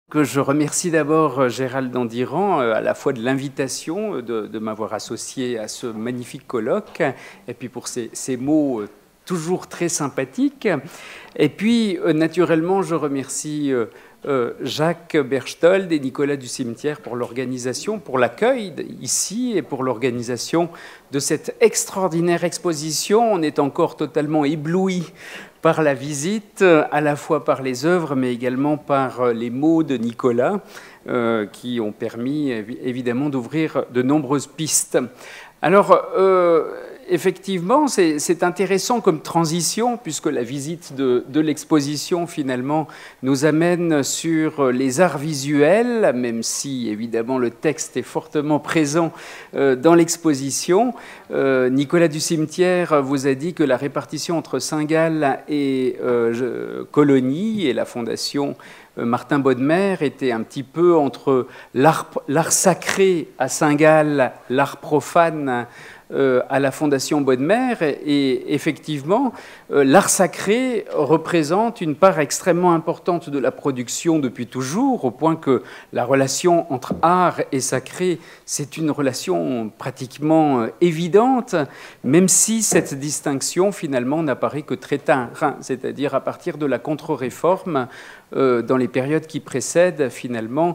Que je remercie d'abord Gérald Dandiran à la fois de l'invitation, de m'avoir associé à ce magnifique colloque, et puis pour ces mots toujours très sympathiques. Et puis, naturellement, je remercie Jacques Berchtold et Nicolas du Cimetière pour l'organisation, pour l'accueil ici et pour l'organisation de cette extraordinaire exposition. On est encore totalement ébloui par la visite, à la fois par les œuvres, mais également par les mots de Nicolas, qui ont permis évidemment d'ouvrir de nombreuses pistes. Alors, effectivement, c'est intéressant comme transition, puisque la visite de l'exposition, finalement, nous amène sur les arts visuels, même si, évidemment, le texte est fortement présent dans l'exposition. Nicolas du Cimetière vous a dit que la répartition entre Saint-Gall et Cologny et la fondation Martin Bodmer était un petit peu entre l'art sacré à Saint-Gall, l'art profane à la Fondation Bodmer, et effectivement, l'art sacré représente une part extrêmement importante de la production depuis toujours, au point que la relation entre art et sacré, c'est une relation pratiquement évidente, même si cette distinction, finalement, n'apparaît que très tard, c'est-à-dire à partir de la Contre-Réforme, dans les périodes qui précèdent, finalement,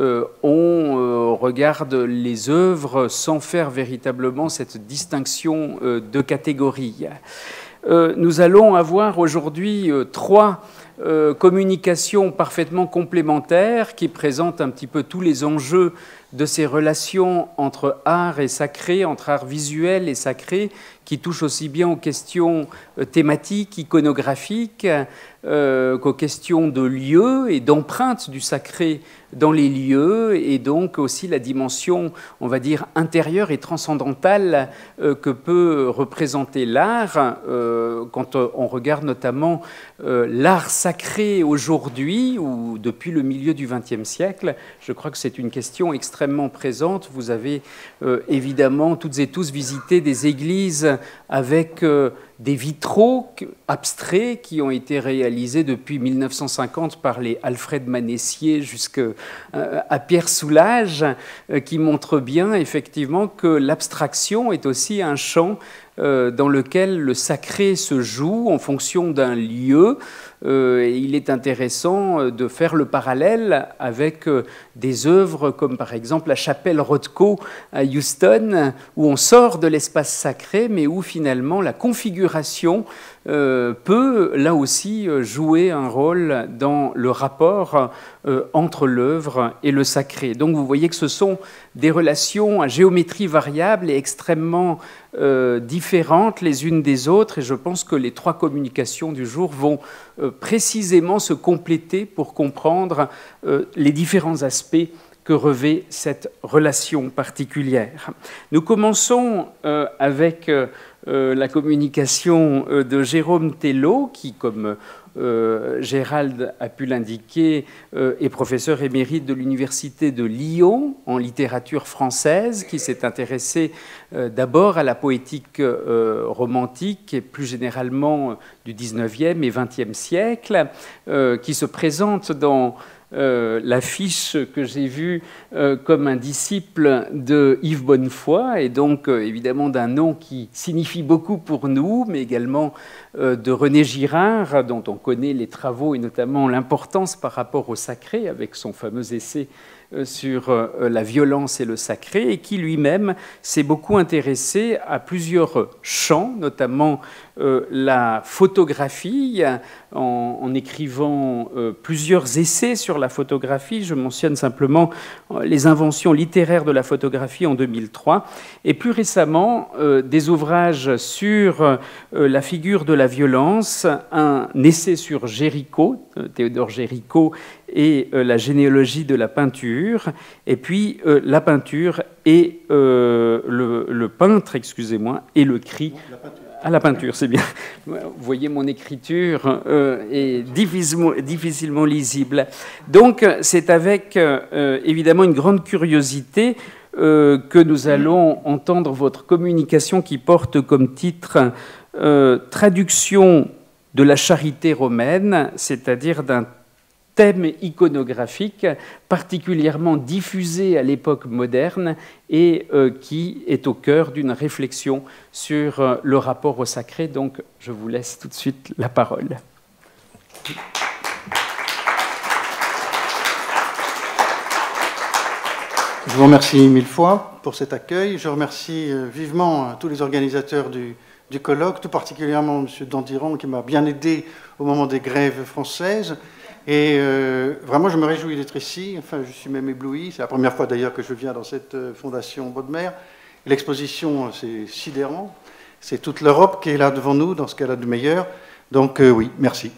on regarde les œuvres sans faire véritablement cette distinction de catégorie. Nous allons avoir aujourd'hui trois communications parfaitement complémentaires qui présentent un petit peu tous les enjeux de ces relations entre art et sacré, entre art visuel et sacré, qui touchent aussi bien aux questions thématiques, iconographiques, qu'aux questions de lieux et d'empreinte du sacré dans les lieux, et donc aussi la dimension, on va dire, intérieure et transcendantale que peut représenter l'art, quand on regarde notamment l'art sacré aujourd'hui, ou depuis le milieu du XXe siècle. Je crois que c'est une question extrêmement présente. Vous avez évidemment toutes et tous visité des églises avec des vitraux abstraits qui ont été réalisés depuis 1950 par les Alfred Manessier jusqu'à Pierre Soulages, qui montrent bien effectivement que l'abstraction est aussi un champ dans lequel le sacré se joue en fonction d'un lieu. Et il est intéressant de faire le parallèle avec des œuvres comme par exemple la chapelle Rothko à Houston, où on sort de l'espace sacré, mais où finalement la configuration peut là aussi jouer un rôle dans le rapport entre l'œuvre et le sacré. Donc vous voyez que ce sont des relations à géométrie variable et extrêmement différentes les unes des autres, et je pense que les trois communications du jour vont précisément se compléter pour comprendre les différents aspects que revêt cette relation particulière. Nous commençons avec la communication de Jérôme Tello, qui, comme Gérald a pu l'indiquer, est professeur émérite de l'Université de Lyon en littérature française, qui s'est intéressé d'abord à la poétique romantique et plus généralement du XIXe et XXe siècle, qui se présente dans l'affiche que j'ai vue comme un disciple de Yves Bonnefoy, et donc évidemment d'un nom qui signifie beaucoup pour nous, mais également de René Girard, dont on connaît les travaux et notamment l'importance par rapport au sacré, avec son fameux essai sur la violence et le sacré, et qui lui-même s'est beaucoup intéressé à plusieurs champs, notamment la photographie, en écrivant plusieurs essais sur la photographie. Je mentionne simplement les inventions littéraires de la photographie en 2003, et plus récemment des ouvrages sur la figure de la violence, un essai sur Géricault, Théodore Géricault, et la généalogie de la peinture, et puis la peinture et le peintre, excusez-moi, et le cri. À la peinture, c'est bien. Vous voyez, mon écriture est difficilement lisible. Donc, c'est avec évidemment une grande curiosité que nous allons entendre votre communication qui porte comme titre « Traduction de la charité romaine », c'est-à-dire d'un thème iconographique particulièrement diffusé à l'époque moderne et qui est au cœur d'une réflexion sur le rapport au sacré. Donc, je vous laisse tout de suite la parole. Je vous remercie mille fois pour cet accueil. Je remercie vivement tous les organisateurs du colloque, tout particulièrement M. Dandiran qui m'a bien aidé au moment des grèves françaises. Et vraiment, je me réjouis d'être ici. Enfin, je suis même ébloui. C'est la première fois d'ailleurs que je viens dans cette fondation Baudemer. L'exposition, c'est sidérant. C'est toute l'Europe qui est là devant nous, dans ce qu'elle a de meilleur. Donc oui, merci.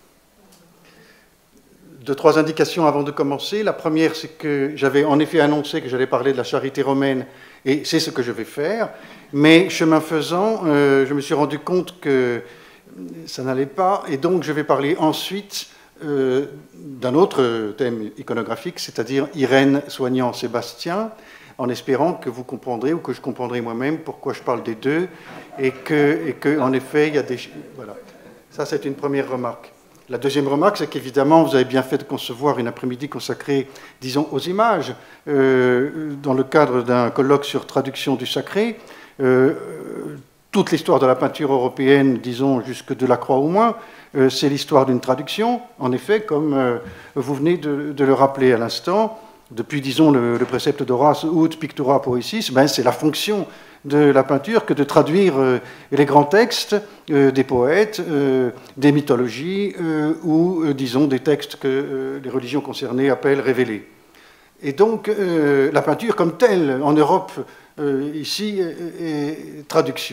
Deux, trois indications avant de commencer. La première, c'est que j'avais en effet annoncé que j'allais parler de la charité romaine, et c'est ce que je vais faire. Mais chemin faisant, je me suis rendu compte que ça n'allait pas, et donc je vais parler ensuite d'un autre thème iconographique, c'est-à-dire Irène soignant Sébastien, en espérant que vous comprendrez, ou que je comprendrai moi-même, pourquoi je parle des deux, et que en effet, il y a des... Voilà. Ça, c'est une première remarque. La deuxième remarque, c'est qu'évidemment, vous avez bien fait de concevoir une après-midi consacrée, disons, aux images, dans le cadre d'un colloque sur traduction du sacré. Toute l'histoire de la peinture européenne, disons, jusque Delacroix au moins, c'est l'histoire d'une traduction, en effet, comme vous venez de le rappeler à l'instant. Depuis, disons, le précepte d'Horace, ut pictura poesis, ben, c'est la fonction de la peinture que de traduire les grands textes des poètes, des mythologies, ou, disons, des textes que les religions concernées appellent révélés. Et donc, la peinture comme telle, en Europe, ici, est traduction.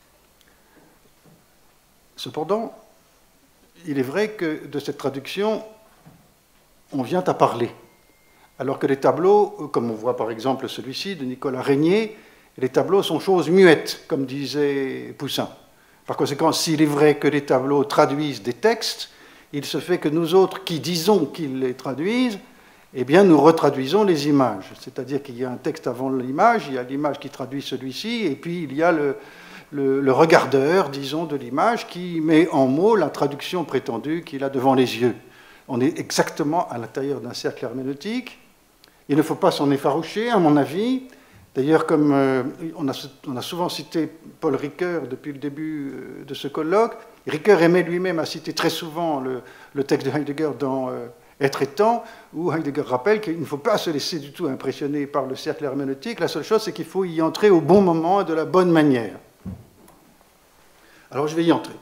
Cependant, il est vrai que de cette traduction, on vient à parler. Alors que les tableaux, comme on voit par exemple celui-ci de Nicolas Régnier, les tableaux sont choses muettes, comme disait Poussin. Par conséquent, s'il est vrai que les tableaux traduisent des textes, il se fait que nous autres qui disons qu'ils les traduisent, eh bien nous retraduisons les images. C'est-à-dire qu'il y a un texte avant l'image, il y a l'image qui traduit celui-ci, et puis il y a le regardeur, disons, de l'image qui met en mots la traduction prétendue qu'il a devant les yeux. On est exactement à l'intérieur d'un cercle herméneutique. Il ne faut pas s'en effaroucher, à mon avis. D'ailleurs, comme on a souvent cité Paul Ricoeur depuis le début de ce colloque, Ricoeur aimait lui-même à citer très souvent le texte de Heidegger dans Être et temps, où Heidegger rappelle qu'il ne faut pas se laisser du tout impressionner par le cercle herméneutique. La seule chose, c'est qu'il faut y entrer au bon moment et de la bonne manière. Alors, je vais y entrer.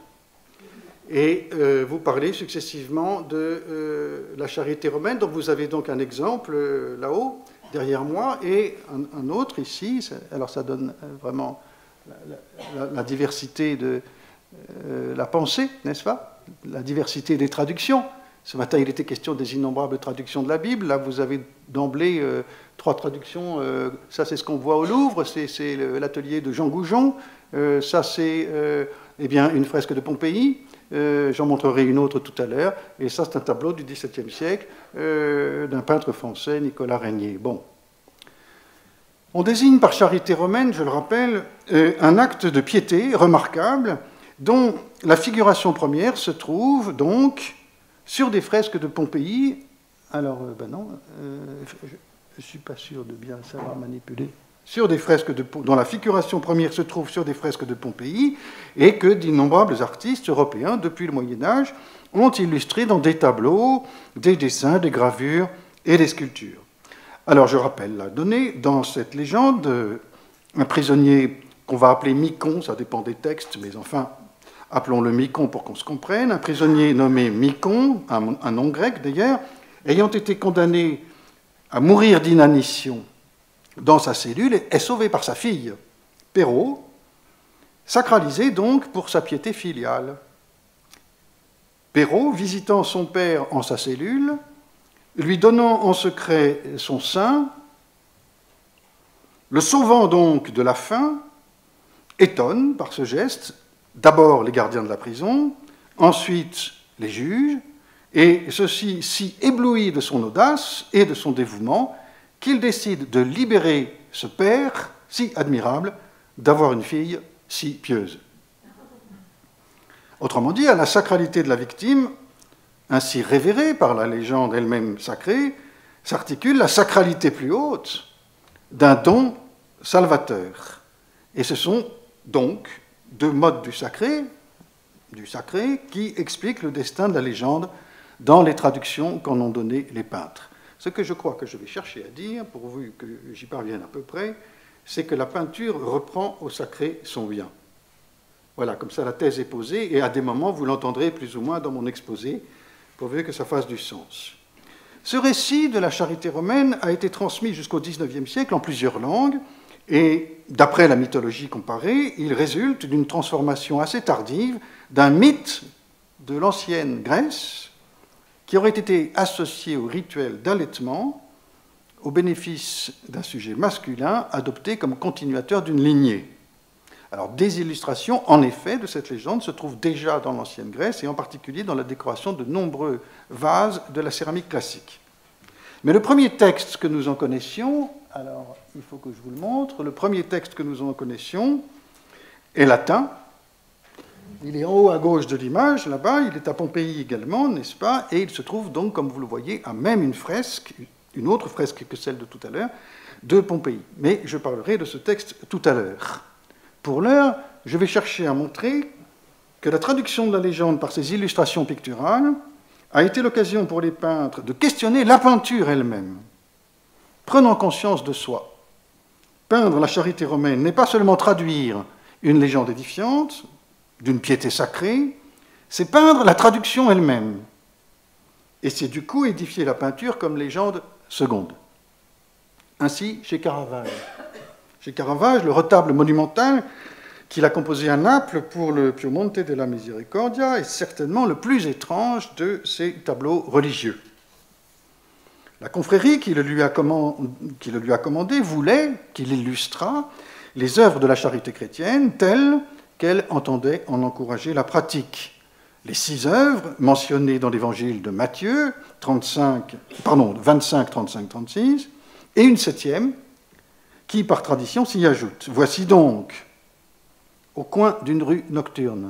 Et vous parlez successivement de la charité romaine. Donc vous avez donc un exemple là-haut, derrière moi, et un autre ici. Alors ça donne vraiment la diversité de la pensée, n'est-ce pas? La diversité des traductions. Ce matin, il était question des innombrables traductions de la Bible. Là, vous avez d'emblée 3 traductions. Ça, c'est ce qu'on voit au Louvre. C'est l'atelier de Jean Goujon. Ça, c'est eh bien, une fresque de Pompéi. J'en montrerai une autre tout à l'heure. Et ça, c'est un tableau du XVIIe siècle d'un peintre français, Nicolas Régnier. Bon. On désigne par charité romaine, je le rappelle, un acte de piété remarquable dont la figuration première se trouve donc sur des fresques de Pompéi. Alors, ben non, je ne suis pas sûr de bien savoir manipuler. Sur des fresques dont la figuration première se trouve sur des fresques de Pompéi, et que d'innombrables artistes européens, depuis le Moyen-Âge, ont illustré dans des tableaux, des dessins, des gravures et des sculptures. Alors, je rappelle la donnée. Dans cette légende, un prisonnier qu'on va appeler Micon, ça dépend des textes, mais enfin, appelons-le Micon pour qu'on se comprenne, un prisonnier nommé Micon, un nom grec d'ailleurs, ayant été condamné à mourir d'inanition dans sa cellule, est sauvé par sa fille, Perrault, sacralisé donc pour sa piété filiale. Perrault, visitant son père en sa cellule, lui donnant en secret son sein, le sauvant donc de la faim, étonne par ce geste d'abord les gardiens de la prison, ensuite les juges, et ceux-ci si éblouis de son audace et de son dévouement qu'il décide de libérer ce père si admirable d'avoir une fille si pieuse. Autrement dit, à la sacralité de la victime ainsi révérée par la légende elle-même sacrée, s'articule la sacralité plus haute d'un don salvateur. Et ce sont donc deux modes du sacré qui expliquent le destin de la légende dans les traductions qu'en ont donné les peintres. Ce que je crois que je vais chercher à dire, pourvu que j'y parvienne à peu près, c'est que la peinture reprend au sacré son bien. Voilà, comme ça la thèse est posée, et à des moments vous l'entendrez plus ou moins dans mon exposé, pourvu que ça fasse du sens. Ce récit de la charité romaine a été transmis jusqu'au XIXe siècle en plusieurs langues, et d'après la mythologie comparée, il résulte d'une transformation assez tardive d'un mythe de l'ancienne Grèce qui aurait été associé au rituel d'allaitement au bénéfice d'un sujet masculin adopté comme continuateur d'une lignée. Alors, des illustrations, en effet, de cette légende se trouvent déjà dans l'ancienne Grèce et en particulier dans la décoration de nombreux vases de la céramique classique. Mais le premier texte que nous en connaissions, alors il faut que je vous le montre, le premier texte que nous en connaissions est latin. Il est en haut à gauche de l'image, là-bas, il est à Pompéi également, n'est-ce pas? Et il se trouve donc, comme vous le voyez, à même une fresque, une autre fresque que celle de tout à l'heure, de Pompéi. Mais je parlerai de ce texte tout à l'heure. Pour l'heure, je vais chercher à montrer que la traduction de la légende par ces illustrations picturales a été l'occasion pour les peintres de questionner la peinture elle-même, prenant conscience de soi. Peindre la charité romaine n'est pas seulement traduire une légende édifiante, d'une piété sacrée, c'est peindre la traduction elle-même. Et c'est du coup édifier la peinture comme légende seconde. Ainsi, chez Caravage. Chez Caravage, le retable monumental qu'il a composé à Naples pour le Piemonte della Misericordia est certainement le plus étrange de ses tableaux religieux. La confrérie qui le lui a commandé voulait qu'il illustrât les œuvres de la charité chrétienne telles qu'elle entendait en encourager la pratique. Les 6 œuvres mentionnées dans l'évangile de Matthieu, 25, 35, 36, et une 7e qui, par tradition, s'y ajoute. Voici donc, au coin d'une rue nocturne,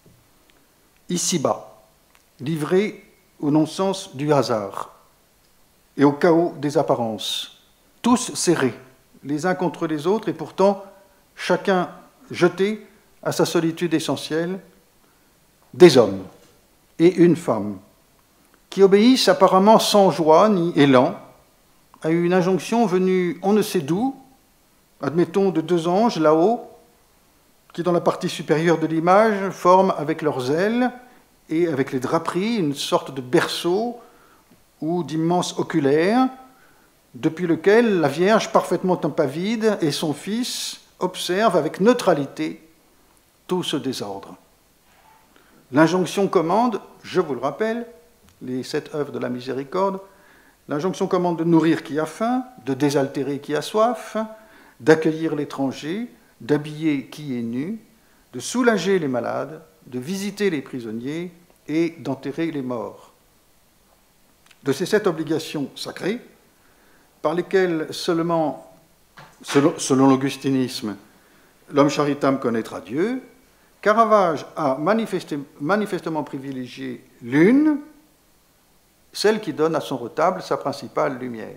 ici-bas, livré au non-sens du hasard et au chaos des apparences, tous serrés, les uns contre les autres, et pourtant chacun jeté à sa solitude essentielle, des hommes et une femme, qui obéissent apparemment sans joie ni élan à une injonction venue on ne sait d'où, admettons de 2 anges là-haut, qui dans la partie supérieure de l'image forment avec leurs ailes et avec les draperies une sorte de berceau ou d'immense oculaire, depuis lequel la Vierge parfaitement impavide et son Fils observent avec neutralité tout ce désordre. L'injonction commande, je vous le rappelle, les 7 œuvres de la miséricorde, l'injonction commande de nourrir qui a faim, de désaltérer qui a soif, d'accueillir l'étranger, d'habiller qui est nu, de soulager les malades, de visiter les prisonniers et d'enterrer les morts. De ces 7 obligations sacrées, par lesquelles seulement, selon l'augustinisme, l'homme charitable connaîtra Dieu, Caravage a manifestement privilégié l'une, celle qui donne à son retable sa principale lumière.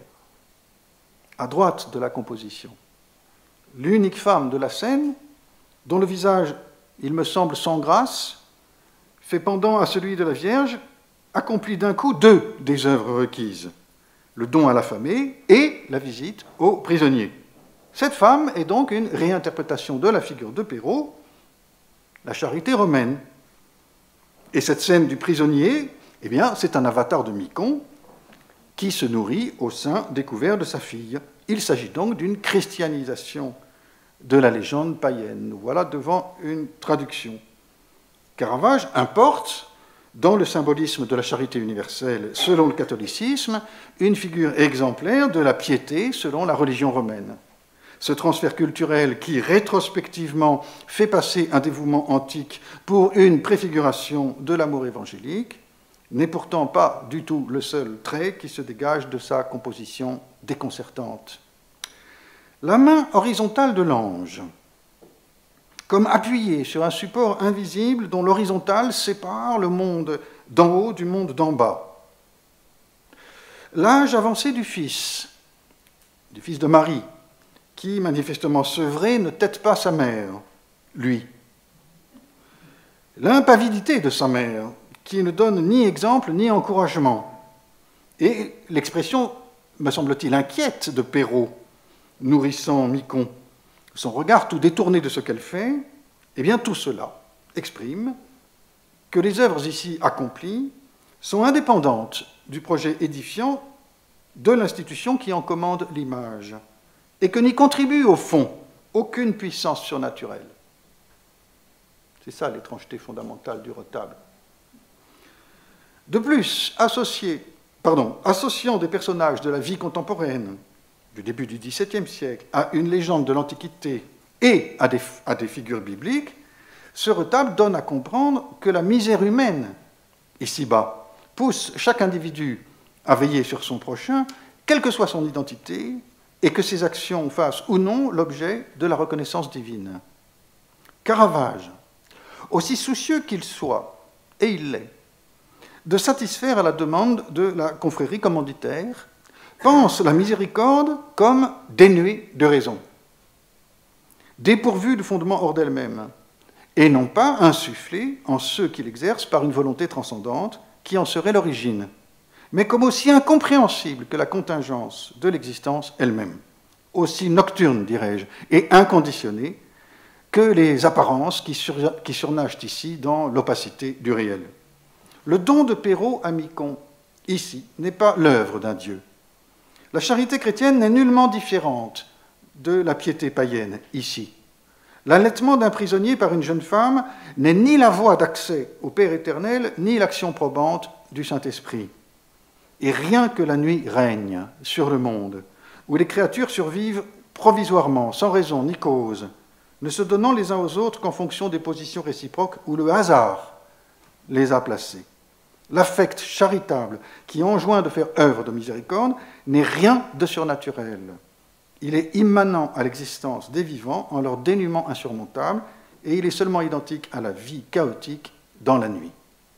À droite de la composition, l'unique femme de la scène, dont le visage, il me semble, sans grâce, fait pendant à celui de la Vierge, accomplit d'un coup 2 des œuvres requises, le don à l'affamé et la visite aux prisonniers. Cette femme est donc une réinterprétation de la figure de Perrault, la charité romaine. Et cette scène du prisonnier, eh bien, c'est un avatar de Micon qui se nourrit au sein découvert de sa fille. Il s'agit donc d'une christianisation de la légende païenne. Nous voilà devant une traduction. Caravage importe, dans le symbolisme de la charité universelle selon le catholicisme, une figure exemplaire de la piété selon la religion romaine. Ce transfert culturel qui, rétrospectivement, fait passer un dévouement antique pour une préfiguration de l'amour évangélique, n'est pourtant pas du tout le seul trait qui se dégage de sa composition déconcertante. La main horizontale de l'ange, comme appuyée sur un support invisible dont l'horizontale sépare le monde d'en haut du monde d'en bas. L'âge avancé du fils de Marie, qui, manifestement sevré, ne tette pas sa mère, lui. L'impavidité de sa mère, qui ne donne ni exemple ni encouragement. Et l'expression, me semble-t-il, inquiète de Perrault, nourrissant Micon, son regard tout détourné de ce qu'elle fait, eh bien tout cela exprime que les œuvres ici accomplies sont indépendantes du projet édifiant de l'institution qui en commande l'image, et que n'y contribue au fond aucune puissance surnaturelle. C'est ça l'étrangeté fondamentale du retable. De plus, associant des personnages de la vie contemporaine, du début du XVIIe siècle, à une légende de l'Antiquité et à des figures bibliques, ce retable donne à comprendre que la misère humaine, ici-bas, pousse chaque individu à veiller sur son prochain, quelle que soit son identité, et que ses actions fassent ou non l'objet de la reconnaissance divine. Caravage, aussi soucieux qu'il soit, et il l'est, de satisfaire à la demande de la confrérie commanditaire, pense la miséricorde comme dénuée de raison, dépourvue de fondement hors d'elle-même, et non pas insufflée en ceux qui l'exercent par une volonté transcendante qui en serait l'origine, mais comme aussi incompréhensible que la contingence de l'existence elle-même, aussi nocturne, dirais-je, et inconditionnée que les apparences qui surnagent ici dans l'opacité du réel. Le don de Perrault à Micon, ici, n'est pas l'œuvre d'un Dieu. La charité chrétienne n'est nullement différente de la piété païenne, ici. L'allaitement d'un prisonnier par une jeune femme n'est ni la voie d'accès au Père éternel, ni l'action probante du Saint-Esprit. Et rien que la nuit règne sur le monde, où les créatures survivent provisoirement, sans raison ni cause, ne se donnant les uns aux autres qu'en fonction des positions réciproques où le hasard les a placés. L'affect charitable qui enjoint de faire œuvre de miséricorde n'est rien de surnaturel. Il est immanent à l'existence des vivants en leur dénuement insurmontable, et il est seulement identique à la vie chaotique dans la nuit.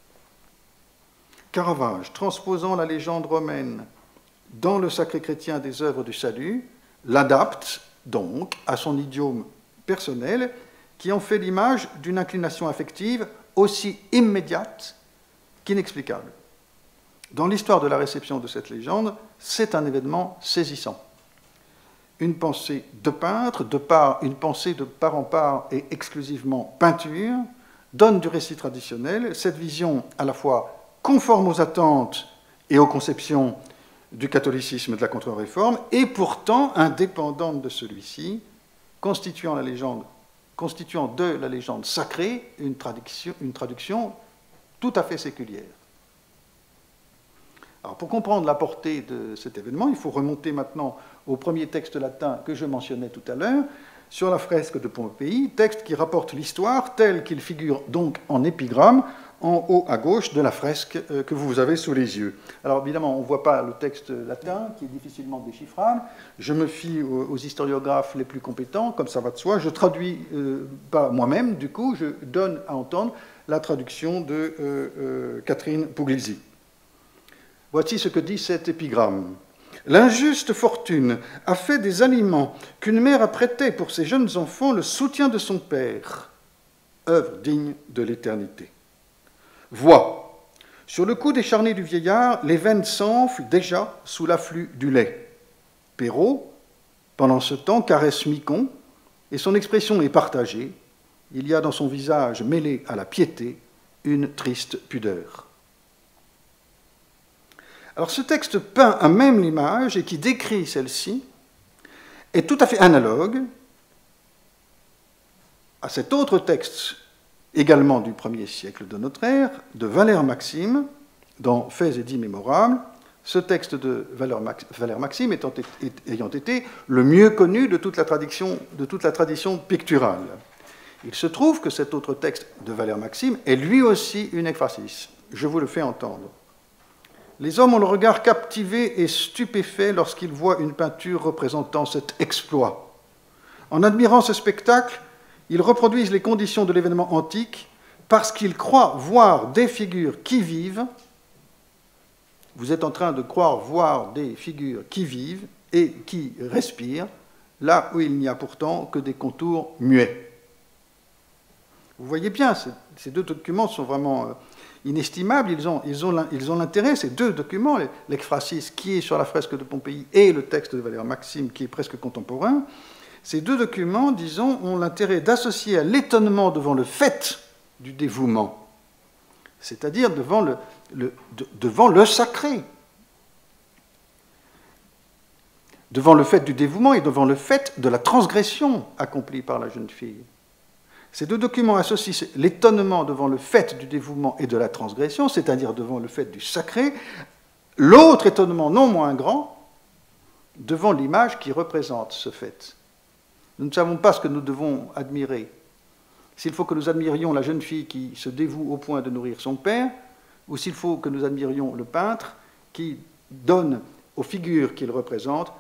Caravage, transposant la légende romaine dans le sacré chrétien des œuvres du salut, l'adapte donc à son idiome personnel, qui en fait l'image d'une inclination affective aussi immédiate qu'inexplicable. Dans l'histoire de la réception de cette légende, c'est un événement saisissant. Une pensée de peintre, une pensée de part en part et exclusivement peinture, donne du récit traditionnel cette vision à la fois conforme aux attentes et aux conceptions du catholicisme de la Contre-Réforme, et pourtant indépendante de celui-ci, constituant de la légende sacrée une traduction tout à fait séculière. Alors, pour comprendre la portée de cet événement, il faut remonter maintenant au premier texte latin que je mentionnais tout à l'heure, sur la fresque de Pompéi, texte qui rapporte l'histoire tel qu'il figure donc en épigramme, en haut à gauche de la fresque que vous avez sous les yeux. Alors évidemment, on ne voit pas le texte latin, qui est difficilement déchiffrable. Je me fie aux historiographes les plus compétents, comme ça va de soi. Je traduis pas moi-même, du coup, je donne à entendre la traduction de Catherine Puglisi. Voici ce que dit cet épigramme. « L'injuste fortune a fait des aliments qu'une mère a prêtés pour ses jeunes enfants le soutien de son père, œuvre digne de l'éternité. Vois, sur le cou décharné du vieillard, les veines s'enflent déjà sous l'afflux du lait. Perrault, pendant ce temps, caresse Micon, et son expression est partagée. Il y a dans son visage, mêlé à la piété, une triste pudeur. » Alors ce texte peint à même l'image et qui décrit celle-ci est tout à fait analogue à cet autre texte, également du 1er siècle de notre ère, de Valère Maxime, dans Faits et dits mémorables, ce texte de Valère Maxime ayant été le mieux connu de toute la tradition picturale. Il se trouve que cet autre texte de Valère Maxime est lui aussi une ekphrasis. Je vous le fais entendre. Les hommes ont le regard captivé et stupéfait lorsqu'ils voient une peinture représentant cet exploit. En admirant ce spectacle, ils reproduisent les conditions de l'événement antique parce qu'il croit voir des figures qui vivent, vous êtes en train de croire voir des figures qui vivent et qui respirent, là où il n'y a pourtant que des contours muets. Vous voyez bien, ces deux documents sont vraiment inestimables, ils ont l'intérêt, ces deux documents, l'Ekphrasis qui est sur la fresque de Pompéi et le texte de Valère Maxime qui est presque contemporain, ces deux documents, disons, ont l'intérêt d'associer à l'étonnement devant le fait du dévouement, c'est-à-dire devant le sacré, devant le fait du dévouement et devant le fait de la transgression accomplie par la jeune fille. Ces deux documents associent l'étonnement devant le fait du dévouement et de la transgression, c'est-à-dire devant le fait du sacré, l'autre étonnement non moins grand, devant l'image qui représente ce fait. Nous ne savons pas ce que nous devons admirer. S'il faut que nous admirions la jeune fille qui se dévoue au point de nourrir son père, ou s'il faut que nous admirions le peintre qui donne aux figures qu'il représente,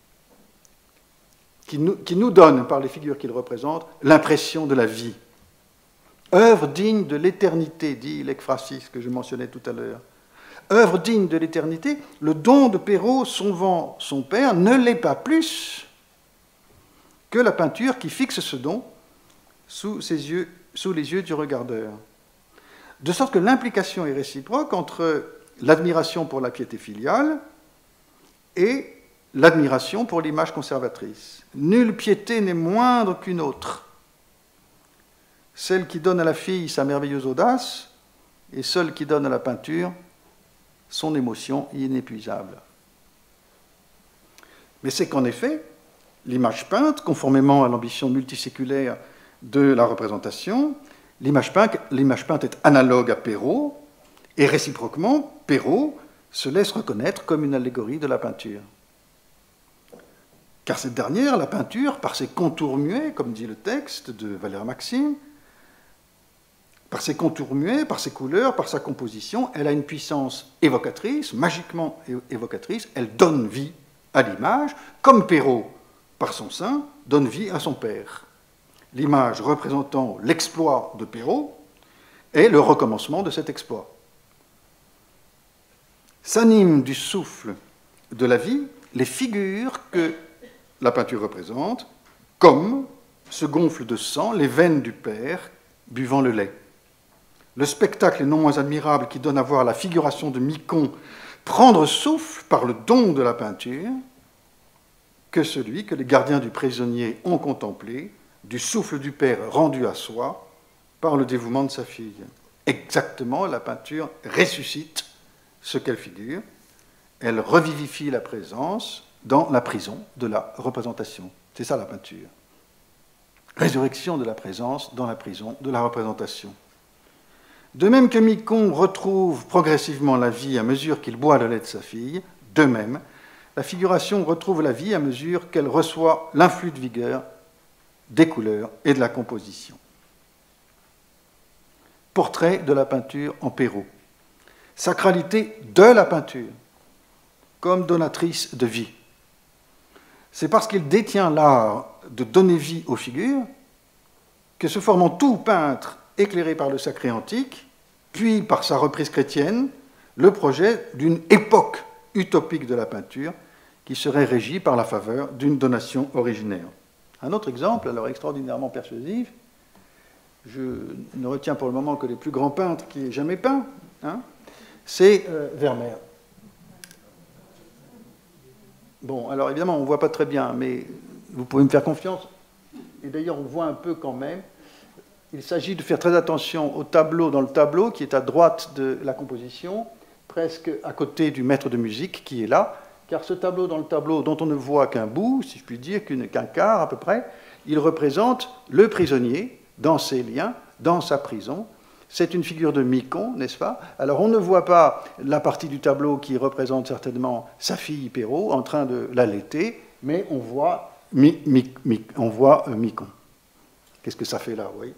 qui nous donne, par les figures qu'il représente, l'impression de la vie. Œuvre digne de l'éternité, dit l'Ekphrasis que je mentionnais tout à l'heure. Œuvre digne de l'éternité, le don de Perrault sauvant son père ne l'est pas plus que la peinture qui fixe ce don sous les yeux du regardeur. De sorte que l'implication est réciproque entre l'admiration pour la piété filiale et l'admiration pour l'image conservatrice. Nulle piété n'est moindre qu'une autre. Celle qui donne à la fille sa merveilleuse audace et celle qui donne à la peinture son émotion inépuisable. Mais c'est qu'en effet, l'image peinte, conformément à l'ambition multiséculaire de la représentation, l'image peinte est analogue à Perrault, et réciproquement, Perrault se laisse reconnaître comme une allégorie de la peinture. Car cette dernière, la peinture, par ses contours muets, comme dit le texte de Valère Maxime, par ses contours muets, par ses couleurs, par sa composition, elle a une puissance évocatrice, magiquement évocatrice, elle donne vie à l'image, comme Perrault, par son sein, donne vie à son père. L'image représentant l'exploit de Perrault est le recommencement de cet exploit. S'animent du souffle de la vie les figures que la peinture représente, comme se gonflent de sang les veines du père buvant le lait. Le spectacle est non moins admirable qui donne à voir la figuration de Micon prendre souffle par le don de la peinture que celui que les gardiens du prisonnier ont contemplé, du souffle du père rendu à soi par le dévouement de sa fille. Exactement, la peinture ressuscite ce qu'elle figure, elle revivifie la présence dans la prison de la représentation. C'est ça la peinture. Résurrection de la présence dans la prison de la représentation. De même que Micon retrouve progressivement la vie à mesure qu'il boit le lait de sa fille, de même, la figuration retrouve la vie à mesure qu'elle reçoit l'influx de vigueur des couleurs et de la composition. Portrait de la peinture en Perrault. Sacralité de la peinture, comme donatrice de vie. C'est parce qu'il détient l'art de donner vie aux figures que se forme en tout peintre éclairé par le sacré antique, puis par sa reprise chrétienne, le projet d'une époque utopique de la peinture qui serait régie par la faveur d'une donation originaire. Un autre exemple, alors extraordinairement persuasif, je ne retiens pour le moment que les plus grands peintres qui aient jamais peint, hein, c'est Vermeer. Bon, alors évidemment, on ne voit pas très bien, mais vous pouvez me faire confiance. Et d'ailleurs, on voit un peu quand même. Il s'agit de faire très attention au tableau, dans le tableau, qui est à droite de la composition, presque à côté du maître de musique qui est là, car ce tableau dans le tableau, dont on ne voit qu'un bout, si je puis dire, qu'un quart à peu près, il représente le prisonnier dans ses liens, dans sa prison. C'est une figure de Micon, n'est-ce pas? Alors on ne voit pas la partie du tableau qui représente certainement sa fille Perrault en train de l'allaiter, mais on voit, Micon. Qu'est-ce que ça fait là, oui?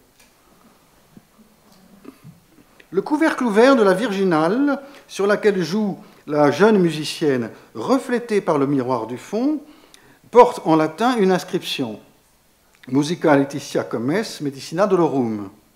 Le couvercle ouvert de la Virginale, sur laquelle joue la jeune musicienne, reflétée par le miroir du fond, porte en latin une inscription « Musica Laetitia Comes Medicina Dolorum ».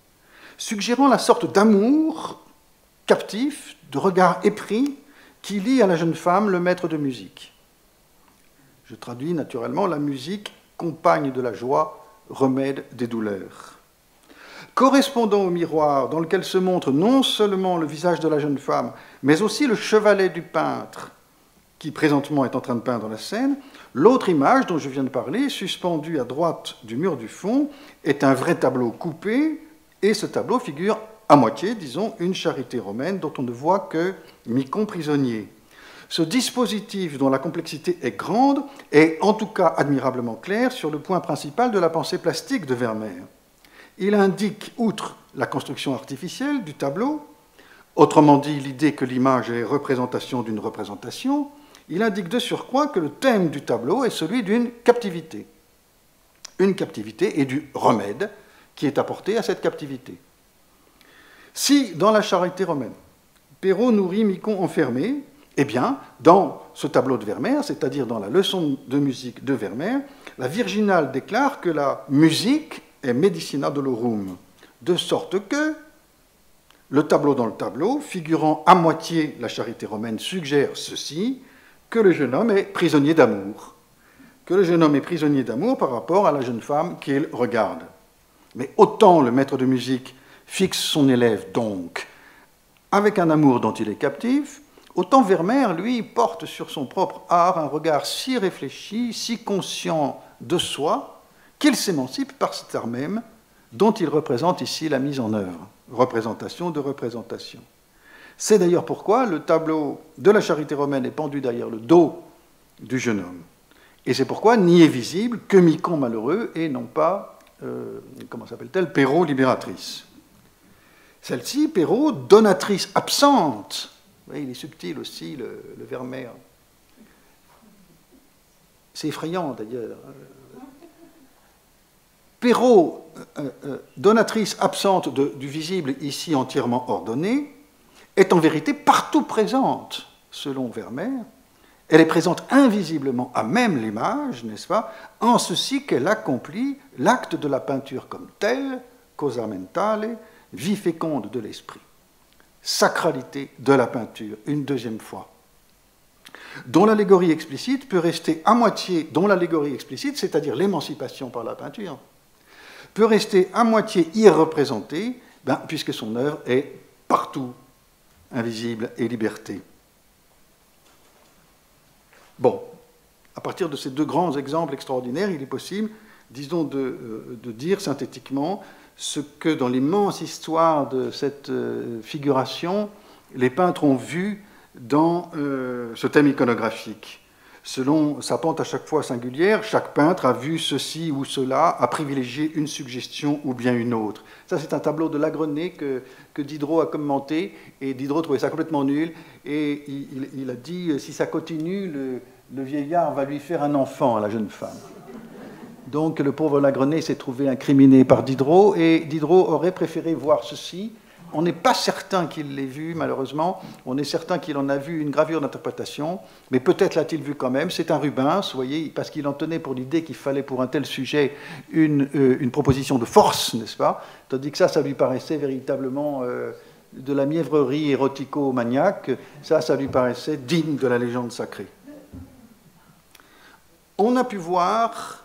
suggérant la sorte d'amour captif, de regard épris, qui lie à la jeune femme le maître de musique. Je traduis naturellement la musique, compagne de la joie, remède des douleurs. Correspondant au miroir dans lequel se montre non seulement le visage de la jeune femme, mais aussi le chevalet du peintre, qui présentement est en train de peindre la scène, l'autre image dont je viens de parler, suspendue à droite du mur du fond, est un vrai tableau coupé, et ce tableau figure à moitié, disons, une charité romaine dont on ne voit que Micon prisonnier. Ce dispositif, dont la complexité est grande, est en tout cas admirablement clair sur le point principal de la pensée plastique de Vermeer. Il indique, outre la construction artificielle du tableau, autrement dit l'idée que l'image est représentation d'une représentation, il indique de surcroît que le thème du tableau est celui d'une captivité. Une captivité et du remède qui est apporté à cette captivité. Si, dans la charité romaine, Perrault nourrit Micon enfermé, eh bien, dans ce tableau de Vermeer, c'est-à-dire dans la leçon de musique de Vermeer, la Virginale déclare que la musique est medicina dolorum, de sorte que le tableau dans le tableau, figurant à moitié la charité romaine, suggère ceci, que le jeune homme est prisonnier d'amour. Que le jeune homme est prisonnier d'amour par rapport à la jeune femme qu'il regarde. Mais autant le maître de musique fixe son élève donc avec un amour dont il est captif, autant Vermeer, lui, porte sur son propre art un regard si réfléchi, si conscient de soi, qu'il s'émancipe par cet art même dont il représente ici la mise en œuvre, représentation de représentation. C'est d'ailleurs pourquoi le tableau de la charité romaine est pendu derrière le dos du jeune homme. Et c'est pourquoi n'y est visible que Micon malheureux et non pas, comment s'appelle-t-elle, Perrault libératrice. Celle-ci, Perrault, donatrice absente. Vous voyez, il est subtil aussi, le Vermeer. C'est effrayant d'ailleurs. Perrault, donatrice absente du visible ici entièrement ordonné, est en vérité partout présente, selon Vermeer. Elle est présente invisiblement à même l'image, n'est-ce pas, en ceci qu'elle accomplit l'acte de la peinture comme tel, causa mentale, vie féconde de l'esprit. Sacralité de la peinture, une deuxième fois. Dont l'allégorie explicite peut rester à moitié, dont l'allégorie explicite, c'est-à-dire l'émancipation par la peinture, peut rester à moitié irreprésentée, puisque son œuvre est partout invisible et liberté. Bon, à partir de ces deux grands exemples extraordinaires, il est possible, disons, de dire synthétiquement ce que dans l'immense histoire de cette figuration, les peintres ont vu dans ce thème iconographique. Selon sa pente à chaque fois singulière, chaque peintre a vu ceci ou cela, a privilégié une suggestion ou bien une autre. Ça, c'est un tableau de Lagrenet que Diderot a commenté, et Diderot trouvait ça complètement nul, et il a dit, si ça continue, le vieillard va lui faire un enfant à la jeune femme. Donc le pauvre Lagrenet s'est trouvé incriminé par Diderot, et Diderot aurait préféré voir ceci. On n'est pas certain qu'il l'ait vu, malheureusement. On est certain qu'il en a vu une gravure d'interprétation, mais peut-être l'a-t-il vu quand même. C'est un Rubens, vous voyez, parce qu'il en tenait pour l'idée qu'il fallait pour un tel sujet une proposition de force, n'est-ce pas? Tandis que ça lui paraissait véritablement de la mièvrerie érotico-maniaque. Ça lui paraissait digne de la légende sacrée. On a pu voir...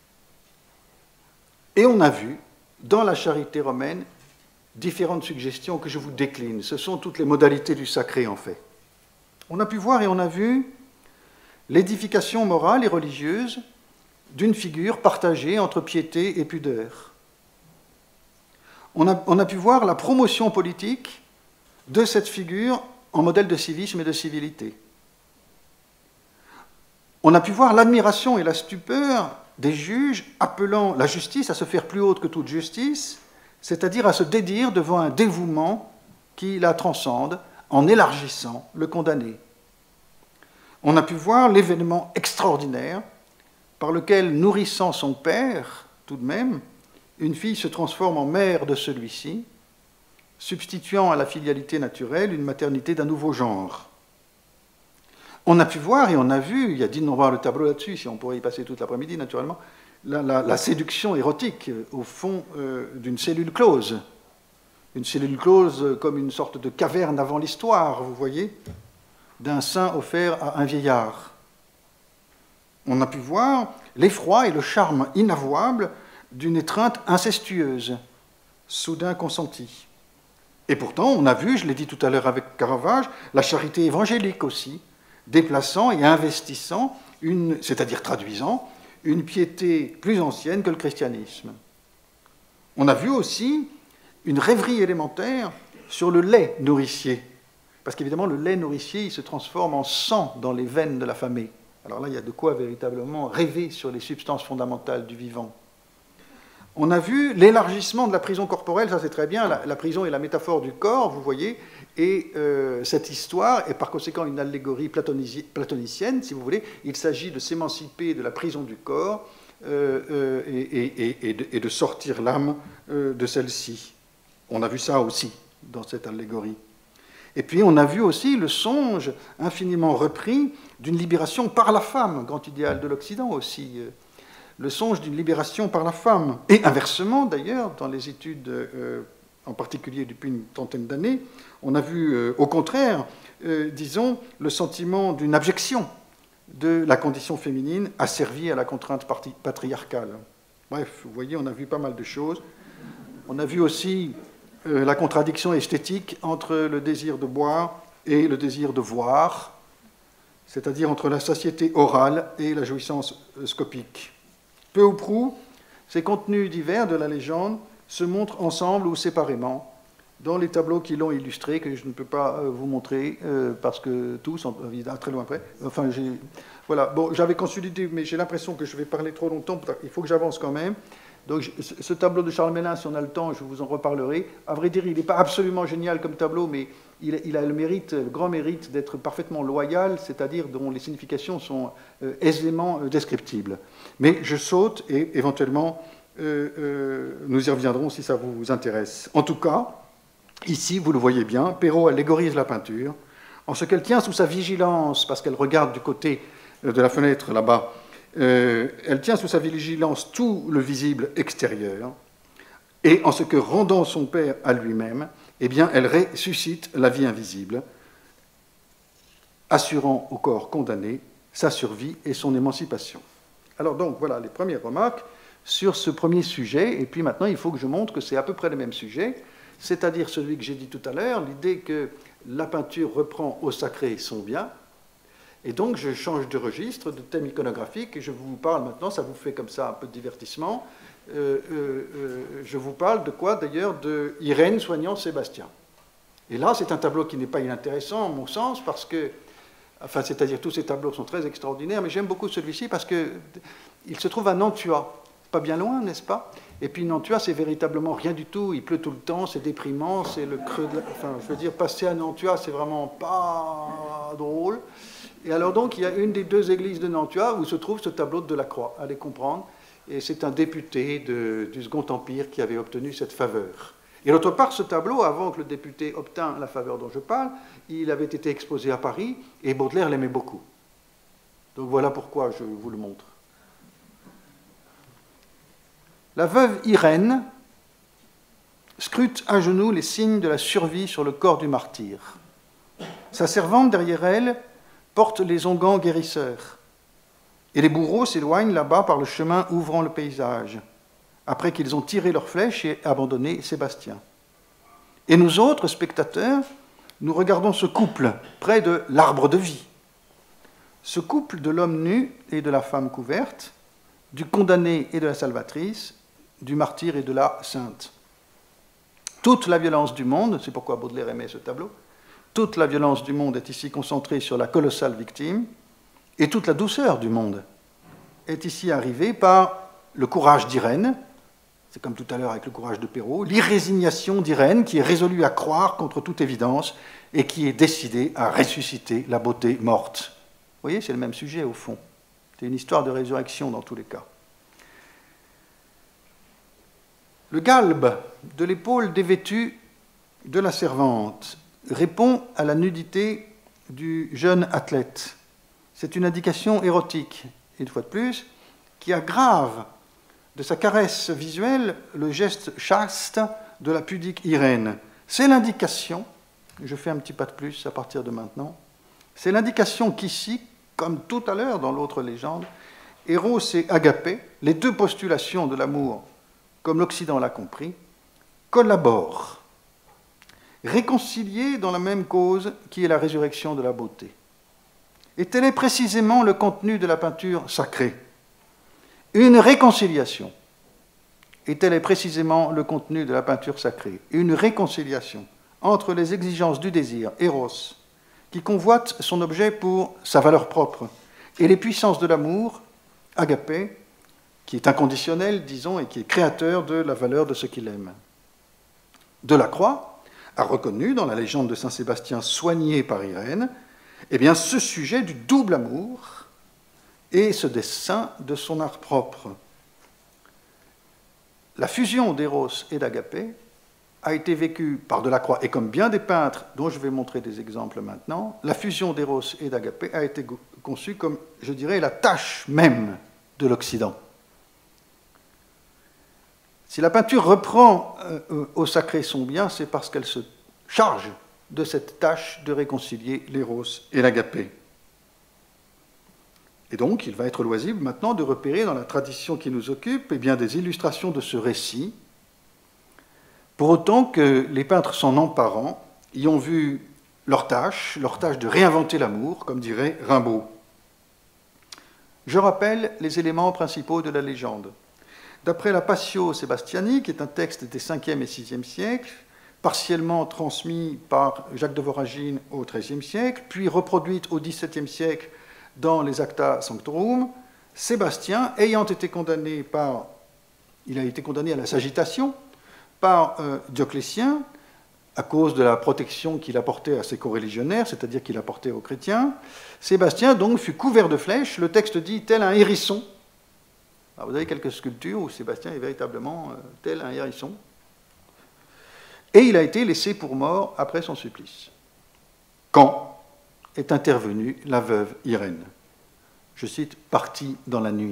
Et on a vu, dans la charité romaine, différentes suggestions que je vous décline. Ce sont toutes les modalités du sacré, en fait. On a pu voir et on a vu l'édification morale et religieuse d'une figure partagée entre piété et pudeur. On a pu voir la promotion politique de cette figure en modèle de civisme et de civilité. On a pu voir l'admiration et la stupeur des juges appelant la justice à se faire plus haute que toute justice, c'est-à-dire à se dédire devant un dévouement qui la transcende en élargissant le condamné. On a pu voir l'événement extraordinaire par lequel, nourrissant son père, tout de même, une fille se transforme en mère de celui-ci, substituant à la filialité naturelle une maternité d'un nouveau genre. On a pu voir et on a vu, il y a d'innombrables tableaux là-dessus, si on pourrait y passer toute l'après-midi naturellement, la séduction érotique au fond d'une cellule close. une cellule close comme une sorte de caverne avant l'histoire, vous voyez, d'un sein offert à un vieillard. On a pu voir l'effroi et le charme inavouable d'une étreinte incestueuse, soudain consentie. Et pourtant, on a vu, je l'ai dit tout à l'heure avec Caravage, la charité évangélique aussi, déplaçant et investissant, c'est-à-dire traduisant, une piété plus ancienne que le christianisme. On a vu aussi une rêverie élémentaire sur le lait nourricier, parce qu'évidemment, le lait nourricier, il se transforme en sang dans les veines de la famille. Alors là, il y a de quoi véritablement rêver sur les substances fondamentales du vivant. On a vu l'élargissement de la prison corporelle, ça c'est très bien, la prison est la métaphore du corps, vous voyez, et cette histoire est par conséquent une allégorie platonicienne, si vous voulez. Il s'agit de s'émanciper de la prison du corps et de sortir l'âme de celle-ci. On a vu ça aussi dans cette allégorie. Et puis on a vu aussi le songe infiniment repris d'une libération par la femme, grand idéal de l'Occident aussi, le songe d'une libération par la femme. Et inversement, d'ailleurs, dans les études, en particulier depuis une trentaine d'années, on a vu, au contraire, disons, le sentiment d'une abjection de la condition féminine asservie à la contrainte patriarcale. Bref, vous voyez, on a vu pas mal de choses. On a vu aussi la contradiction esthétique entre le désir de boire et le désir de voir, c'est-à-dire entre la satiété orale et la jouissance scopique. Peu ou prou, ces contenus divers de la légende se montrent ensemble ou séparément dans les tableaux qui l'ont illustré, que je ne peux pas vous montrer parce que tous sont très loin après. Enfin, voilà. Bon, j'avais consulté, mais j'ai l'impression que je vais parler trop longtemps. Il faut que j'avance quand même. Donc, ce tableau de Charles Mélin, si on a le temps, je vous en reparlerai. À vrai dire, il n'est pas absolument génial comme tableau, mais il a le mérite, le grand mérite d'être parfaitement loyal, c'est-à-dire dont les significations sont aisément descriptibles. Mais je saute et éventuellement, nous y reviendrons si ça vous intéresse. En tout cas, ici, vous le voyez bien, Perrault allégorise la peinture en ce qu'elle tient sous sa vigilance, parce qu'elle regarde du côté de la fenêtre là-bas, elle tient sous sa vigilance tout le visible extérieur, et en ce que, rendant son père à lui-même, eh bien, elle ressuscite la vie invisible, assurant au corps condamné sa survie et son émancipation. Alors donc, voilà les premières remarques sur ce premier sujet, et puis maintenant, il faut que je montre que c'est à peu près le même sujet, c'est-à-dire celui que j'ai dit tout à l'heure, l'idée que la peinture reprend au sacré son bien. Et donc, je change de registre, de thème iconographique, et je vous parle maintenant, ça vous fait comme ça un peu de divertissement, je vous parle de quoi d'ailleurs? De Irène soignant Sébastien. Et là, c'est un tableau qui n'est pas inintéressant, à mon sens, parce que, enfin, c'est-à-dire tous ces tableaux sont très extraordinaires, mais j'aime beaucoup celui-ci parce qu'il se trouve à Nantua, pas bien loin, n'est-ce pas? Et puis Nantua, c'est véritablement rien du tout, il pleut tout le temps, c'est déprimant, c'est le creux de la... Enfin, je veux dire, passer à Nantua, c'est vraiment pas drôle. Et alors donc, il y a une des deux églises de Nantua où se trouve ce tableau de Delacroix, allez comprendre, et c'est un député du Second Empire qui avait obtenu cette faveur. Et d'autre part, ce tableau, avant que le député obtint la faveur dont je parle, il avait été exposé à Paris, et Baudelaire l'aimait beaucoup. Donc voilà pourquoi je vous le montre. La veuve Irène scrute à genoux les signes de la survie sur le corps du martyr. Sa servante, derrière elle, porte les onguents guérisseurs. Et les bourreaux s'éloignent là-bas par le chemin ouvrant le paysage, après qu'ils ont tiré leurs flèches et abandonné Sébastien. Et nous autres, spectateurs, nous regardons ce couple près de l'arbre de vie. Ce couple de l'homme nu et de la femme couverte, du condamné et de la salvatrice, du martyr et de la sainte. Toute la violence du monde, c'est pourquoi Baudelaire aimait ce tableau, toute la violence du monde est ici concentrée sur la colossale victime, et toute la douceur du monde est ici arrivée par le courage d'Irène, c'est comme tout à l'heure avec le courage de Perrault, l'irrésignation d'Irène qui est résolue à croire contre toute évidence et qui est décidée à ressusciter la beauté morte. Vous voyez, c'est le même sujet au fond. C'est une histoire de résurrection dans tous les cas. Le galbe de l'épaule dévêtue de la servante répond à la nudité du jeune athlète. C'est une indication érotique, une fois de plus, qui aggrave de sa caresse visuelle le geste chaste de la pudique Irène. C'est l'indication, je fais un petit pas de plus à partir de maintenant, c'est l'indication qu'ici, comme tout à l'heure dans l'autre légende, Eros et Agapé, les deux postulations de l'amour, comme l'Occident l'a compris, collaborent, réconciliés dans la même cause qui est la résurrection de la beauté. Et tel est précisément le contenu de la peinture sacrée. Une réconciliation. Et tel est précisément le contenu de la peinture sacrée. Une réconciliation entre les exigences du désir, Eros, qui convoite son objet pour sa valeur propre, et les puissances de l'amour, Agapé, qui est inconditionnel, disons, et qui est créateur de la valeur de ce qu'il aime. Delacroix a reconnu dans la légende de Saint-Sébastien soignée par Irène, eh bien, ce sujet du double amour et ce dessein de son art propre. La fusion d'Eros et d'Agapé a été vécue par Delacroix, et comme bien des peintres dont je vais montrer des exemples maintenant, la fusion d'Eros et d'Agapé a été conçue comme, je dirais, la tâche même de l'Occident. Si la peinture reprend au sacré son bien, c'est parce qu'elle se charge de cette tâche de réconcilier l'Eros et l'Agapé. Et donc, il va être loisible maintenant de repérer dans la tradition qui nous occupe eh bien, des illustrations de ce récit, pour autant que les peintres s'en emparant y ont vu leur tâche de réinventer l'amour, comme dirait Rimbaud. Je rappelle les éléments principaux de la légende. D'après la Passio Sebastiani, qui est un texte des 5e et 6e siècles, partiellement transmis par Jacques de Voragine au XIIIe siècle, puis reproduite au XVIIe siècle dans les Acta Sanctorum, Sébastien, ayant été condamné il a été condamné à la sagitation par Dioclétien, à cause de la protection qu'il apportait à ses coreligionnaires, c'est-à-dire qu'il apportait aux chrétiens. Sébastien, donc, fut couvert de flèches. Le texte dit « tel un hérisson ». Alors, vous avez quelques sculptures où Sébastien est véritablement tel un hérisson. Et il a été laissé pour mort après son supplice. Quand est intervenue la veuve Irène. Je cite « partie dans la nuit ».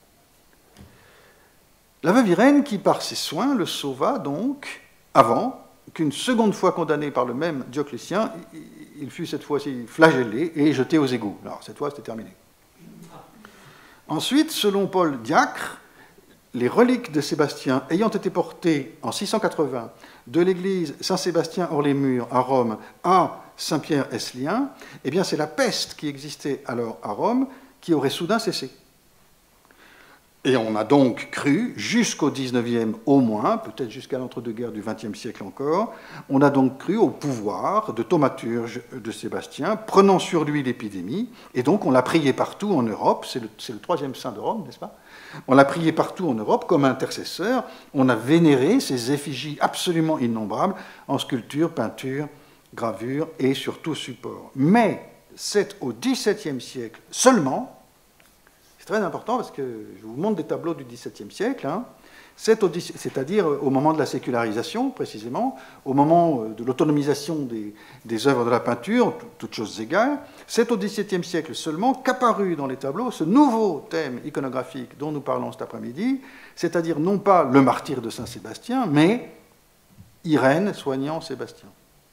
La veuve Irène, qui par ses soins le sauva donc, avant qu'une seconde fois condamné par le même Dioclétien, il fut cette fois-ci flagellé et jeté aux égouts. Alors cette fois, c'était terminé. Ensuite, selon Paul Diacre, les reliques de Sébastien ayant été portées en 680 de l'église Saint-Sébastien hors les murs à Rome à Saint-Pierre-Eslien, eh bien c'est la peste qui existait alors à Rome qui aurait soudain cessé. Et on a donc cru, jusqu'au XIXe au moins, peut-être jusqu'à l'entre-deux-guerres du XXe siècle encore, on a donc cru au pouvoir de thaumaturge de Sébastien, prenant sur lui l'épidémie, et donc on l'a prié partout en Europe, c'est le troisième saint de Rome, n'est-ce pas? On l'a prié partout en Europe comme intercesseur, on a vénéré ses effigies absolument innombrables en sculpture, peinture, gravure et surtout support. Mais c'est au XVIIe siècle seulement, très important parce que je vous montre des tableaux du XVIIe siècle, hein, c'est-à-dire au moment de la sécularisation, précisément, au moment de l'autonomisation des œuvres de la peinture, toutes choses égales, c'est au XVIIe siècle seulement qu'apparut dans les tableaux ce nouveau thème iconographique dont nous parlons cet après-midi, c'est-à-dire non pas le martyre de Saint-Sébastien, mais Irène soignant Sébastien.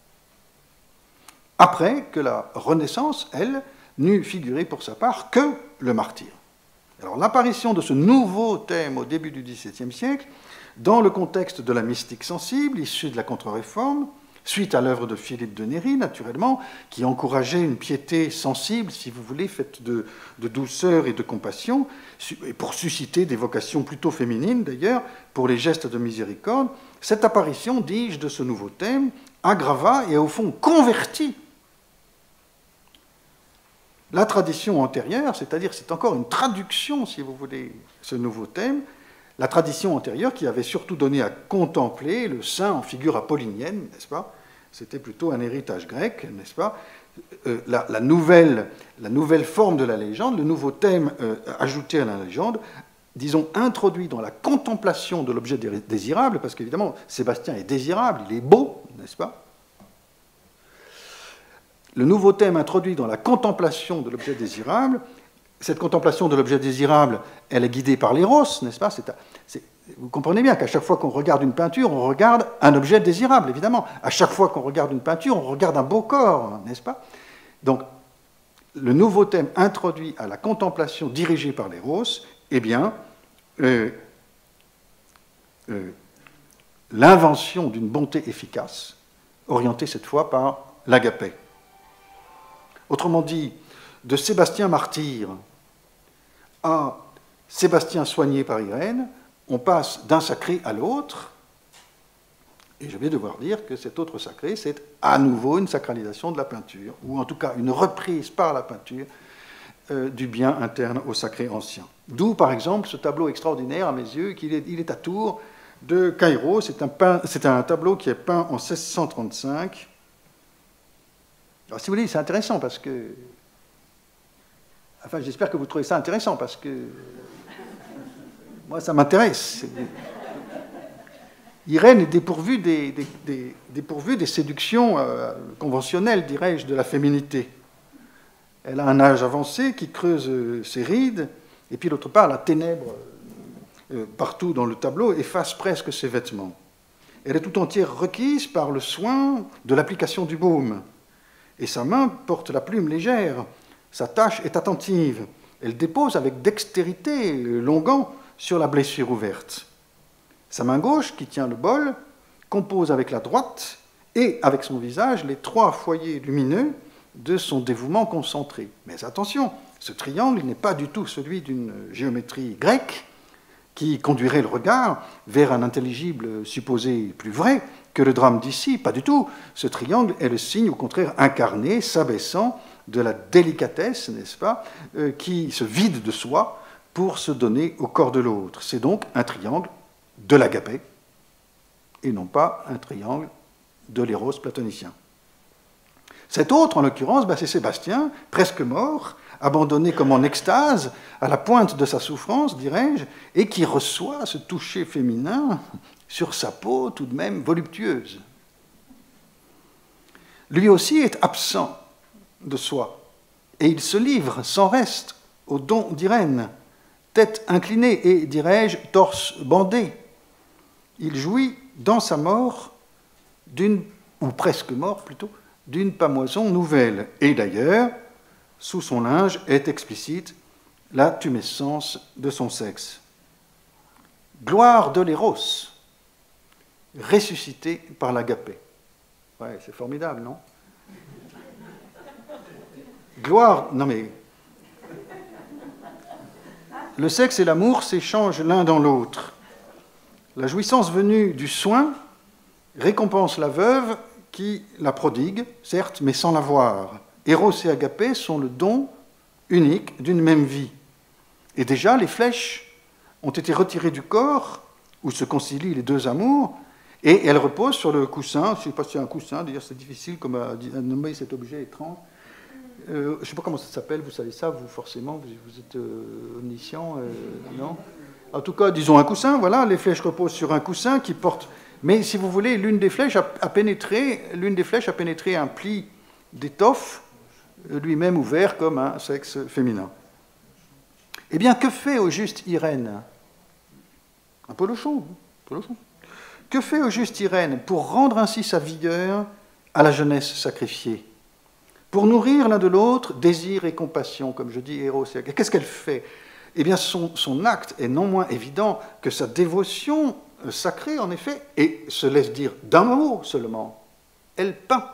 Après que la Renaissance, elle, n'eut figuré pour sa part que le martyr. Alors, l'apparition de ce nouveau thème au début du XVIIe siècle, dans le contexte de la mystique sensible, issue de la Contre-Réforme, suite à l'œuvre de Philippe de Néry, naturellement, qui encourageait une piété sensible, si vous voulez, faite de douceur et de compassion, et pour susciter des vocations plutôt féminines, d'ailleurs, pour les gestes de miséricorde, cette apparition, dis-je, de ce nouveau thème, aggrava et, au fond, convertit la tradition antérieure, c'est-à-dire c'est encore une traduction, si vous voulez, ce nouveau thème, la tradition antérieure qui avait surtout donné à contempler le saint en figure apollinienne, n'est-ce pas? C'était plutôt un héritage grec, n'est-ce pas? La nouvelle forme de la légende, le nouveau thème ajouté à la légende, disons, introduit dans la contemplation de l'objet désirable, parce qu'évidemment, Sébastien est désirable, il est beau, n'est-ce pas? Le nouveau thème introduit dans la contemplation de l'objet désirable, cette contemplation de l'objet désirable, elle est guidée par l'éros, n'est-ce pas? Vous comprenez bien qu'à chaque fois qu'on regarde une peinture, on regarde un objet désirable, évidemment. À chaque fois qu'on regarde une peinture, on regarde un beau corps, n'est-ce pas? Donc, le nouveau thème introduit à la contemplation dirigée par l'éros, eh bien, l'invention d'une bonté efficace, orientée cette fois par l'agapé. Autrement dit, de Sébastien martyr à Sébastien soigné par Irène, on passe d'un sacré à l'autre, et je vais devoir dire que cet autre sacré, c'est à nouveau une sacralisation de la peinture, ou en tout cas une reprise par la peinture du bien interne au sacré ancien. D'où, par exemple, ce tableau extraordinaire, à mes yeux, il est à Tours, de Cairo. C'est un tableau qui est peint en 1635. Alors, si vous voulez, c'est intéressant parce que... Enfin, j'espère que vous trouvez ça intéressant parce que... Moi, ça m'intéresse. Irène est dépourvue des séductions conventionnelles, dirais-je, de la féminité. Elle a un âge avancé qui creuse ses rides, et puis d'autre part, la ténèbre partout dans le tableau efface presque ses vêtements. Elle est tout entière requise par le soin de l'application du baume, et sa main porte la plume légère, sa tâche est attentive, elle dépose avec dextérité l'onguent sur la blessure ouverte. Sa main gauche, qui tient le bol, compose avec la droite et avec son visage les 3 foyers lumineux de son dévouement concentré. Mais attention, ce triangle n'est pas du tout celui d'une géométrie grecque qui conduirait le regard vers un intelligible supposé plus vrai que le drame d'ici. Pas du tout. Ce triangle est le signe, au contraire, incarné, s'abaissant de la délicatesse, n'est-ce pas, qui se vide de soi pour se donner au corps de l'autre. C'est donc un triangle de l'agapé et non pas un triangle de l'éros platonicien. Cet autre, en l'occurrence, c'est Sébastien, presque mort, abandonné comme en extase, à la pointe de sa souffrance, dirais-je, et qui reçoit ce toucher féminin sur sa peau tout de même voluptueuse. Lui aussi est absent de soi, et il se livre sans reste au don d'Irène, tête inclinée et, dirais-je, torse bandé. Il jouit dans sa mort ou presque mort plutôt, d'une pamoison nouvelle. Et d'ailleurs, sous son linge est explicite la tumescence de son sexe. Gloire de l'éros, ressuscité par l'agapé. Ouais, c'est formidable, non? Gloire, non mais... Le sexe et l'amour s'échangent l'un dans l'autre. La jouissance venue du soin récompense la veuve qui la prodigue, certes, mais sans l'avoir. Éros et agapé sont le don unique d'une même vie. Et déjà, les flèches ont été retirées du corps, où se concilient les deux amours, et elles reposent sur le coussin. Je ne sais pas si c'est un coussin, d'ailleurs c'est difficile comme à nommer cet objet étrange. Je ne sais pas comment ça s'appelle, vous savez ça, vous forcément, vous êtes omniscient, non? En tout cas, disons un coussin, voilà, les flèches reposent sur un coussin qui porte... Mais si vous voulez, l'une des flèches a pénétré un pli d'étoffe, lui-même ouvert comme un sexe féminin. Eh bien, que fait au juste Irène? Un peu le chaud. Que fait au juste Irène pour rendre ainsi sa vigueur à la jeunesse sacrifiée? Pour nourrir l'un de l'autre désir et compassion, comme je dis, Éros et Agapé. Qu'est-ce qu'elle fait? Eh bien, son acte est non moins évident que sa dévotion sacrée, en effet, et se laisse dire d'un mot seulement. Elle peint.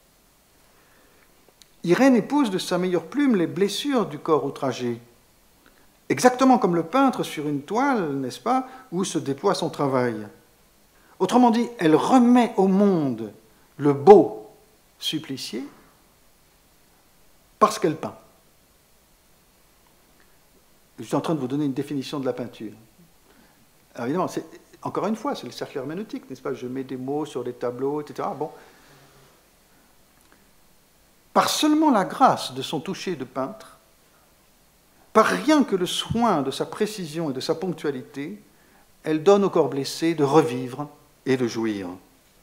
Irène épouse de sa meilleure plume les blessures du corps outragé, exactement comme le peintre sur une toile, n'est-ce pas, où se déploie son travail. Autrement dit, elle remet au monde le beau supplicié parce qu'elle peint. Je suis en train de vous donner une définition de la peinture. Alors évidemment, encore une fois, c'est le cercle herméneutique, n'est-ce pas? Je mets des mots sur les tableaux, etc. Bon. Par seulement la grâce de son toucher de peintre, par rien que le soin de sa précision et de sa ponctualité, elle donne au corps blessé de revivre et de jouir.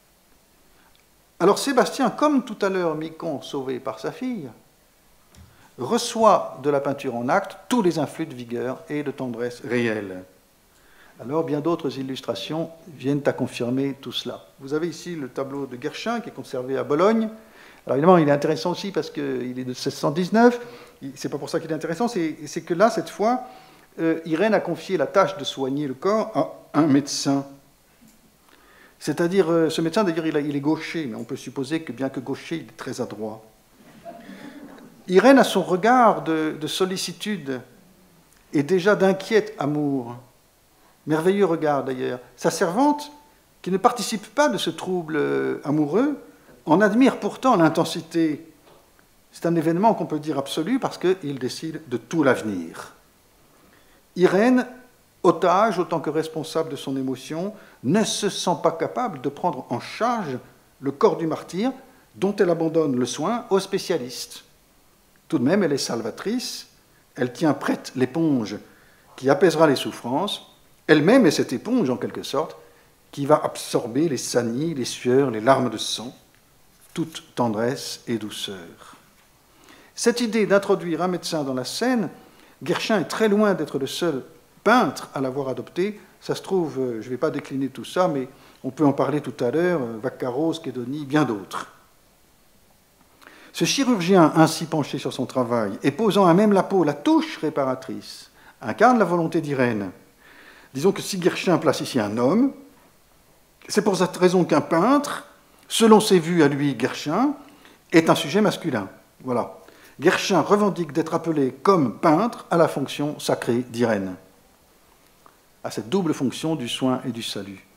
Alors Sébastien, comme tout à l'heure Micon sauvé par sa fille, reçoit de la peinture en acte tous les influx de vigueur et de tendresse réelle. Alors, bien d'autres illustrations viennent à confirmer tout cela. Vous avez ici le tableau de Guerchin qui est conservé à Bologne. Alors, évidemment, il est intéressant aussi parce qu'il est de 1619. C'est pas pour ça qu'il est intéressant, c'est que là, cette fois, Irène a confié la tâche de soigner le corps à un médecin. C'est-à-dire, ce médecin, d'ailleurs, il est gaucher, mais on peut supposer que, bien que gaucher, il est très adroit. Irène a son regard de sollicitude et déjà d'inquiète amour. Merveilleux regard, d'ailleurs. Sa servante, qui ne participe pas de ce trouble amoureux, en admire pourtant l'intensité. C'est un événement qu'on peut dire absolu parce qu'il décide de tout l'avenir. Irène, otage autant que responsable de son émotion, ne se sent pas capable de prendre en charge le corps du martyr dont elle abandonne le soin aux spécialistes. Tout de même, elle est salvatrice, elle tient prête l'éponge qui apaisera les souffrances, elle-même est cette éponge en quelque sorte qui va absorber les saignées, les sueurs, les larmes de sang, toute tendresse et douceur. Cette idée d'introduire un médecin dans la scène, Guerchin est très loin d'être le seul peintre à l'avoir adopté. Ça se trouve, je ne vais pas décliner tout ça, mais on peut en parler tout à l'heure, Vaccaros, Schedoni, bien d'autres. Ce chirurgien ainsi penché sur son travail et posant à même la peau la touche réparatrice incarne la volonté d'Irène. Disons que si Guerchin place ici un homme, c'est pour cette raison qu'un peintre, selon ses vues à lui, Guerchin, est un sujet masculin. Voilà. Guerchin revendique d'être appelé comme peintre à la fonction sacrée d'Irène, à cette double fonction du soin et du salut.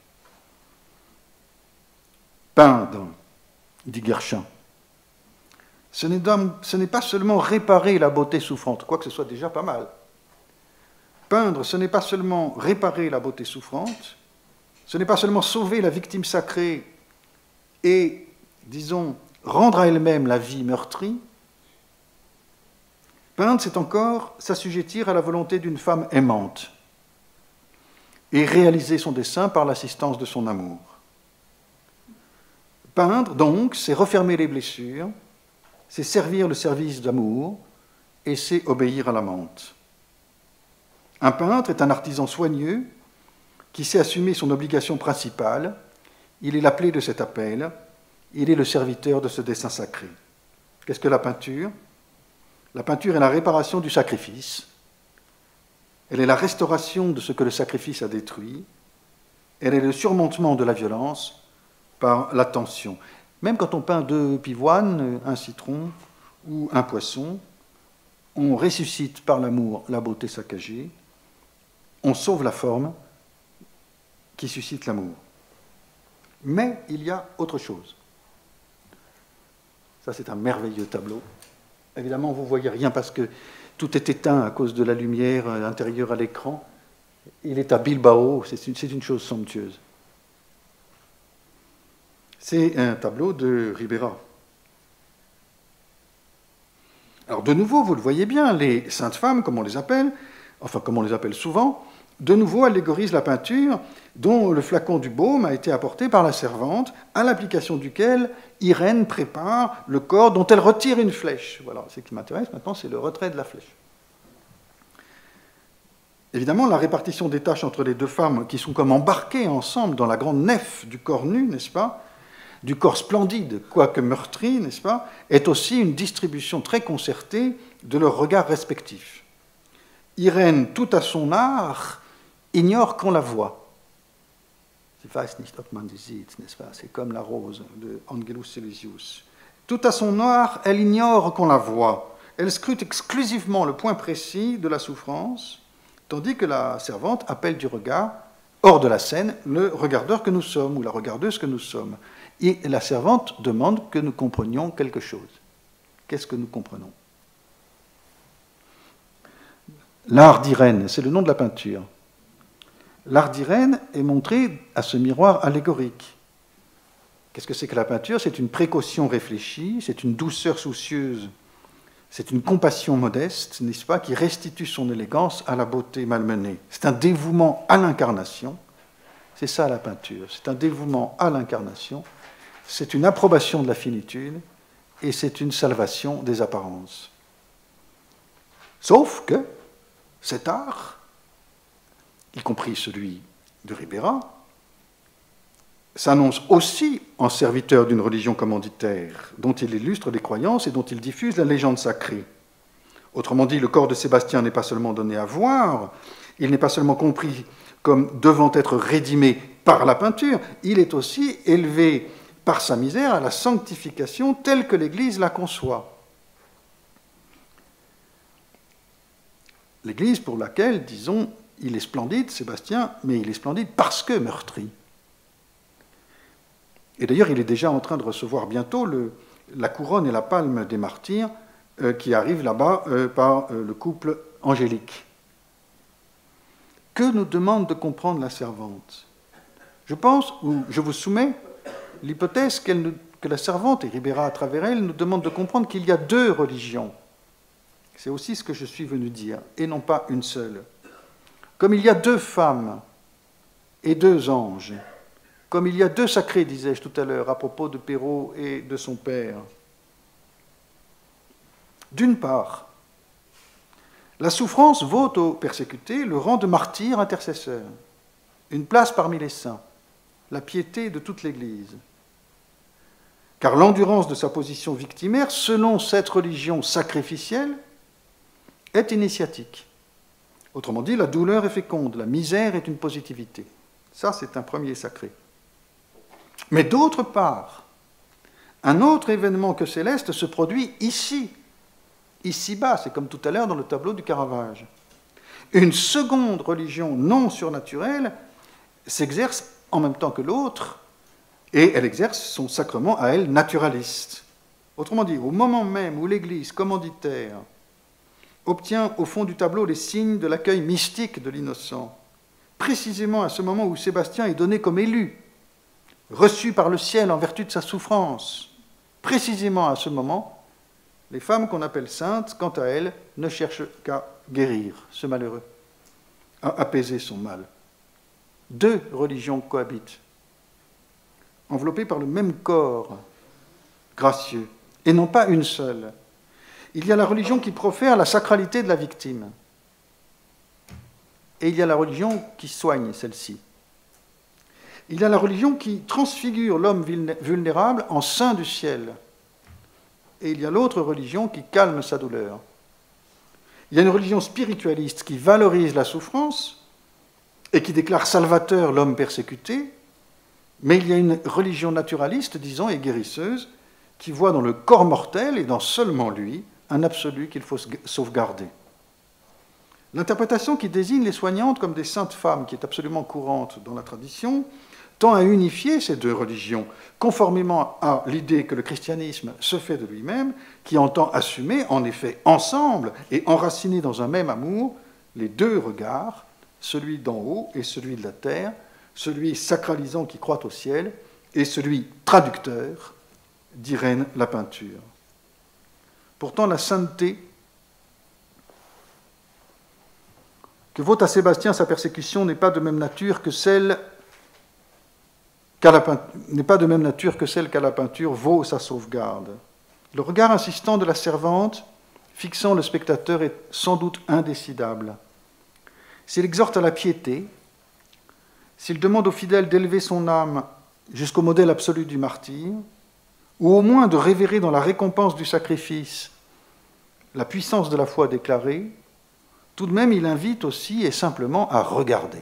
Peindre, dit Guerchin, ce n'est pas seulement réparer la beauté souffrante, quoique ce soit déjà pas mal. Peindre, ce n'est pas seulement réparer la beauté souffrante, ce n'est pas seulement sauver la victime sacrée et, disons, rendre à elle-même la vie meurtrie. Peindre, c'est encore s'assujettir à la volonté d'une femme aimante et réaliser son dessein par l'assistance de son amour. Peindre, donc, c'est refermer les blessures, c'est servir le service d'amour et c'est obéir à l'amante. Un peintre est un artisan soigneux qui sait assumer son obligation principale. Il est l'appelé de cet appel, il est le serviteur de ce dessein sacré. Qu'est-ce que la peinture ? La peinture est la réparation du sacrifice, elle est la restauration de ce que le sacrifice a détruit, elle est le surmontement de la violence par l'attention. Même quand on peint deux pivoines, un citron ou un poisson, on ressuscite par l'amour la beauté saccagée, on sauve la forme qui suscite l'amour. Mais il y a autre chose. Ça, c'est un merveilleux tableau. Évidemment, vous ne voyez rien parce que tout est éteint à cause de la lumière intérieure à l'écran. Il est à Bilbao, c'est une chose somptueuse. C'est un tableau de Ribera. Alors, de nouveau, vous le voyez bien, les saintes femmes, comme on les appelle, enfin, comme on les appelle souvent, de nouveau allégorisent la peinture dont le flacon du baume a été apporté par la servante, à l'application duquel Irène prépare le corps dont elle retire une flèche. Voilà, ce qui m'intéresse maintenant, c'est le retrait de la flèche. Évidemment, la répartition des tâches entre les deux femmes qui sont comme embarquées ensemble dans la grande nef du corps nu, n'est-ce pas, du corps splendide, quoique meurtri, n'est-ce pas, est aussi une distribution très concertée de leurs regards respectifs. Irène, tout à son art, ignore qu'on la voit. Sie weiß nicht, ob man sie sieht, n'est-ce pas? C'est comme la rose de Angelus Silesius. Tout à son art, elle ignore qu'on la voit. Elle scrute exclusivement le point précis de la souffrance, tandis que la servante appelle du regard, hors de la scène, le regardeur que nous sommes, ou la regardeuse que nous sommes. Et la servante demande que nous comprenions quelque chose. Qu'est-ce que nous comprenons? L'art d'Irène, c'est le nom de la peinture. L'art d'Irène est montré à ce miroir allégorique. Qu'est-ce que c'est que la peinture? C'est une précaution réfléchie, c'est une douceur soucieuse, c'est une compassion modeste, n'est-ce pas, qui restitue son élégance à la beauté malmenée. C'est un dévouement à l'incarnation, c'est ça la peinture, c'est un dévouement à l'incarnation, c'est une approbation de la finitude et c'est une salvation des apparences. Sauf que cet art, y compris celui de Ribera, s'annonce aussi en serviteur d'une religion commanditaire, dont il illustre les croyances et dont il diffuse la légende sacrée. Autrement dit, le corps de Sébastien n'est pas seulement donné à voir, il n'est pas seulement compris comme devant être rédimé par la peinture, il est aussi élevé par sa misère à la sanctification telle que l'Église la conçoit. L'Église pour laquelle, disons, il est splendide, Sébastien, mais il est splendide parce que meurtri. Et d'ailleurs, il est déjà en train de recevoir bientôt la couronne et la palme des martyrs qui arrivent là-bas par le couple angélique. Que nous demande de comprendre la servante? Je pense, ou je vous soumets, l'hypothèse que la servante, et Ribera à travers elle, nous demande de comprendre qu'il y a deux religions. C'est aussi ce que je suis venu dire, et non pas une seule. Comme il y a deux femmes et deux anges, comme il y a deux sacrés, disais-je tout à l'heure, à propos de Perrault et de son père. D'une part, la souffrance vaut aux persécutés le rang de martyr intercesseur, une place parmi les saints, la piété de toute l'Église. Car l'endurance de sa position victimaire, selon cette religion sacrificielle, est initiatique. Autrement dit, la douleur est féconde, la misère est une positivité. Ça, c'est un premier sacré. Mais d'autre part, un autre événement que céleste se produit ici, ici-bas, c'est comme tout à l'heure dans le tableau du Caravage. Une seconde religion non surnaturelle s'exerce en même temps que l'autre, et elle exerce son sacrement à elle naturaliste. Autrement dit, au moment même où l'Église commanditaire obtient au fond du tableau les signes de l'accueil mystique de l'innocent, précisément à ce moment où Sébastien est donné comme élu, reçu par le ciel en vertu de sa souffrance, précisément à ce moment, les femmes qu'on appelle saintes, quant à elles, ne cherchent qu'à guérir ce malheureux, à apaiser son mal. Deux religions cohabitent, enveloppées par le même corps gracieux, et non pas une seule. Il y a la religion qui profère la sacralité de la victime, et il y a la religion qui soigne celle-ci. Il y a la religion qui transfigure l'homme vulnérable en saint du ciel, et il y a l'autre religion qui calme sa douleur. Il y a une religion spiritualiste qui valorise la souffrance et qui déclare salvateur l'homme persécuté, mais il y a une religion naturaliste, disons, et guérisseuse, qui voit dans le corps mortel, et dans seulement lui, un absolu qu'il faut sauvegarder. L'interprétation qui désigne les soignantes comme des saintes femmes, qui est absolument courante dans la tradition, tend à unifier ces deux religions, conformément à l'idée que le christianisme se fait de lui-même, qui entend assumer, en effet, ensemble et enracinés dans un même amour, les deux regards, celui d'en haut et celui de la terre, celui sacralisant qui croit au ciel et celui traducteur d'Irène la peinture. Pourtant, la sainteté que vaut à Sébastien sa persécution n'est pas de même nature que celle qu'à la peinture vaut sa sauvegarde. Le regard insistant de la servante, fixant le spectateur, est sans doute indécidable. S'il exhorte à la piété, s'il demande aux fidèles d'élever son âme jusqu'au modèle absolu du martyr, ou au moins de révérer dans la récompense du sacrifice la puissance de la foi déclarée, tout de même il invite aussi et simplement à regarder.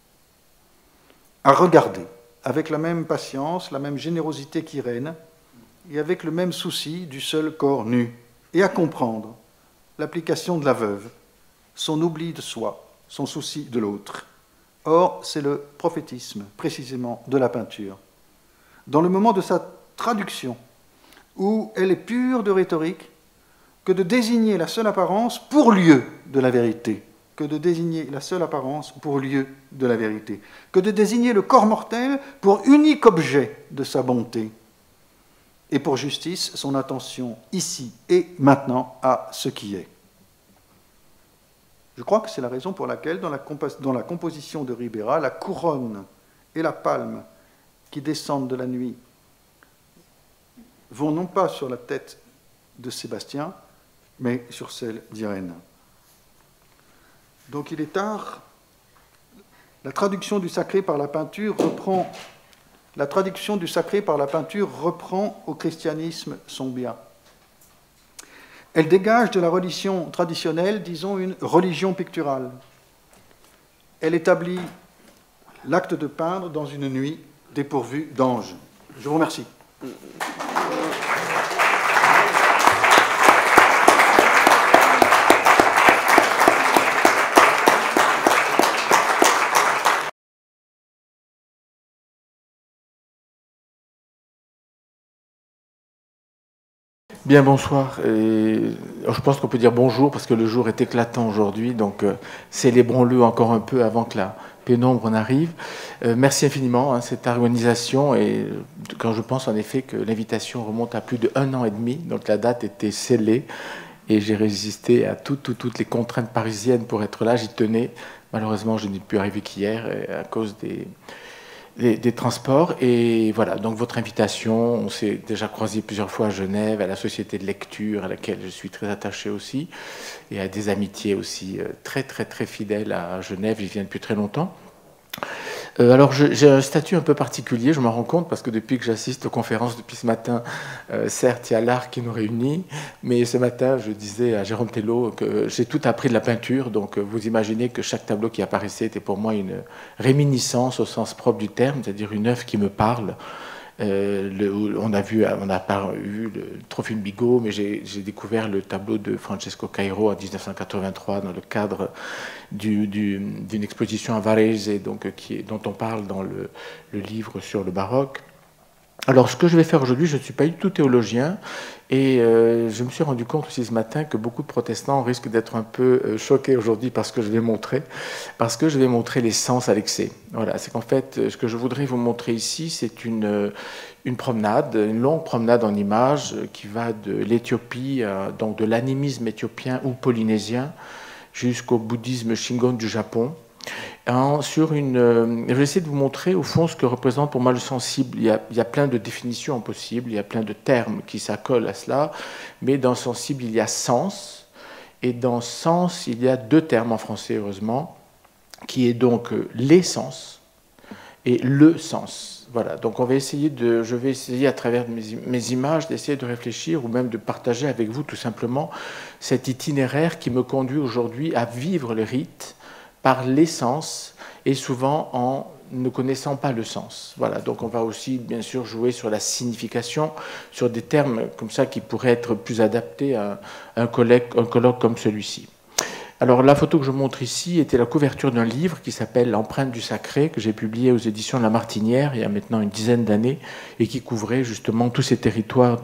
À regarder, avec la même patience, la même générosité qu'Irène, et avec le même souci du seul corps nu, et à comprendre l'application de la veuve, son oubli de soi, son souci de l'autre. Or, c'est le prophétisme, précisément, de la peinture. Dans le moment de sa traduction, où elle est pure de rhétorique, que de désigner la seule apparence pour lieu de la vérité, que de désigner la seule apparence pour lieu de la vérité, que de désigner le corps mortel pour unique objet de sa bonté, et pour justice son attention ici et maintenant à ce qui est. Je crois que c'est la raison pour laquelle, dans la composition de Ribera, la couronne et la palme qui descendent de la nuit vont non pas sur la tête de Sébastien, mais sur celle d'Irène. Donc il est tard. La traduction du sacré par la peinture reprend au christianisme son bien. Elle dégage de la religion traditionnelle, disons, une religion picturale. Elle établit l'acte de peindre dans une nuit dépourvue d'anges. Je vous remercie. Bien, bonsoir. Je pense qu'on peut dire bonjour parce que le jour est éclatant aujourd'hui, donc célébrons-le encore un peu avant que la pénombre n'arrive. Merci infiniment, cette organisation, et quand je pense en effet que l'invitation remonte à plus d'1 an et demi, donc la date était scellée et j'ai résisté à toutes les contraintes parisiennes pour être là, j'y tenais. Malheureusement, je n'ai pu arriver qu'hier à cause des transports. Et voilà, donc votre invitation, on s'est déjà croisé plusieurs fois à Genève, à la Société de lecture, à laquelle je suis très attaché aussi, et à des amitiés aussi très fidèles à Genève, j'y viens depuis très longtemps. Alors j'ai un statut un peu particulier, je m'en rends compte, parce que depuis que j'assiste aux conférences depuis ce matin, certes il y a l'art qui nous réunit, mais ce matin je disais à Jérôme Tello que j'ai tout appris de la peinture, donc vous imaginez que chaque tableau qui apparaissait était pour moi une réminiscence au sens propre du terme, c'est-à-dire une œuvre qui me parle. On n'a pas vu le Trophime Bigot, mais j'ai découvert le tableau de Francesco Cairo en 1983 dans le cadre d'une exposition à Varese, donc, dont on parle dans le livre sur le baroque. Alors, ce que je vais faire aujourd'hui, je ne suis pas du tout théologien, et je me suis rendu compte aussi ce matin que beaucoup de protestants risquent d'être un peu choqués aujourd'hui par ce que je vais montrer, parce que je vais montrer les sens à l'excès. Voilà, c'est qu'en fait, ce que je voudrais vous montrer ici, c'est une promenade, une longue promenade en images qui va de l'Éthiopie, donc de l'animisme éthiopien ou polynésien, jusqu'au bouddhisme Shingon du Japon. Je vais essayer de vous montrer au fond ce que représente pour moi le sensible. Il y a plein de définitions possibles, il y a plein de termes qui s'accolent à cela, mais dans sensible il y a sens, et dans sens il y a 2 termes en français heureusement, qui est donc l'essence et le sens. Voilà, donc je vais essayer à travers mes images d'essayer de réfléchir ou même de partager avec vous tout simplement cet itinéraire qui me conduit aujourd'hui à vivre le rite par l'essence et souvent en ne connaissant pas le sens. Voilà, donc on va aussi bien sûr jouer sur la signification, sur des termes comme ça qui pourraient être plus adaptés à un colloque comme celui-ci. Alors la photo que je montre ici était la couverture d'un livre qui s'appelle L'empreinte du sacré, que j'ai publié aux éditions de La Martinière il y a maintenant une dizaine d'années, et qui couvrait justement tous ces territoires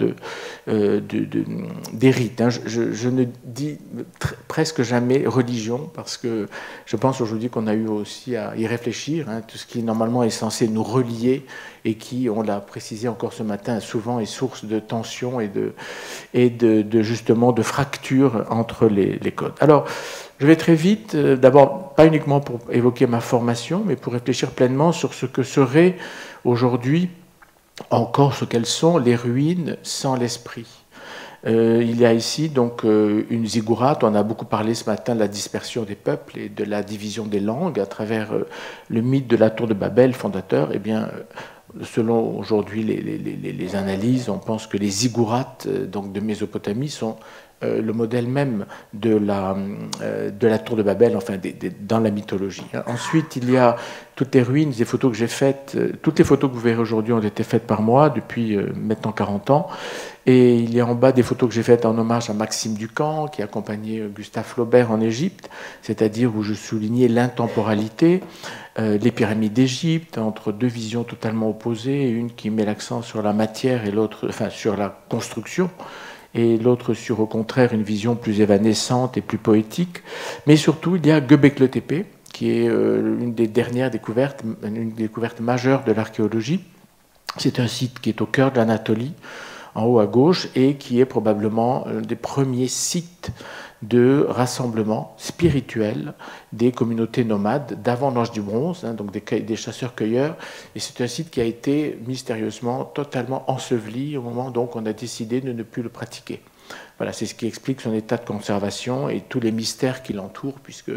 des rites. Je ne dis presque jamais religion, parce que je pense aujourd'hui qu'on a eu aussi à y réfléchir, tout ce qui normalement est censé nous relier, et qui, on l'a précisé encore ce matin, souvent est source de tensions et justement de fractures entre les codes. Alors, je vais très vite, d'abord, pas uniquement pour évoquer ma formation, mais pour réfléchir pleinement sur ce que seraient aujourd'hui, encore ce qu'elles sont, les ruines sans l'esprit. Il y a ici donc une ziggourate. On a beaucoup parlé ce matin de la dispersion des peuples et de la division des langues à travers le mythe de la tour de Babel fondateur. Eh bien, selon aujourd'hui les analyses, on pense que les ziggourates donc de Mésopotamie sont le modèle même de la tour de Babel, enfin dans la mythologie. Ensuite, il y a toutes les ruines, des photos que j'ai faites. Toutes les photos que vous verrez aujourd'hui ont été faites par moi depuis maintenant 40 ans. Et il y a en bas des photos que j'ai faites en hommage à Maxime Ducamp, qui a accompagné Gustave Flaubert en Égypte, c'est-à-dire où je soulignais l'intemporalité, les pyramides d'Égypte, entre 2 visions totalement opposées, une qui met l'accent sur la matière et l'autre, enfin sur la construction, et l'autre sur, au contraire, une vision plus évanescente et plus poétique. Mais surtout, il y a Göbekli Tepe, qui est une des dernières découvertes, une découverte majeure de l'archéologie. C'est un site qui est au cœur de l'Anatolie, en haut à gauche, et qui est probablement un des premiers sites de rassemblement spirituel des communautés nomades d'avant l'âge du bronze, donc des chasseurs-cueilleurs. Et c'est un site qui a été mystérieusement totalement enseveli au moment donc on a décidé de ne plus le pratiquer. Voilà, c'est ce qui explique son état de conservation et tous les mystères qui l'entourent, puisque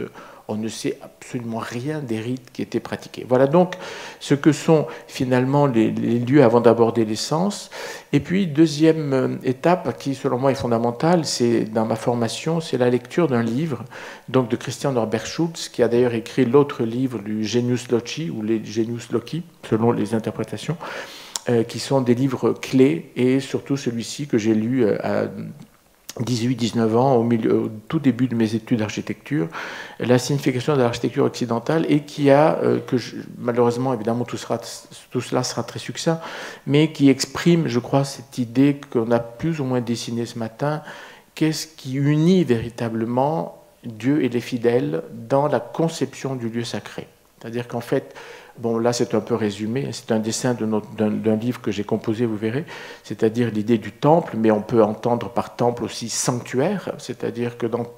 on ne sait absolument rien des rites qui étaient pratiqués. Voilà donc ce que sont finalement les lieux avant d'aborder l'essence. Et puis, deuxième étape qui, selon moi, est fondamentale, c'est dans ma formation, c'est la lecture d'un livre donc de Christian Norbert Schulz, qui a d'ailleurs écrit l'autre livre du Genius Loci, ou les Genius Loci, selon les interprétations, qui sont des livres clés, et surtout celui-ci que j'ai lu à 18-19 ans, au tout début de mes études d'architecture, la signification de l'architecture occidentale, et qui a, malheureusement, évidemment, tout cela sera très succinct, mais qui exprime, je crois, cette idée qu'on a plus ou moins dessinée ce matin, qu'est-ce qui unit véritablement Dieu et les fidèles dans la conception du lieu sacré. C'est-à-dire qu'en fait, bon, là c'est un peu résumé, c'est un dessin d'un livre que j'ai composé, vous verrez, c'est-à-dire l'idée du temple, mais on peut entendre par temple aussi sanctuaire, c'est-à-dire que dans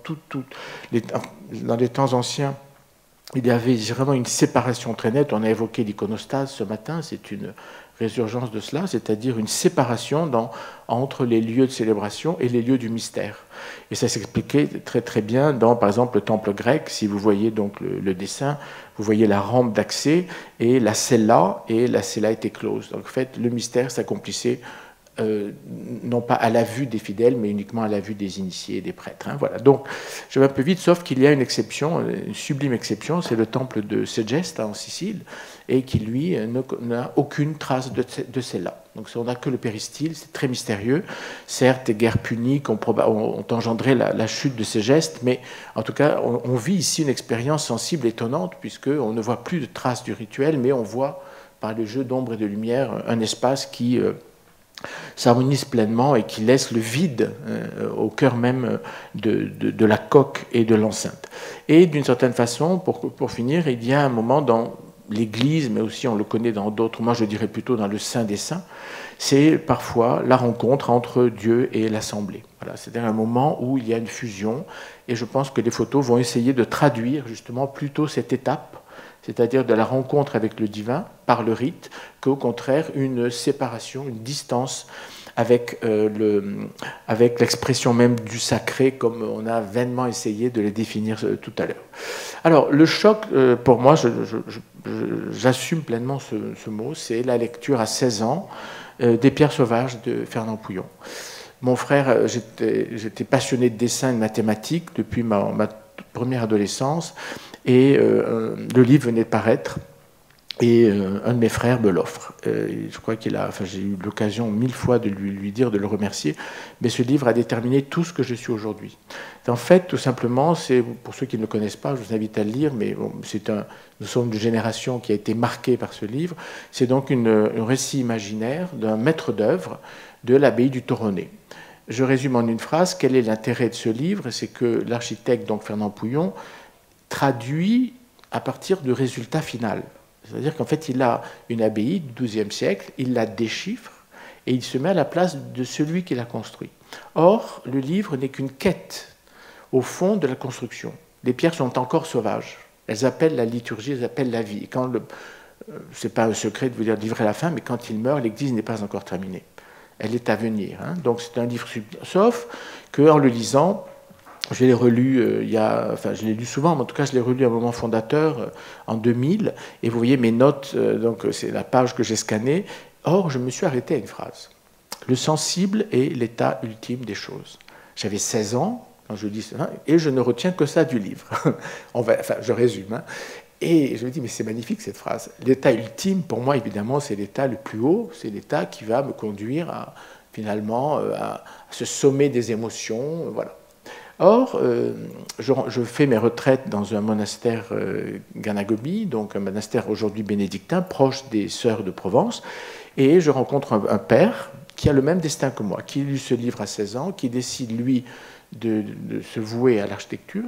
les temps anciens, il y avait vraiment une séparation très nette. On a évoqué l'iconostase ce matin, c'est une résurgence de cela, c'est-à-dire une séparation entre les lieux de célébration et les lieux du mystère. Et ça s'expliquait très très bien dans, par exemple, le temple grec. Si vous voyez donc le dessin, vous voyez la rampe d'accès et la cella était close. Donc en fait, le mystère s'accomplissait non pas à la vue des fidèles, mais uniquement à la vue des initiés et des prêtres. Hein, voilà. Donc, je vais un peu vite, sauf qu'il y a une exception, une sublime exception, c'est le temple de Segeste en Sicile, et qui, lui, n'a aucune trace de celle-là. Donc, on n'a que le péristyle, c'est très mystérieux. Certes, les guerres puniques ont engendré la chute de Segeste, mais en tout cas, on vit ici une expérience sensible, étonnante, puisqu'on ne voit plus de traces du rituel, mais on voit, par le jeu d'ombre et de lumière, un espace qui s'harmonise pleinement et qui laisse le vide au cœur même de la coque et de l'enceinte. Et d'une certaine façon, pour finir, il y a un moment dans l'Église, mais aussi on le connaît dans d'autres, moi je dirais plutôt dans le Saint des Saints, c'est parfois la rencontre entre Dieu et l'Assemblée. Voilà, c'est-à-dire un moment où il y a une fusion, et je pense que les photos vont essayer de traduire justement plutôt cette étape, c'est-à-dire de la rencontre avec le divin par le rite, qu'au contraire une séparation, une distance avec l'expression même du sacré, comme on a vainement essayé de les définir tout à l'heure. Alors, le choc, pour moi, j'assume pleinement ce mot, c'est la lecture à 16 ans des Pierres sauvages de Fernand Pouillon. Mon frère, j'étais passionné de dessin et de mathématiques depuis ma première adolescence, et le livre venait de paraître, et un de mes frères me l'offre. Je crois j'ai eu l'occasion 1000 fois de lui dire, de le remercier, mais ce livre a déterminé tout ce que je suis aujourd'hui. En fait, tout simplement, c'est, pour ceux qui ne le connaissent pas, je vous invite à le lire, mais bon, nous sommes une génération qui a été marquée par ce livre. C'est donc un récit imaginaire d'un maître d'œuvre de l'abbaye du Toronnet. Je résume en une phrase, quel est l'intérêt de ce livre? C'est que l'architecte, donc Fernand Pouillon, traduit à partir du résultat final. C'est-à-dire qu'en fait, il a une abbaye du XIIe siècle, il la déchiffre et il se met à la place de celui qui l'a construit. Or, le livre n'est qu'une quête au fond de la construction. Les pierres sont encore sauvages. Elles appellent la liturgie, elles appellent la vie. Ce n'est pas un secret de vous dire livrer la fin, mais quand il meurt, l'Église n'est pas encore terminée. Elle est à venir. Hein. Donc c'est un livre sauf qu'en le lisant, je l'ai relu je l'ai lu souvent, mais en tout cas je l'ai relu à un moment fondateur en 2000, et vous voyez mes notes, donc c'est la page que j'ai scannée. Or, je me suis arrêté à une phrase. Le sensible est l'état ultime des choses. J'avais 16 ans quand je dis ça, et je ne retiens que ça du livre. Je résume. Hein. Et je me dis, mais c'est magnifique cette phrase. L'état ultime, pour moi, évidemment, c'est l'état le plus haut, c'est l'état qui va me conduire à ce sommet des émotions, voilà. Or, je fais mes retraites dans un monastère Ganagobi, donc un monastère aujourd'hui bénédictin, proche des Sœurs de Provence, et je rencontre un père qui a le même destin que moi, qui lit ce livre à 16 ans, qui décide, lui, de se vouer à l'architecture,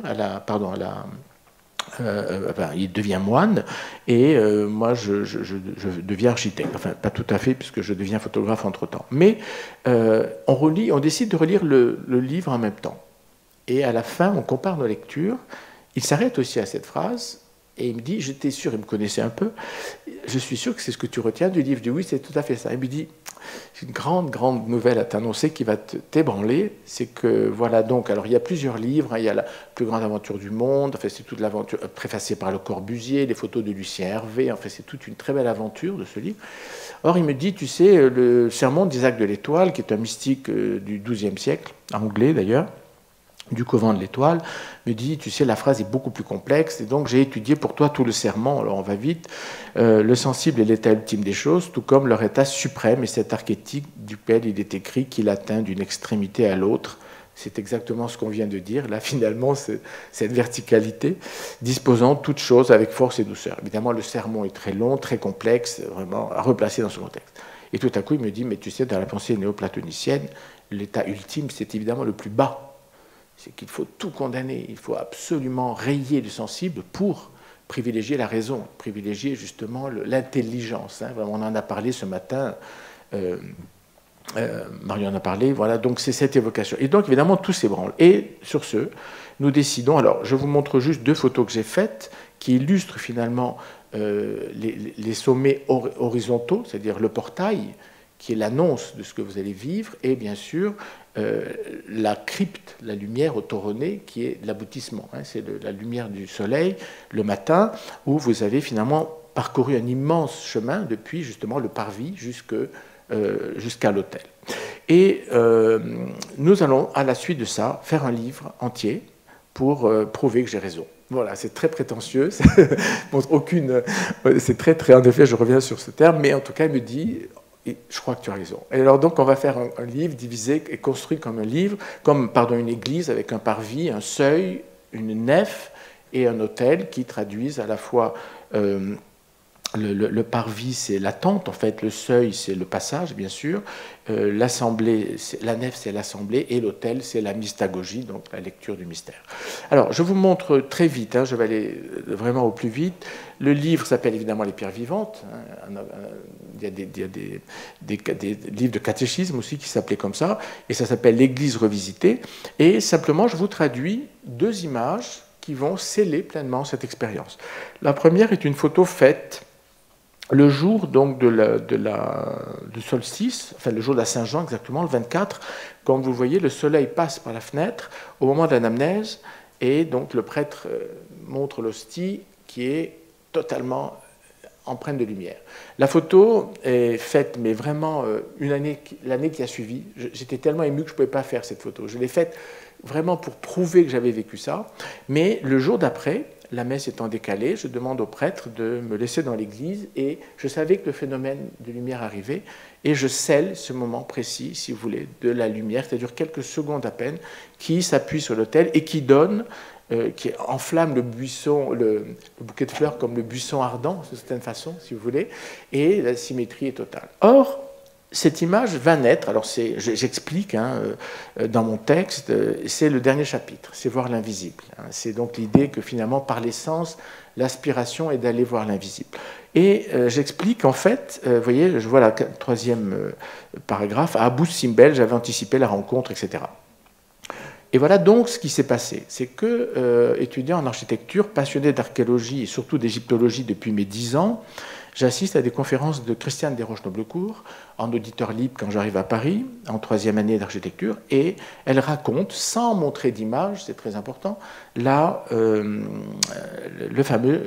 il devient moine, et moi, je deviens architecte. Enfin, pas tout à fait, puisque je deviens photographe entre-temps. Mais on décide de relire le livre en même temps. Et à la fin, on compare nos lectures. Il s'arrête aussi à cette phrase. Et il me dit, j'étais sûr, il me connaissait un peu, je suis sûr que c'est ce que tu retiens du livre. Je dis, oui, c'est tout à fait ça. Il me dit, j'ai une grande, grande nouvelle à t'annoncer qui va t'ébranler. C'est que, voilà, donc, alors il y a plusieurs livres. Hein, il y a La plus grande aventure du monde. Enfin, c'est toute l'aventure préfacée par Le Corbusier, les photos de Lucien Hervé. Enfin, c'est toute une très belle aventure de ce livre. Or, il me dit, tu sais, le sermon d'Isaac de l'Étoile, qui est un mystique du XIIe siècle, anglais d'ailleurs, du Couvent de l'Étoile, me dit, tu sais, la phrase est beaucoup plus complexe, et donc j'ai étudié pour toi tout le serment, alors on va vite, le sensible est l'état ultime des choses, tout comme leur état suprême, et cet archétype duquel il est écrit qu'il atteint d'une extrémité à l'autre. C'est exactement ce qu'on vient de dire, là finalement, cette verticalité, disposant toutes choses avec force et douceur. Évidemment, le sermon est très long, très complexe, vraiment à replacer dans son contexte. Et tout à coup, il me dit, mais tu sais, dans la pensée néoplatonicienne, l'état ultime, c'est évidemment le plus bas. C'est qu'il faut tout condamner, il faut absolument rayer le sensible pour privilégier la raison, privilégier justement l'intelligence. Hein. On en a parlé ce matin, Marion en a parlé, voilà, donc c'est cette évocation. Et donc évidemment tout s'ébranle. Et sur ce, nous décidons, alors je vous montre juste 2 photos que j'ai faites qui illustrent finalement les sommets horizontaux, c'est-à-dire le portail, qui est l'annonce de ce que vous allez vivre, et bien sûr la crypte, la lumière autoronée, qui est l'aboutissement. Hein, c'est la lumière du soleil le matin, où vous avez finalement parcouru un immense chemin depuis justement le parvis jusqu'à l'autel. Et nous allons, à la suite de ça, faire un livre entier pour prouver que j'ai raison. Voilà, c'est très prétentieux, ça montre aucune... C'est très, très... En effet, je reviens sur ce terme, mais en tout cas, il me dit... Et je crois que tu as raison. Et alors donc on va faire un livre divisé et construit comme un livre, comme une église avec un parvis, un seuil, une nef et un autel qui traduisent à la fois le parvis, c'est la tente en fait, le seuil, c'est le passage bien sûr, l'assemblée, la nef, c'est l'assemblée et l'autel, c'est la mystagogie, donc la lecture du mystère. Alors je vous montre très vite, hein, je vais aller vraiment au plus vite. Le livre s'appelle évidemment Les pierres vivantes. Hein, il y a des livres de catéchisme aussi qui s'appelaient comme ça, et ça s'appelle L'Église revisitée. Et simplement, je vous traduis 2 images qui vont sceller pleinement cette expérience. La première est une photo faite le jour donc du solstice, enfin le jour de la Saint-Jean exactement, le 24. Comme vous voyez, le soleil passe par la fenêtre au moment de l'anamnèse, et donc le prêtre montre l'hostie qui est totalement empreinte de lumière. La photo est faite, mais vraiment l'année qui a suivi. J'étais tellement ému que je ne pouvais pas faire cette photo. Je l'ai faite vraiment pour prouver que j'avais vécu ça. Mais le jour d'après, la messe étant décalée, je demande au prêtre de me laisser dans l'église, et je savais que le phénomène de lumière arrivait, et je scelle ce moment précis, si vous voulez, de la lumière, c'est-à-dire quelques secondes à peine, qui s'appuie sur l'autel et qui donne... qui enflamme le buisson, le bouquet de fleurs comme le buisson ardent, de certaine façon, si vous voulez, et la symétrie est totale. Or, cette image va naître, alors j'explique hein, dans mon texte, c'est le dernier chapitre, c'est voir l'invisible. Hein, c'est donc l'idée que finalement, par l'essence, l'aspiration est d'aller voir l'invisible. Et j'explique en fait, vous voyez, je vois la 3e paragraphe, à Abou Simbel, j'avais anticipé la rencontre, etc. Et voilà donc ce qui s'est passé. C'est que, étudiant en architecture, passionné d'archéologie et surtout d'égyptologie depuis mes 10 ans, j'assiste à des conférences de Christiane Desroches-Noblecourt, en auditeur libre quand j'arrive à Paris, en 3e année d'architecture, et elle raconte, sans montrer d'image, c'est très important, le fameux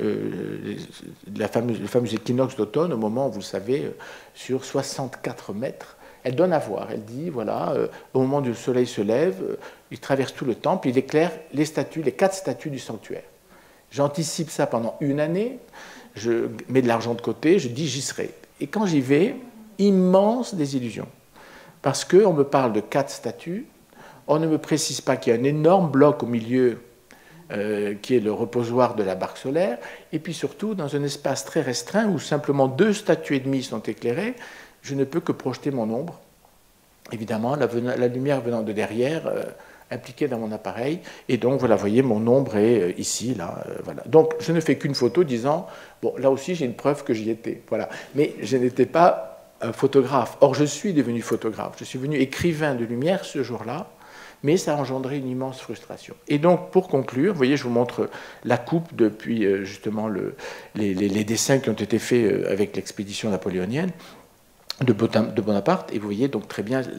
équinoxe d'automne, au moment, vous le savez, sur 64 mètres, elle donne à voir, elle dit, voilà, au moment où le soleil se lève, il traverse tout le temple, il éclaire les 4 statues du sanctuaire. J'anticipe ça pendant 1 année, je mets de l'argent de côté, je dis j'y serai. Et quand j'y vais, immense désillusion. Parce qu'on me parle de 4 statues, on ne me précise pas qu'il y a un énorme bloc au milieu qui est le reposoir de la barque solaire, et puis surtout dans un espace très restreint où simplement 2 statues et demie sont éclairées, je ne peux que projeter mon ombre. Évidemment, la lumière venant de derrière, impliquée dans mon appareil, et donc, voilà, vous voyez, mon ombre est ici, là, voilà. Donc, je ne fais qu'une photo disant, bon, là aussi, j'ai une preuve que j'y étais, voilà. Mais je n'étais pas photographe. Or, je suis devenu photographe. Je suis devenu écrivain de lumière ce jour-là, mais ça a engendré une immense frustration. Et donc, pour conclure, vous voyez, je vous montre la coupe depuis justement les dessins qui ont été faits avec l'expédition napoléonienne de Bonaparte, et vous voyez donc très bien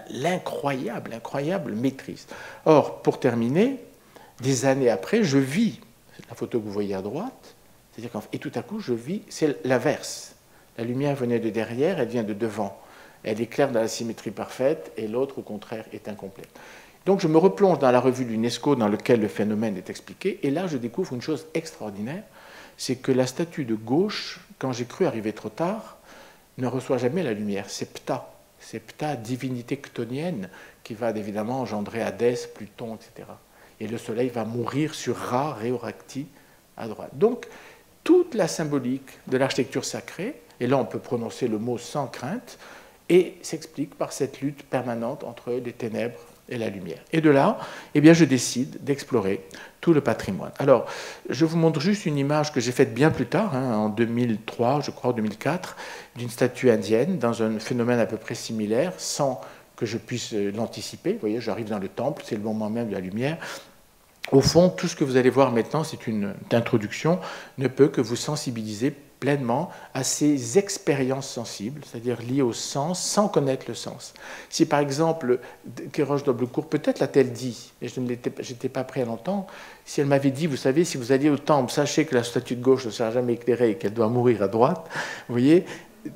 l'incroyable maîtrise. Or, pour terminer, des années après, je vis la photo que vous voyez à droite, c'est-à-dire et tout à coup, je vis, c'est l'inverse. La lumière venait de derrière, elle vient de devant. Elle éclaire dans la symétrie parfaite, et l'autre, au contraire, est incomplète. Donc, je me replonge dans la revue de l'UNESCO dans laquelle le phénomène est expliqué, et là, je découvre une chose extraordinaire, c'est que la statue de gauche, quand j'ai cru arriver trop tard, ne reçoit jamais la lumière. C'est Ptah. C'est Ptah, divinité chtonienne, qui va évidemment engendrer Hadès, Pluton, etc. Et le soleil va mourir sur Ra, Réorakti, à droite. Donc, toute la symbolique de l'architecture sacrée, et là on peut prononcer le mot sans crainte, et s'explique par cette lutte permanente entre les ténèbres et la lumière. Et de là, eh bien, je décide d'explorer tout le patrimoine. Alors, je vous montre juste une image que j'ai faite bien plus tard, en 2003, je crois, 2004, d'une statue indienne, dans un phénomène à peu près similaire, sans que je puisse l'anticiper. Vous voyez, j'arrive dans le temple, c'est le moment même de la lumière. Au fond, tout ce que vous allez voir maintenant, c'est une introduction, ne peut que vous sensibiliser pleinement à ces expériences sensibles, c'est-à-dire liées au sens, sans connaître le sens. Si par exemple, Kéroche d'Oblecourt, peut-être l'a-t-elle dit, et je n'étais pas prêt à l'entendre, si elle m'avait dit, vous savez, si vous alliez au temple, sachez que la statue de gauche ne sera jamais éclairée et qu'elle doit mourir à droite, vous voyez,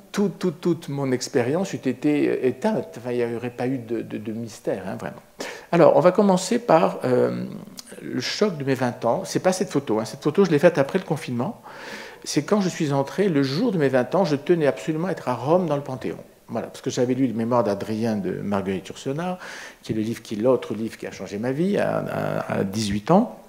toute mon expérience eût été éteinte, enfin, il n'y aurait pas eu de mystère, vraiment. Alors, on va commencer par le choc de mes 20 ans. Ce n'est pas cette photo, cette photo, je l'ai faite après le confinement. C'est quand je suis entré, le jour de mes 20 ans, je tenais absolument à être à Rome dans le Panthéon. Voilà, parce que j'avais lu les Mémoires d'Adrien de Marguerite Yourcenar, qui est l'autre livre qui a changé ma vie à 18 ans.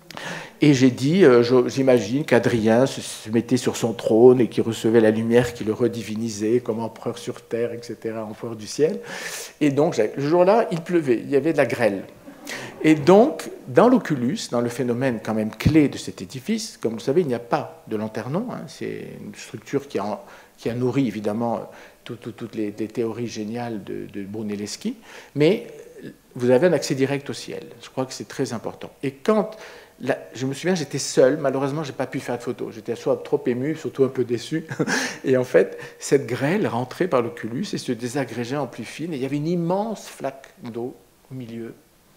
Et j'ai dit, j'imagine qu'Adrien se mettait sur son trône et qu'il recevait la lumière qui le redivinisait comme empereur sur terre, etc., empereur du ciel. Et donc, le jour-là, il pleuvait, il y avait de la grêle. Et donc, dans l'oculus, dans le phénomène quand même clé de cet édifice, comme vous le savez, il n'y a pas de lanternon, c'est une structure qui a nourri évidemment toutes les théories géniales de Brunelleschi, mais vous avez un accès direct au ciel. Je crois que c'est très important. Et quand, je me souviens, j'étais seul, malheureusement, je n'ai pas pu faire de photos. J'étais soit trop ému, surtout un peu déçu. Et en fait, cette grêle rentrait par l'oculus et se désagrégeait en plus fine, et il y avait une immense flaque d'eau au milieu.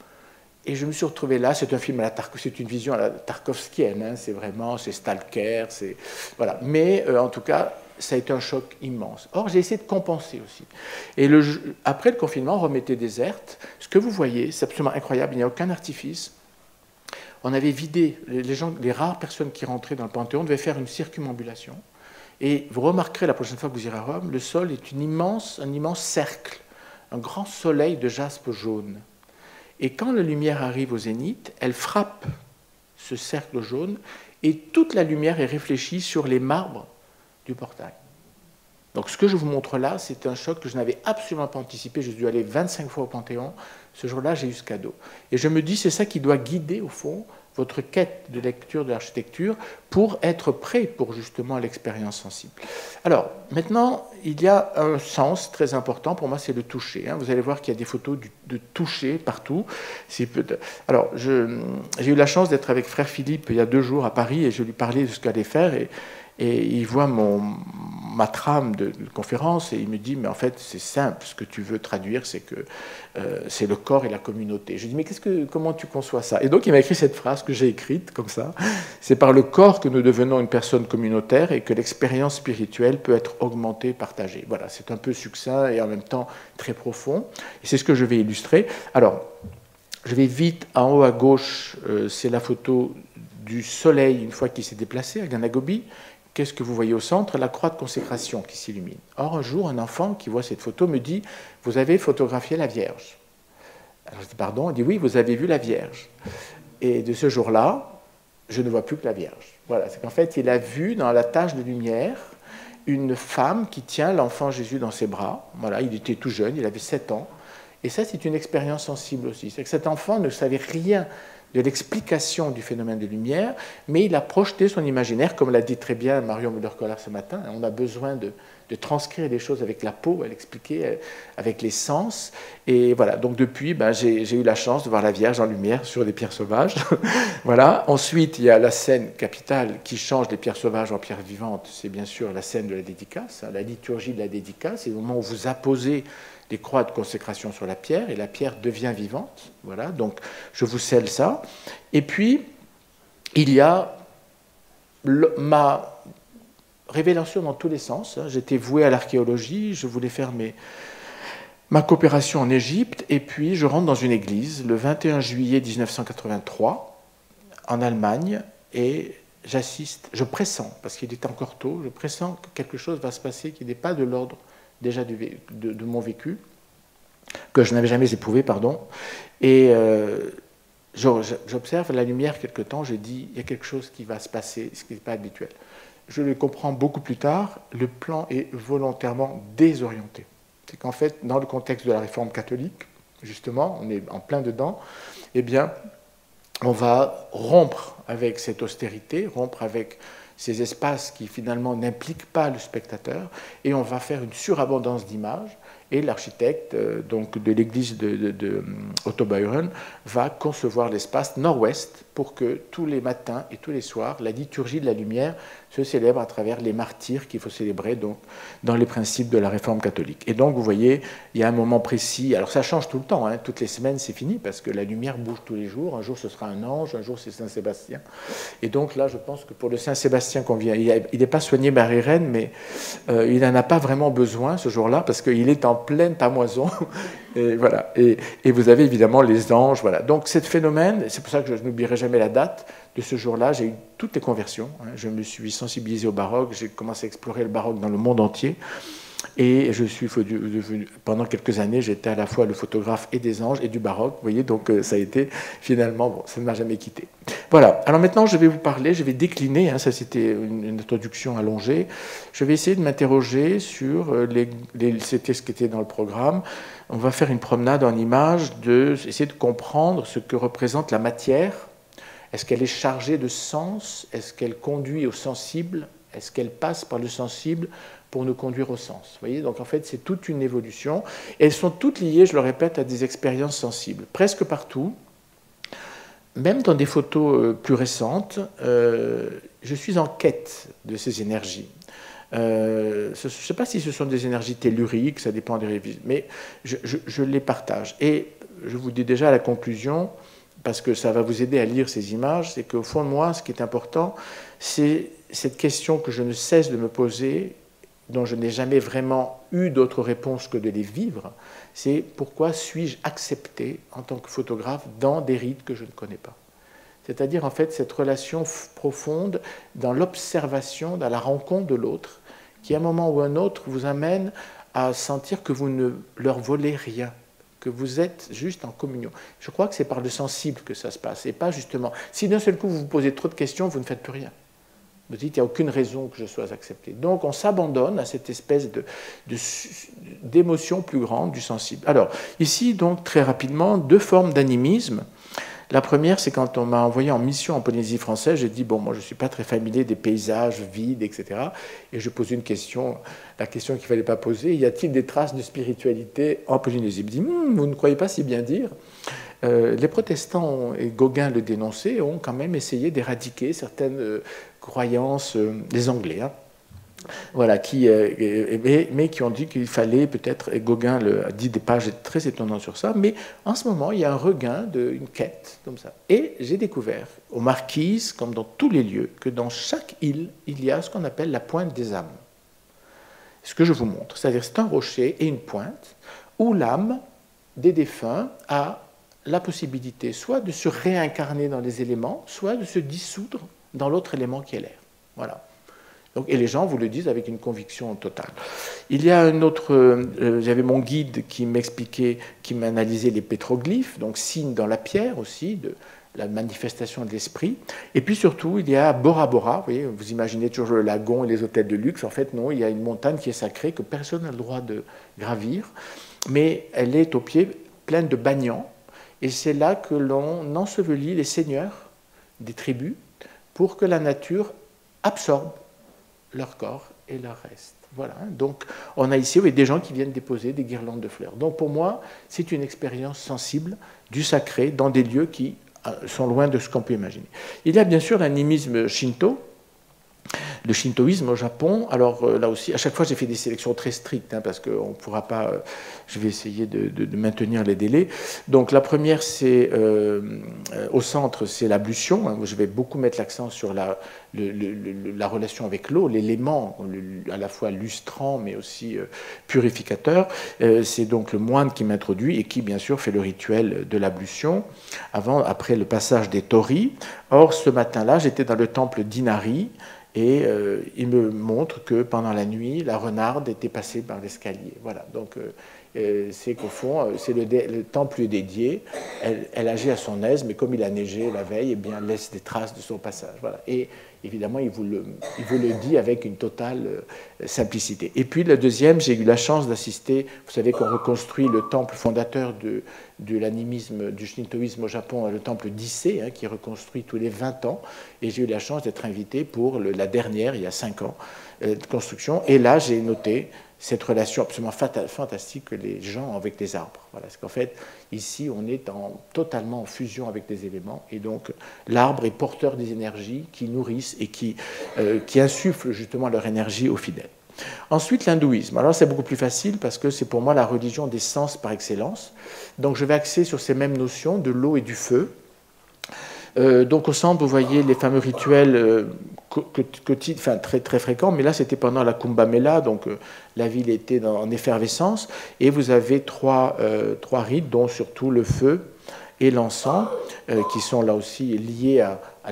Et je me suis retrouvé là, c'est un film c'est une vision à la tarkovskienne, c'est Stalker, voilà. Mais en tout cas, ça a été un choc immense. Or, j'ai essayé de compenser aussi. Et après le confinement, Rome était déserte. Ce que vous voyez, c'est absolument incroyable, il n'y a aucun artifice. On avait vidé, les rares personnes qui rentraient dans le Panthéon devaient faire une circumambulation. Et vous remarquerez la prochaine fois que vous irez à Rome, le sol est un immense cercle, un grand soleil de jaspe jaune. Et quand la lumière arrive au zénith, elle frappe ce cercle jaune et toute la lumière est réfléchie sur les marbres du portail. Donc ce que je vous montre là, c'est un choc que je n'avais absolument pas anticipé. J'ai dû aller 25 fois au Panthéon. Ce jour-là, j'ai eu ce cadeau. Et je me dis, c'est ça qui doit guider, au fond, votre quête de lecture de l'architecture pour être prêt pour justement l'expérience sensible. Alors, maintenant, il y a un sens très important, pour moi, c'est le toucher. Vous allez voir qu'il y a des photos de toucher partout. Alors, j'ai eu la chance d'être avec frère Philippe il y a 2 jours à Paris et je lui parlais de ce qu'il allait faire et il voit ma trame de conférence et il me dit, mais en fait, c'est simple, ce que tu veux traduire, c'est que c'est le corps et la communauté. Je lui dis, mais comment tu conçois ça? Et donc, il m'a écrit cette phrase que j'ai écrite comme ça. C'est par le corps que nous devenons une personne communautaire et que l'expérience spirituelle peut être augmentée, partagée. Voilà, c'est un peu succinct et en même temps très profond. Et c'est ce que je vais illustrer. Alors, je vais vite, en haut à gauche, c'est la photo du soleil une fois qu'il s'est déplacé à Ganagobi. Qu'est-ce que vous voyez au centre? La croix de consécration qui s'illumine. Or, un jour, un enfant qui voit cette photo me dit « Vous avez photographié la Vierge ?» Alors je dis « Pardon ?» Il dit « Oui, vous avez vu la Vierge. » Et de ce jour-là, je ne vois plus que la Vierge. Voilà, c'est qu'en fait, il a vu dans la tache de lumière une femme qui tient l'enfant Jésus dans ses bras. Voilà, il était tout jeune, il avait 7 ans. Et ça, c'est une expérience sensible aussi. C'est que cet enfant ne savait rien de l'explication du phénomène de lumière, mais il a projeté son imaginaire, comme l'a dit très bien Marion Müller-Collard ce matin. On a besoin de transcrire les choses avec la peau, elle expliquait avec les sens. Et voilà, donc depuis, j'ai eu la chance de voir la Vierge en lumière sur des pierres sauvages. Voilà. Ensuite, il y a la scène capitale qui change les pierres sauvages en pierres vivantes. C'est bien sûr la scène de la dédicace, la liturgie de la dédicace. C'est le moment où vous apposez les croix de consécration sur la pierre et la pierre devient vivante. Voilà, donc je vous scelle ça. Et puis, il y a ma révélation dans tous les sens. J'étais voué à l'archéologie, je voulais faire ma coopération en Égypte, et puis je rentre dans une église le 21 juillet 1983 en Allemagne, et j'assiste, je pressens, parce qu'il est encore tôt, je pressens que quelque chose va se passer qui n'est pas de l'ordre déjà de mon vécu, que je n'avais jamais éprouvé, pardon, et j'observe la lumière quelque temps, je dis, il y a quelque chose qui va se passer, ce qui n'est pas habituel. Je le comprends beaucoup plus tard, le plan est volontairement désorienté. C'est qu'en fait, dans le contexte de la réforme catholique, justement, on est en plein dedans, eh bien, on va rompre avec cette austérité, rompre avec ces espaces qui finalement n'impliquent pas le spectateur, et on va faire une surabondance d'images. Et l'architecte donc de l'église de Otto Beuren va concevoir l'espace nord-ouest pour que tous les matins et tous les soirs, la liturgie de la lumière se célèbre à travers les martyrs qu'il faut célébrer donc, dans les principes de la réforme catholique. Et donc, vous voyez, il y a un moment précis. Alors, ça change tout le temps. Hein, toutes les semaines, c'est fini parce que la lumière bouge tous les jours. Un jour, ce sera un ange. Un jour, c'est Saint-Sébastien. Et donc, là, je pense que pour le Saint-Sébastien qu'on vient, il n'est pas soigné Marie-Reine, mais il n'en a pas vraiment besoin ce jour-là parce qu'il est en pleine pamoison. Et voilà. Et vous avez évidemment les anges. Voilà. Donc, ce phénomène, c'est pour ça que je n'oublierai jamais la date de ce jour-là. J'ai eu toutes les conversions. Hein. Je me suis sensibilisé au baroque. J'ai commencé à explorer le baroque dans le monde entier. Et je suis devenu, pendant quelques années, j'étais à la fois le photographe et des anges et du baroque. Vous voyez, donc ça a été finalement, bon, ça ne m'a jamais quitté. Voilà. Alors maintenant, je vais vous parler, je vais décliner, hein, ça c'était une introduction allongée. Je vais essayer de m'interroger sur c'était ce qui était dans le programme. On va faire une promenade en images, essayer de comprendre ce que représente la matière. Est-ce qu'elle est chargée de sens? Est-ce qu'elle conduit au sensible? Est-ce qu'elle passe par le sensible pour nous conduire au sens? Vous voyez, donc en fait, c'est toute une évolution. Et elles sont toutes liées, je le répète, à des expériences sensibles. Presque partout, même dans des photos plus récentes, je suis en quête de ces énergies. Je ne sais pas si ce sont des énergies telluriques, ça dépend des révisions, mais je les partage. Et je vous dis déjà à la conclusion, parce que ça va vous aider à lire ces images, c'est qu'au fond de moi, ce qui est important, c'est cette question que je ne cesse de me poser, dont je n'ai jamais vraiment eu d'autre réponse que de les vivre, c'est pourquoi suis-je accepté en tant que photographe dans des rites que je ne connais pas? C'est-à-dire en fait cette relation profonde dans l'observation, dans la rencontre de l'autre, qui à un moment ou un autre vous amène à sentir que vous ne leur volez rien, que vous êtes juste en communion. Je crois que c'est par le sensible que ça se passe, et pas justement... Si d'un seul coup vous vous posez trop de questions, vous ne faites plus rien. Vous dites, il n'y a aucune raison que je sois accepté. Donc on s'abandonne à cette espèce d'émotion plus grande du sensible. Alors, ici, donc, très rapidement, deux formes d'animisme. La première, c'est quand on m'a envoyé en mission en Polynésie française, j'ai dit, bon, moi je ne suis pas très familier des paysages vides, etc. Et je posais une question, la question qu'il ne fallait pas poser, y a-t-il des traces de spiritualité en Polynésie? Il me dit, vous ne croyez pas si bien dire. Les protestants, et Gauguin le dénonçait, ont quand même essayé d'éradiquer certaines croyances des Anglais. Hein. Voilà, mais qui ont dit qu'il fallait peut-être, et Gauguin a dit des pages très étonnantes sur ça, mais en ce moment, il y a un regain d'une quête, comme ça. Et j'ai découvert, aux Marquises, comme dans tous les lieux, que dans chaque île, il y a ce qu'on appelle la pointe des âmes. Ce que je vous montre, c'est-à-dire c'est un rocher et une pointe où l'âme des défunts a la possibilité soit de se réincarner dans les éléments, soit de se dissoudre dans l'autre élément qui est l'air. Voilà. Donc, et les gens vous le disent avec une conviction totale. Il y a un autre... j'avais mon guide qui m'expliquait, qui m'analysait les pétroglyphes, donc signes dans la pierre aussi, de la manifestation de l'esprit. Et puis surtout, il y a Bora Bora. Vous voyez, vous imaginez toujours le lagon et les hôtels de luxe. En fait, non, il y a une montagne qui est sacrée, que personne n'a le droit de gravir. Mais elle est au pied pleine de banians. Et c'est là que l'on ensevelit les seigneurs des tribus pour que la nature absorbe leur corps et leur reste. Voilà. Donc, on a ici des gens qui viennent déposer des guirlandes de fleurs. Donc, pour moi, c'est une expérience sensible du sacré dans des lieux qui sont loin de ce qu'on peut imaginer. Il y a bien sûr l'animisme shinto, le shintoïsme au Japon. Alors là aussi, à chaque fois, j'ai fait des sélections très strictes, parce qu'on ne pourra pas... je vais essayer de maintenir les délais. Donc la première, c'est au centre, c'est l'ablution. Je vais beaucoup mettre l'accent sur la relation avec l'eau, l'élément à la fois lustrant, mais aussi purificateur. C'est donc le moine qui m'introduit et qui, bien sûr, fait le rituel de l'ablution après le passage des torii. Or, ce matin-là, j'étais dans le temple d'Inari, et il me montre que pendant la nuit, la renarde était passée par l'escalier. Voilà, donc c'est qu'au fond, le temple lui est dédié, elle agit à son aise, mais comme il a neigé la veille, eh bien, elle laisse des traces de son passage. Voilà. Et évidemment, il vous le dit avec une totale simplicité. Et puis, le deuxième, j'ai eu la chance d'assister, vous savez qu'on reconstruit le temple fondateur de l'animisme, du shintoïsme au Japon, le temple d'Issei, qui est reconstruit tous les 20 ans, et j'ai eu la chance d'être invité pour la dernière, il y a 5 ans, de construction, et là, j'ai noté cette relation absolument fantastique que les gens ont avec les arbres. Voilà, parce qu'en fait, ici, on est totalement en fusion avec les éléments, et donc l'arbre est porteur des énergies qui nourrissent et qui insufflent justement leur énergie aux fidèles. Ensuite, l'hindouisme. Alors, c'est beaucoup plus facile parce que c'est pour moi la religion des sens par excellence. Donc, je vais axer sur ces mêmes notions de l'eau et du feu. Donc, au centre, vous voyez les fameux rituels très, très fréquents, mais là, c'était pendant la Kumbh Mela, donc la ville était en effervescence, et vous avez trois rites, dont surtout le feu et l'encens, qui sont là aussi liés à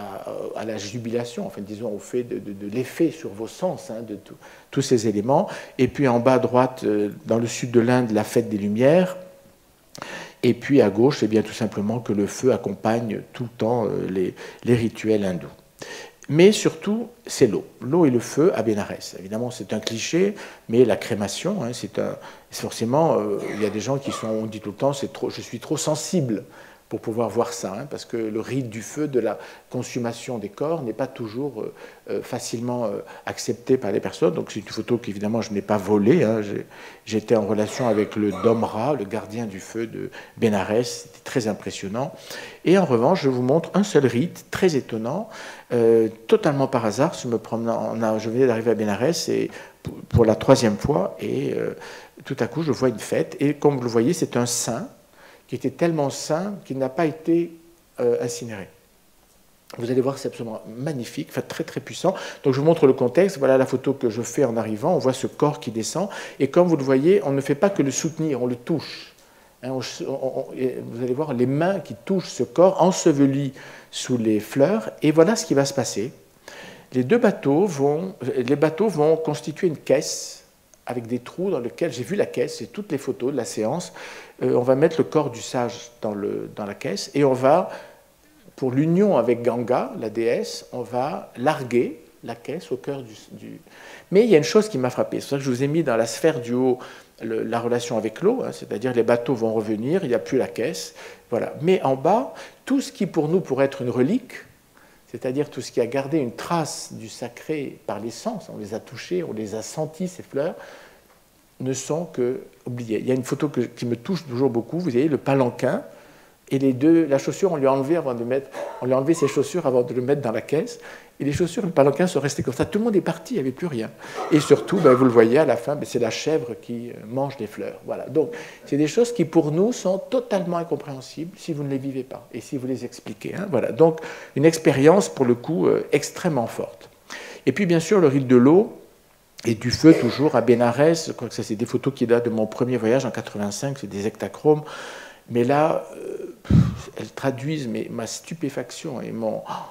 la jubilation, enfin disons au fait de l'effet sur vos sens, de tous ces éléments. Et puis en bas à droite, dans le sud de l'Inde, la fête des Lumières. Et puis à gauche, c'est bien tout simplement que le feu accompagne tout le temps les rituels hindous. Mais surtout, c'est l'eau. L'eau et le feu à Bénarès. Évidemment, c'est un cliché, mais la crémation, c'est forcément, il y a des gens on dit tout le temps, je suis trop sensible pour pouvoir voir ça, parce que le rite du feu, de la consommation des corps, n'est pas toujours facilement accepté par les personnes. Donc c'est une photo qu'évidemment je n'ai pas volée. J'étais en relation avec le Domra, le gardien du feu de Bénarès. C'était très impressionnant. Et en revanche, je vous montre un seul rite très étonnant, totalement par hasard. Je venais d'arriver à Bénarès et pour la 3e fois, et tout à coup je vois une fête. Et comme vous le voyez, c'est un saint qui était tellement saint qu'il n'a pas été incinéré. Vous allez voir, c'est absolument magnifique, enfin, très très puissant. Donc je vous montre le contexte. Voilà la photo que je fais en arrivant. On voit ce corps qui descend. Et comme vous le voyez, on ne fait pas que le soutenir, on le touche. Vous allez voir les mains qui touchent ce corps enseveli sous les fleurs. Et voilà ce qui va se passer. Les bateaux vont constituer une caisse avec des trous dans lesquels j'ai vu la caisse, c'est toutes les photos de la séance. On va mettre le corps du sage dans la caisse et on va, pour l'union avec Ganga, la déesse, on va larguer la caisse au cœur du... Mais il y a une chose qui m'a frappé, c'est pour ça que je vous ai mis dans la sphère du haut la relation avec l'eau, c'est-à-dire les bateaux vont revenir, il n'y a plus la caisse, voilà. Mais en bas, tout ce qui pour nous pourrait être une relique, c'est-à-dire tout ce qui a gardé une trace du sacré par les sens, on les a touchés, on les a sentis, ces fleurs, ne sont que oubliés. Il y a une photo qui me touche toujours beaucoup, vous voyez, le palanquin, et la chaussure, on lui a enlevé ses chaussures avant de le mettre dans la caisse, et les chaussures, le palanquin sont restés comme ça. Tout le monde est parti, il n'y avait plus rien. Et surtout, vous le voyez à la fin, c'est la chèvre qui mange les fleurs. Voilà. Donc, c'est des choses qui, pour nous, sont totalement incompréhensibles si vous ne les vivez pas et si vous les expliquez. Voilà. Donc, une expérience, pour le coup, extrêmement forte. Et puis, bien sûr, le rite de l'eau et du feu, toujours, à Bénarès. Je crois que ça, c'est des photos qui datent de mon premier voyage en 85, c'est des hectachromes. Mais là, elles traduisent ma stupéfaction et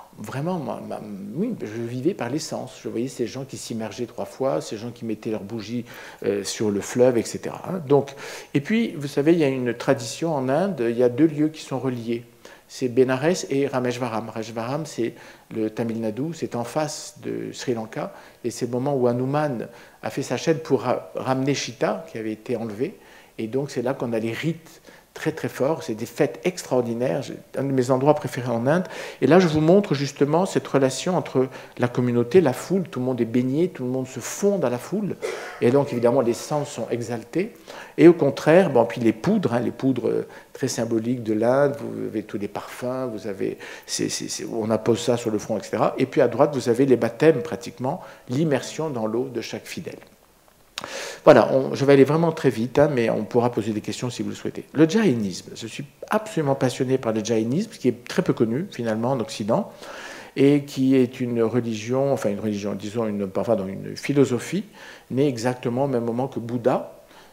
oui, je vivais par l'essence. Je voyais ces gens qui s'immergeaient 3 fois, ces gens qui mettaient leurs bougies sur le fleuve, etc. Donc, et puis, vous savez, il y a une tradition en Inde, il y a 2 lieux qui sont reliés. C'est Bénarès et Rameshvaram. Rameshvaram, c'est le Tamil Nadu, c'est en face de Sri Lanka, et c'est le moment où Hanuman a fait sa chaîne pour ramener Sita, qui avait été enlevée, et donc c'est là qu'on a les rites très très fort. C'est des fêtes extraordinaires. Un de mes endroits préférés en Inde. Et là, je vous montre justement cette relation entre la communauté, la foule. Tout le monde est baigné, tout le monde se fond dans la foule. Et donc, évidemment, les sens sont exaltés. Et au contraire, bon, puis les poudres très symboliques de l'Inde, vous avez tous les parfums, vous avez, on appose ça sur le front, etc. Et puis à droite, vous avez les baptêmes pratiquement, l'immersion dans l'eau de chaque fidèle. Voilà, je vais aller vraiment très vite, hein, mais on pourra poser des questions si vous le souhaitez. Le jaïnisme, je suis absolument passionné par le jaïnisme, qui est très peu connu finalement en Occident, et qui est une religion, disons une philosophie, née exactement au même moment que Bouddha,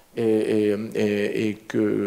et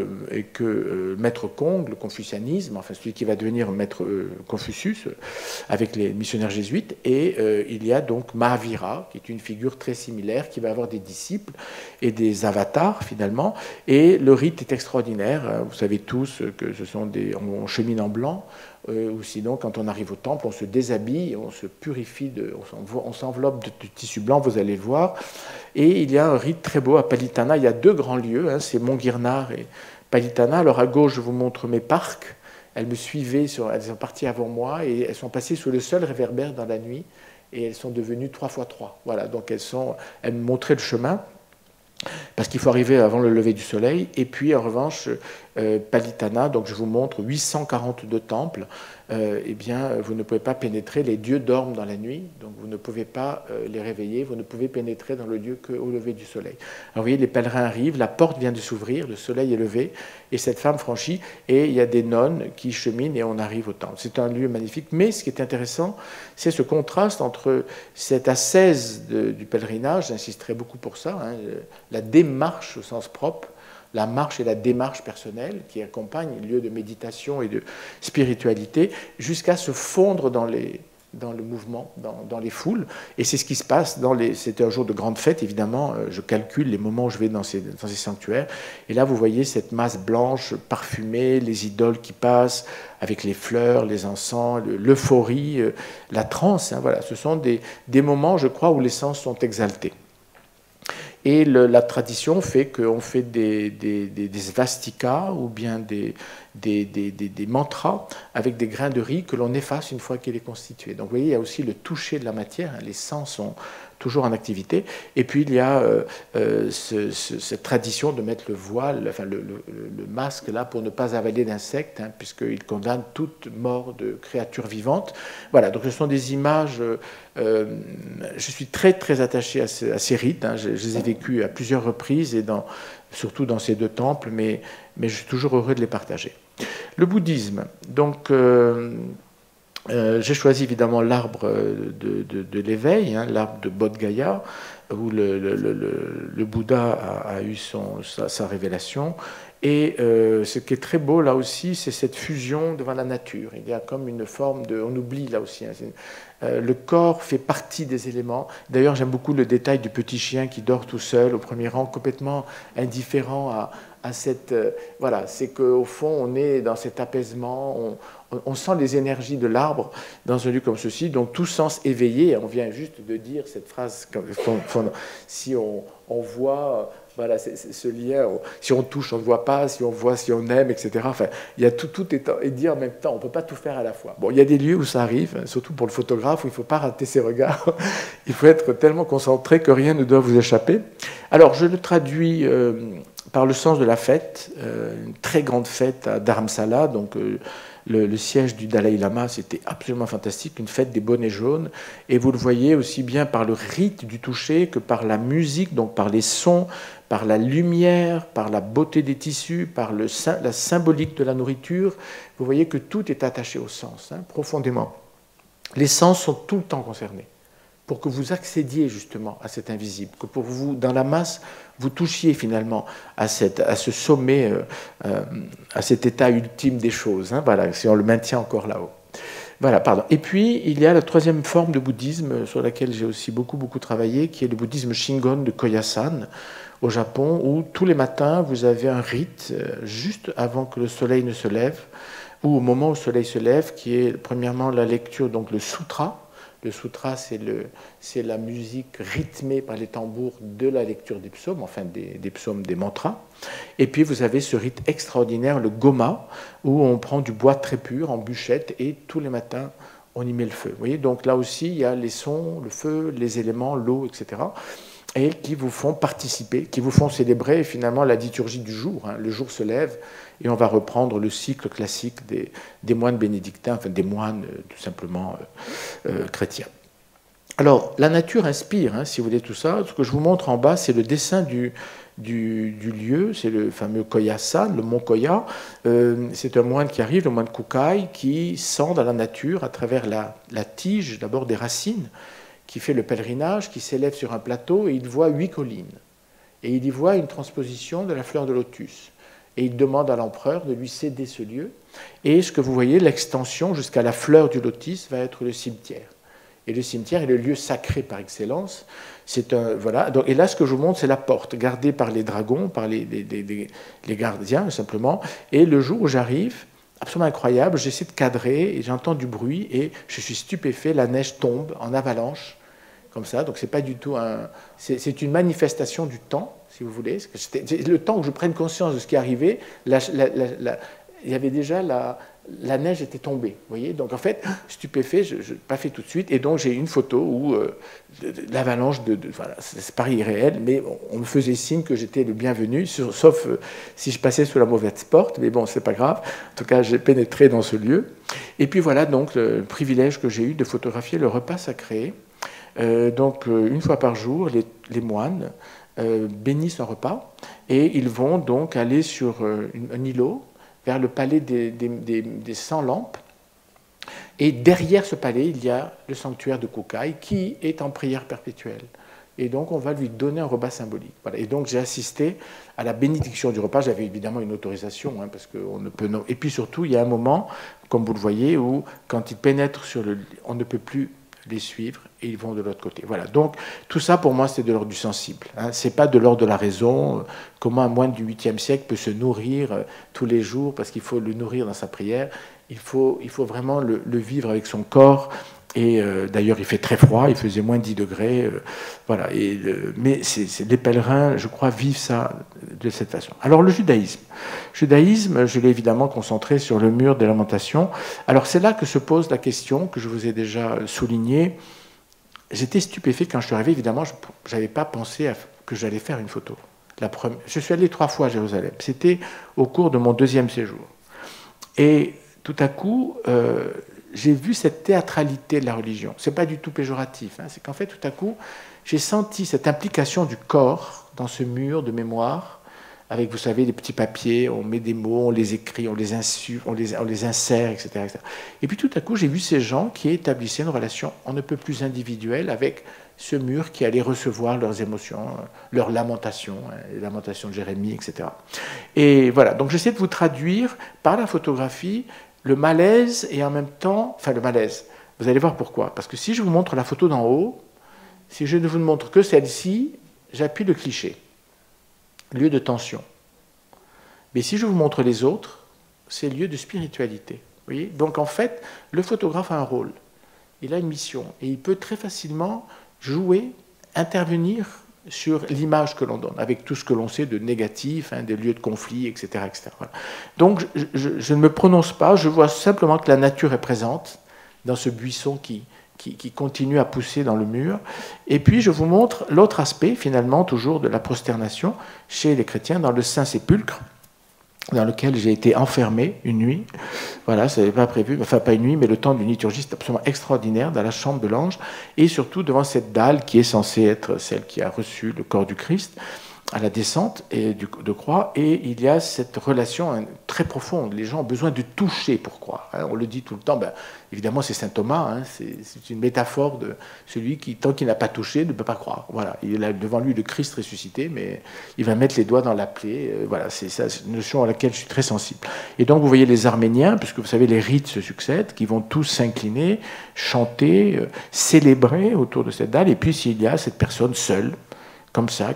que Maître Kong, le confucianisme, enfin celui qui va devenir Maître Confucius, avec les missionnaires jésuites, et il y a donc Mahavira, qui est une figure très similaire, qui va avoir des disciples et des avatars finalement, et le rite est extraordinaire. Vous savez tous que ce sont on chemine en blanc, ou sinon quand on arrive au temple, on se déshabille, on se purifie, on s'enveloppe de tissu blanc, vous allez le voir. Et il y a un rite très beau à Palitana. Il y a deux grands lieux, hein, c'est Mont Girnar et Palitana. Alors à gauche, je vous montre mes parcs. Elles me suivaient, elles sont parties avant moi et elles sont passées sous le seul réverbère dans la nuit et elles sont devenues 3x3. Voilà, donc elles me montraient le chemin. Parce qu'il faut arriver avant le lever du soleil. Et puis, en revanche, Palitana, donc je vous montre 842 temples, eh bien, vous ne pouvez pas pénétrer. Les dieux dorment dans la nuit, donc vous ne pouvez pas les réveiller. Vous ne pouvez pénétrer dans le lieu qu'au lever du soleil. Alors, vous voyez, les pèlerins arrivent, la porte vient de s'ouvrir, le soleil est levé, et cette femme franchit, et il y a des nonnes qui cheminent, et on arrive au temple. C'est un lieu magnifique, mais ce qui est intéressant, c'est ce contraste entre cette ascèse du pèlerinage, j'insisterai beaucoup pour ça, hein, la démarche au sens propre, la marche et la démarche personnelle qui accompagnent le lieu de méditation et de spiritualité, jusqu'à se fondre dans le mouvement, dans les foules. Et c'est ce qui se passe c'était un jour de grande fête, évidemment. Je calcule les moments où je vais dans ces sanctuaires. Et là, vous voyez cette masse blanche parfumée, les idoles qui passent avec les fleurs, les encens, l'euphorie, la transe. Hein, voilà. Ce sont des moments, je crois, où les sens sont exaltés. Et la tradition fait qu'on fait des svastikas ou bien des mantras avec des grains de riz que l'on efface une fois qu'il est constitué. Donc vous voyez, il y a aussi le toucher de la matière, hein, les sens sont toujours en activité. Et puis il y a cette tradition de mettre le voile, enfin le masque là pour ne pas avaler d'insectes, hein, puisqu'il condamne toute mort de créatures vivantes. Voilà, donc ce sont des images. Je suis très très attaché à ces rites. Hein. Je les ai vécus à plusieurs reprises et surtout dans ces deux temples, mais je suis toujours heureux de les partager. Le bouddhisme, donc. J'ai choisi évidemment l'arbre de l'éveil, hein, l'arbre de Bodh Gaya, où le Bouddha a eu sa révélation. Et ce qui est très beau là aussi, c'est cette fusion devant la nature. Il y a comme une forme on oublie là aussi. Hein, le corps fait partie des éléments. D'ailleurs, j'aime beaucoup le détail du petit chien qui dort tout seul au premier rang, complètement indifférent à cette... voilà, c'est qu'au fond, on est dans cet apaisement, on sent les énergies de l'arbre dans un lieu comme ceci, donc tout sens éveillé. On vient juste de dire cette phrase, si on voit... Voilà, c'est ce lien. Si on touche, on ne voit pas. Si on voit, si on aime, etc. Enfin, il y a tout est dit en même temps. On ne peut pas tout faire à la fois. Bon, il y a des lieux où ça arrive, surtout pour le photographe, où il ne faut pas rater ses regards. Il faut être tellement concentré que rien ne doit vous échapper. Alors, je le traduis par le sens de la fête. Une très grande fête à Dharamsala, donc... Le siège du Dalai Lama, c'était absolument fantastique, une fête des bonnets jaunes. Et vous le voyez aussi bien par le rite du toucher que par la musique, donc par les sons, par la lumière, par la beauté des tissus, par la symbolique de la nourriture. Vous voyez que tout est attaché au sens, hein, profondément. Les sens sont tout le temps concernés pour que vous accédiez justement à cet invisible, que pour vous, dans la masse, vous touchiez finalement à ce sommet, à cet état ultime des choses. Hein, voilà, si on le maintient encore là-haut. Voilà, pardon. Et puis, il y a la troisième forme de bouddhisme sur laquelle j'ai aussi beaucoup travaillé, qui est le bouddhisme Shingon de Koyasan, au Japon, où tous les matins, vous avez un rite juste avant que le soleil ne se lève, ou au moment où le soleil se lève, qui est premièrement la lecture, donc le sutra, Le sutra, c'est la musique rythmée par les tambours de la lecture des psaumes, enfin des psaumes, des mantras. Et puis vous avez ce rite extraordinaire, le goma, où on prend du bois très pur en bûchette et tous les matins on y met le feu. Vous voyez, donc là aussi il y a les sons, le feu, les éléments, l'eau, etc. Et qui vous font participer, qui vous font célébrer finalement la liturgie du jour. Hein. Le jour se lève et on va reprendre le cycle classique des moines bénédictins, enfin des moines tout simplement chrétiens. Alors, la nature inspire, hein, si vous voulez tout ça. Ce que je vous montre en bas, c'est le dessin du lieu, c'est le fameux Koyasan, le mont Koya. C'est un moine qui arrive, le moine Kukai, qui sent dans la nature, à travers la tige, d'abord des racines, qui fait le pèlerinage, qui s'élève sur un plateau, et il voit 8 collines. Et il y voit une transposition de la fleur de lotus. Et il demande à l'empereur de lui céder ce lieu. Et ce que vous voyez, l'extension jusqu'à la fleur du lotus va être le cimetière. Et le cimetière est le lieu sacré par excellence. Voilà. Donc, et là, ce que je vous montre, c'est la porte, gardée par les dragons, par les gardiens, simplement. Et le jour où j'arrive, absolument incroyable, j'essaie de cadrer, et j'entends du bruit, et je suis stupéfait, la neige tombe en avalanche, comme ça. Donc, c'est pas du tout c'est une manifestation du temps, si vous voulez. C'est le temps où je prenne conscience de ce qui est arrivé, il y avait déjà la neige était tombée, vous voyez. Donc en fait, stupéfait, je n'ai pas fait tout de suite, et donc j'ai une photo où l'avalanche voilà, c'est pas irréel, mais on me faisait signe que j'étais le bienvenu, sauf si je passais sous la mauvaise porte, mais bon, c'est pas grave. En tout cas, j'ai pénétré dans ce lieu. Et puis voilà donc le privilège que j'ai eu de photographier le repas sacré. Donc une fois par jour, les moines bénissent un repas, et ils vont donc aller sur un îlot vers le palais des 100 lampes. Et derrière ce palais, il y a le sanctuaire de Kukai qui est en prière perpétuelle. Et donc, on va lui donner un repas symbolique. Voilà. Et donc, j'ai assisté à la bénédiction du repas. J'avais évidemment une autorisation, hein, parce qu'on ne peut... Et puis surtout, il y a un moment, comme vous le voyez, où quand ils pénètrent sur le... on ne peut plus les suivre et ils vont de l'autre côté. Voilà. Donc, tout ça, pour moi, c'est de l'ordre du sensible. Hein. Ce n'est pas de l'ordre de la raison. Comment un moine du 8e siècle peut se nourrir tous les jours, parce qu'il faut le nourrir dans sa prière. Il faut vraiment le vivre avec son corps. Et d'ailleurs, il fait très froid, il faisait moins 10 degrés. Voilà. Mais les pèlerins, je crois, vivent ça de cette façon. Alors, le judaïsme. Judaïsme, je l'ai évidemment concentré sur le mur des lamentations. Alors, c'est là que se pose la question que je vous ai déjà soulignée. J'étais stupéfait quand je suis arrivé. Évidemment, je n'avais pas pensé que j'allais faire une photo. Je suis allé 3 fois à Jérusalem. C'était au cours de mon 2e séjour. Et tout à coup... j'ai vu cette théâtralité de la religion. Ce n'est pas du tout péjoratif. Hein. C'est qu'en fait, tout à coup, j'ai senti cette implication du corps dans ce mur de mémoire, avec, vous savez, des petits papiers, on met des mots, on les écrit, on les insère, etc., etc. Et puis tout à coup, j'ai vu ces gens qui établissaient une relation on ne peut plus individuelle avec ce mur qui allait recevoir leurs émotions, leurs lamentations, les lamentations de Jérémie, etc. Et voilà, donc j'essaie de vous traduire par la photographie le malaise et en même temps... Enfin, le malaise, vous allez voir pourquoi. Parce que si je vous montre la photo d'en haut, si je ne vous montre que celle-ci, j'appuie le cliché, lieu de tension. Mais si je vous montre les autres, c'est lieu de spiritualité. Vous voyez ? Donc en fait, le photographe a un rôle. Il a une mission. Et il peut très facilement jouer, intervenir sur l'image que l'on donne, avec tout ce que l'on sait de négatif, hein, des lieux de conflit, etc. etc. Voilà. Donc je ne me prononce pas, je vois simplement que la nature est présente dans ce buisson qui continue à pousser dans le mur. Et puis je vous montre l'autre aspect, finalement, toujours de la prosternation chez les chrétiens, dans le Saint-Sépulcre, dans lequel j'ai été enfermé une nuit. Voilà, ça n'avait pas prévu, enfin pas une nuit, mais le temps d'une liturgie, c'est absolument extraordinaire, dans la chambre de l'ange, et surtout devant cette dalle qui est censée être celle qui a reçu le corps du Christ, à la descente de croix, et il y a cette relation très profonde. Les gens ont besoin de toucher pour croire. On le dit tout le temps, ben, évidemment c'est saint Thomas, hein, c'est une métaphore de celui qui, tant qu'il n'a pas touché, ne peut pas croire. Voilà. Il a devant lui le Christ ressuscité, mais il va mettre les doigts dans la plaie. Voilà, c'est ça, c'est une notion à laquelle je suis très sensible. Et donc vous voyez les Arméniens, puisque vous savez les rites se succèdent, qui vont tous s'incliner, chanter, célébrer autour de cette dalle, et puis s'il y a cette personne seule, comme ça,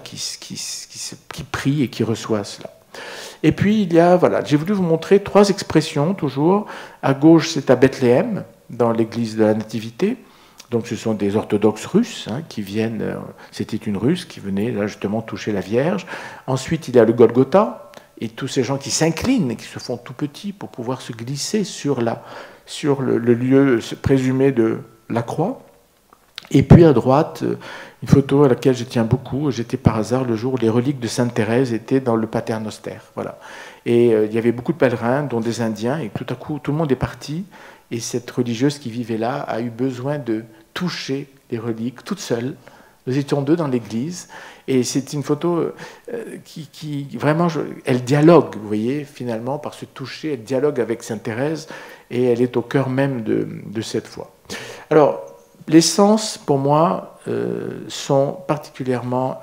qui prie et qui reçoit cela. Et puis, il y a, voilà, j'ai voulu vous montrer 3 expressions, toujours. À gauche, c'est à Bethléem, dans l'église de la Nativité. Donc ce sont des orthodoxes russes qui viennent, c'était une russe qui venait là justement toucher la Vierge. Ensuite il y a le Golgotha, et tous ces gens qui s'inclinent, qui se font tout petits pour pouvoir se glisser sur le lieu présumé de la croix. Et puis à droite, une photo à laquelle je tiens beaucoup, j'étais par hasard le jour où les reliques de Sainte Thérèse étaient dans le Paternoster. Voilà. Et il y avait beaucoup de pèlerins, dont des Indiens, et tout à coup tout le monde est parti, et cette religieuse qui vivait là a eu besoin de toucher les reliques toute seule. Nous étions deux dans l'église, et c'est une photo qui vraiment, elle dialogue, vous voyez, finalement, par ce toucher, elle dialogue avec Sainte Thérèse, et elle est au cœur même de cette foi. Alors, les sens, pour moi, sont particulièrement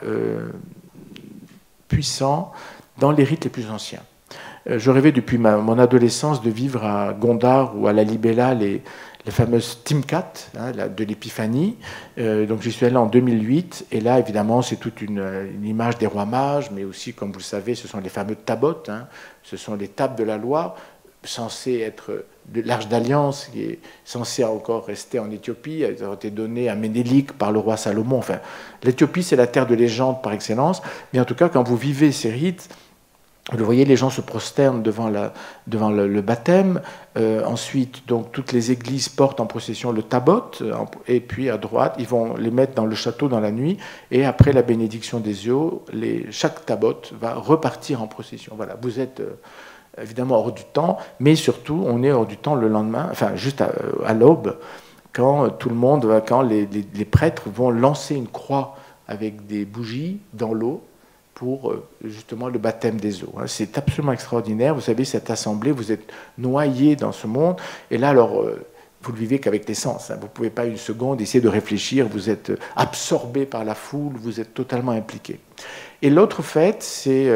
puissants dans les rites les plus anciens. Je rêvais depuis mon adolescence de vivre à Gondar ou à la Libella les fameuses Timcat de l'Épiphanie. Donc j'y suis allé en 2008, et là évidemment c'est toute une image des rois mages, mais aussi, comme vous le savez, ce sont les fameux tabots, ce sont les tables de la loi, censées être de l'Arche d'Alliance, qui est censée encore rester en Éthiopie. Elles ont été données à Ménélique par le roi Salomon. Enfin, l'Éthiopie c'est la terre de légende par excellence, mais en tout cas quand vous vivez ces rites, vous voyez, les gens se prosternent devant le baptême. Ensuite, donc, toutes les églises portent en procession le tabot. Et puis, à droite, ils vont les mettre dans le château dans la nuit. Et après la bénédiction des eaux, chaque tabot va repartir en procession. Voilà, vous êtes évidemment hors du temps, mais surtout, on est hors du temps le lendemain, enfin, juste à l'aube, quand tout le monde, quand les prêtres vont lancer une croix avec des bougies dans l'eau, pour justement le baptême des eaux. C'est absolument extraordinaire. Vous savez, cette assemblée, vous êtes noyé dans ce monde. Et là, alors, vous le vivez qu'avec les sens. Vous ne pouvez pas une seconde essayer de réfléchir. Vous êtes absorbé par la foule. Vous êtes totalement impliqué. Et l'autre fête, c'est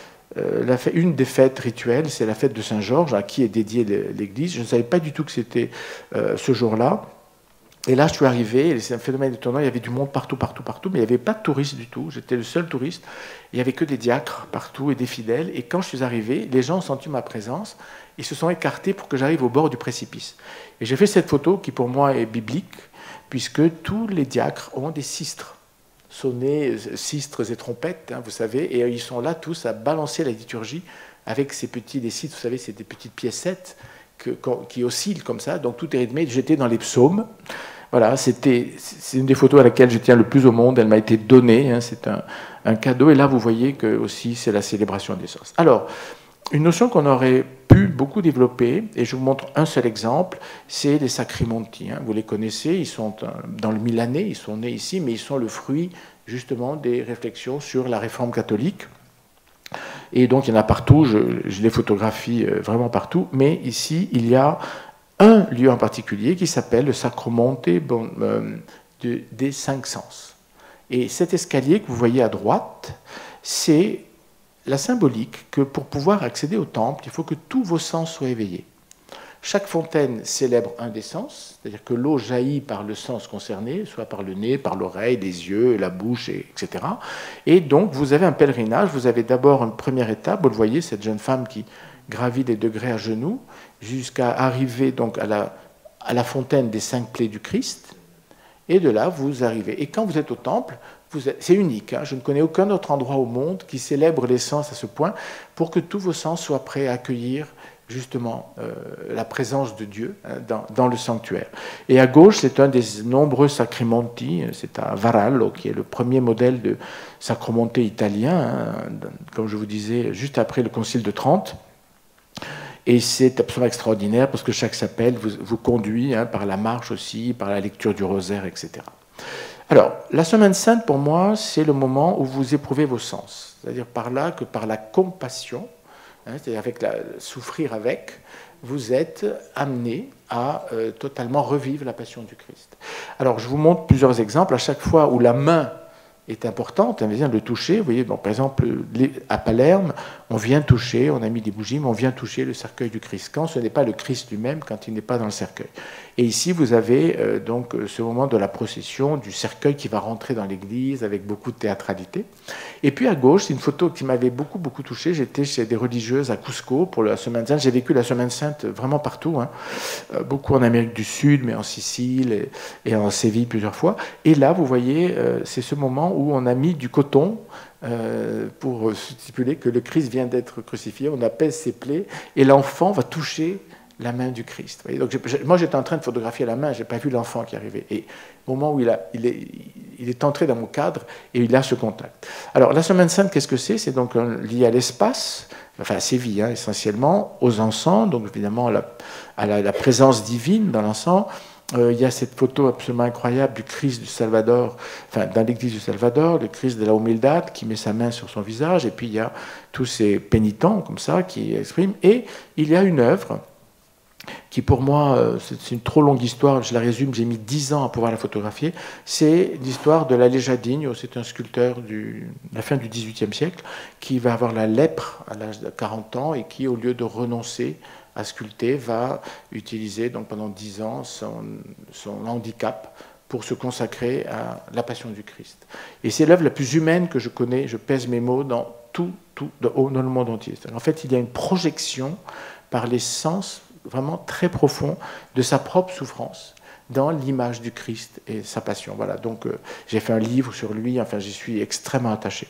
une des fêtes rituelles, c'est la fête de Saint-Georges, à qui est dédiée l'Église. Je ne savais pas du tout que c'était ce jour-là. Et là, je suis arrivé, et c'est un phénomène étonnant, il y avait du monde partout, mais il n'y avait pas de touristes du tout. J'étais le seul touriste. Il n'y avait que des diacres partout et des fidèles. Et quand je suis arrivé, les gens ont senti ma présence. Ils se sont écartés pour que j'arrive au bord du précipice. Et j'ai fait cette photo qui, pour moi, est biblique, puisque tous les diacres ont des sistres, sonnets, sistres et trompettes, vous savez, et ils sont là tous à balancer la liturgie avec ces petits, des sistres, vous savez, c'est des petites piécettes qui oscillent comme ça. Donc tout est rythmé. J'étais dans les psaumes. Voilà, c'est une des photos à laquelle je tiens le plus au monde. Elle m'a été donnée, c'est un cadeau. Et là, vous voyez que aussi c'est la célébration des sens. Alors, une notion qu'on aurait pu beaucoup développer, et je vous montre un seul exemple, c'est les sacrimenti. Vous les connaissez, ils sont dans le Milanais, ils sont nés ici, mais ils sont le fruit justement des réflexions sur la réforme catholique. Et donc il y en a partout, je les photographie vraiment partout, mais ici il y a un lieu en particulier qui s'appelle le Sacromonte des Cinq Sens. Et cet escalier que vous voyez à droite, c'est la symbolique que pour pouvoir accéder au temple, il faut que tous vos sens soient éveillés. Chaque fontaine célèbre un des sens, c'est-à-dire que l'eau jaillit par le sens concerné, soit par le nez, par l'oreille, les yeux, la bouche, etc. Et donc vous avez un pèlerinage, vous avez d'abord une première étape, vous le voyez, cette jeune femme qui gravit les degrés à genoux, jusqu'à arriver donc à la fontaine des 5 plaies du Christ, et de là vous arrivez. Et quand vous êtes au temple, c'est unique, je ne connais aucun autre endroit au monde qui célèbre les sens à ce point, pour que tous vos sens soient prêts à accueillir justement la présence de Dieu dans le sanctuaire. Et à gauche, c'est un des nombreux sacrimenti, c'est à Varallo, qui est le premier modèle de sacramenté italien, comme je vous disais, juste après le Concile de Trente. Et c'est absolument extraordinaire parce que chaque chapelle vous conduit par la marche aussi, par la lecture du rosaire, etc. Alors, la Semaine Sainte, pour moi, c'est le moment où vous éprouvez vos sens. C'est-à-dire par là que par la compassion, c'est-à-dire souffrir avec, vous êtes amené à totalement revivre la passion du Christ. Alors, je vous montre plusieurs exemples. À chaque fois où la main est importante, de le toucher, vous voyez, donc, par exemple, à Palerme, on vient toucher, on a mis des bougies, mais on vient toucher le cercueil du Christ. Quand ce n'est pas le Christ lui-même, quand il n'est pas dans le cercueil. Et ici, vous avez donc ce moment de la procession, du cercueil qui va rentrer dans l'église avec beaucoup de théâtralité. Et puis à gauche, c'est une photo qui m'avait beaucoup touché. J'étais chez des religieuses à Cusco pour la Semaine Sainte. J'ai vécu la Semaine Sainte vraiment partout, hein. Beaucoup en Amérique du Sud, mais en Sicile et en Séville plusieurs fois. Et là, vous voyez, c'est ce moment où on a mis du coton pour stipuler que le Christ vient d'être crucifié. On apaise ses plaies et l'enfant va toucher la main du Christ. Vous voyez, donc moi, j'étais en train de photographier la main, je n'ai pas vu l'enfant qui arrivait. Et au moment où il est entré dans mon cadre et il a ce contact. Alors, la Semaine Sainte, qu'est-ce que c'est? C'est donc lié à l'espace, enfin à Séville, hein, essentiellement, aux encens, donc évidemment à la présence divine dans l'encens. Il y a cette photo absolument incroyable du Christ du Salvador, enfin dans l'église du Salvador, le Christ de la Humildad qui met sa main sur son visage, et puis il y a tous ces pénitents comme ça qui expriment. Et il y a une œuvre qui pour moi, c'est une trop longue histoire, je la résume, j'ai mis 10 ans à pouvoir la photographier, c'est l'histoire de l'Aleijadinho, c'est un sculpteur de la fin du XVIIIe siècle, qui va avoir la lèpre à l'âge de 40 ans et qui, au lieu de renoncer à sculpter, va utiliser donc, pendant 10 ans son handicap pour se consacrer à la Passion du Christ. Et c'est l'œuvre la plus humaine que je connais, je pèse mes mots, dans dans le monde entier. En fait, il y a une projection par les sens vraiment très profond de sa propre souffrance dans l'image du Christ et sa passion. Voilà, donc j'ai fait un livre sur lui, enfin j'y suis extrêmement attaché.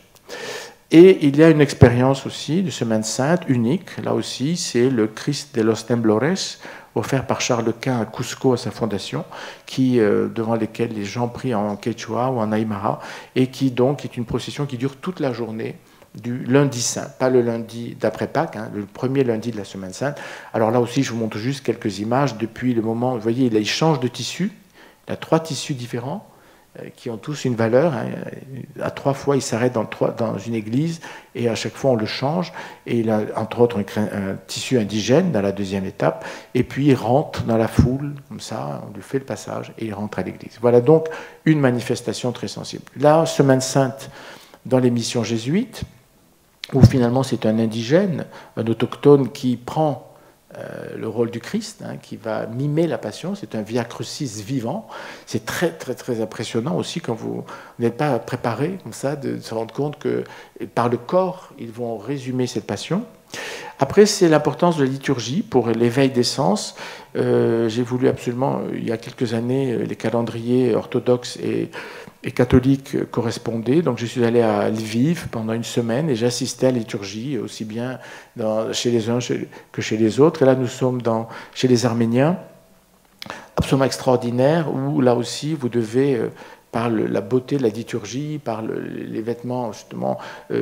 Et il y a une expérience aussi de Semaine Sainte unique, là aussi, c'est le Christ de los Temblores, offert par Charles Quint à Cusco à sa fondation, devant lesquels les gens prient en quechua ou en aymara, et qui donc est une procession qui dure toute la journée, du lundi saint, pas le lundi d'après Pâques, hein, le premier lundi de la Semaine Sainte. Alors là aussi, je vous montre juste quelques images depuis le moment, vous voyez, il change de tissu, il a 3 tissus différents, qui ont tous une valeur. Hein. À 3 fois, il s'arrête dans une église, et à chaque fois, on le change, et il a, entre autres, un tissu indigène dans la 2e étape, et puis il rentre dans la foule, comme ça, on lui fait le passage, et il rentre à l'église. Voilà donc une manifestation très sensible. La Semaine Sainte, dans les missions jésuites, où finalement c'est un indigène, un autochtone qui prend le rôle du Christ, hein, qui va mimer la passion, c'est un via crucis vivant, c'est très très très impressionnant aussi quand vous n'êtes pas préparé comme ça, de se rendre compte que par le corps, ils vont résumer cette passion. Après, c'est l'importance de la liturgie pour l'éveil des sens. J'ai voulu absolument, il y a quelques années, les calendriers orthodoxes et catholiques correspondaient. Donc je suis allé à Lviv pendant une semaine et j'assistais à la liturgie, aussi bien chez les uns que chez les autres. Et là, nous sommes chez les Arméniens, absolument extraordinaire, où là aussi, vous devez... par la beauté de la liturgie, par les vêtements, justement,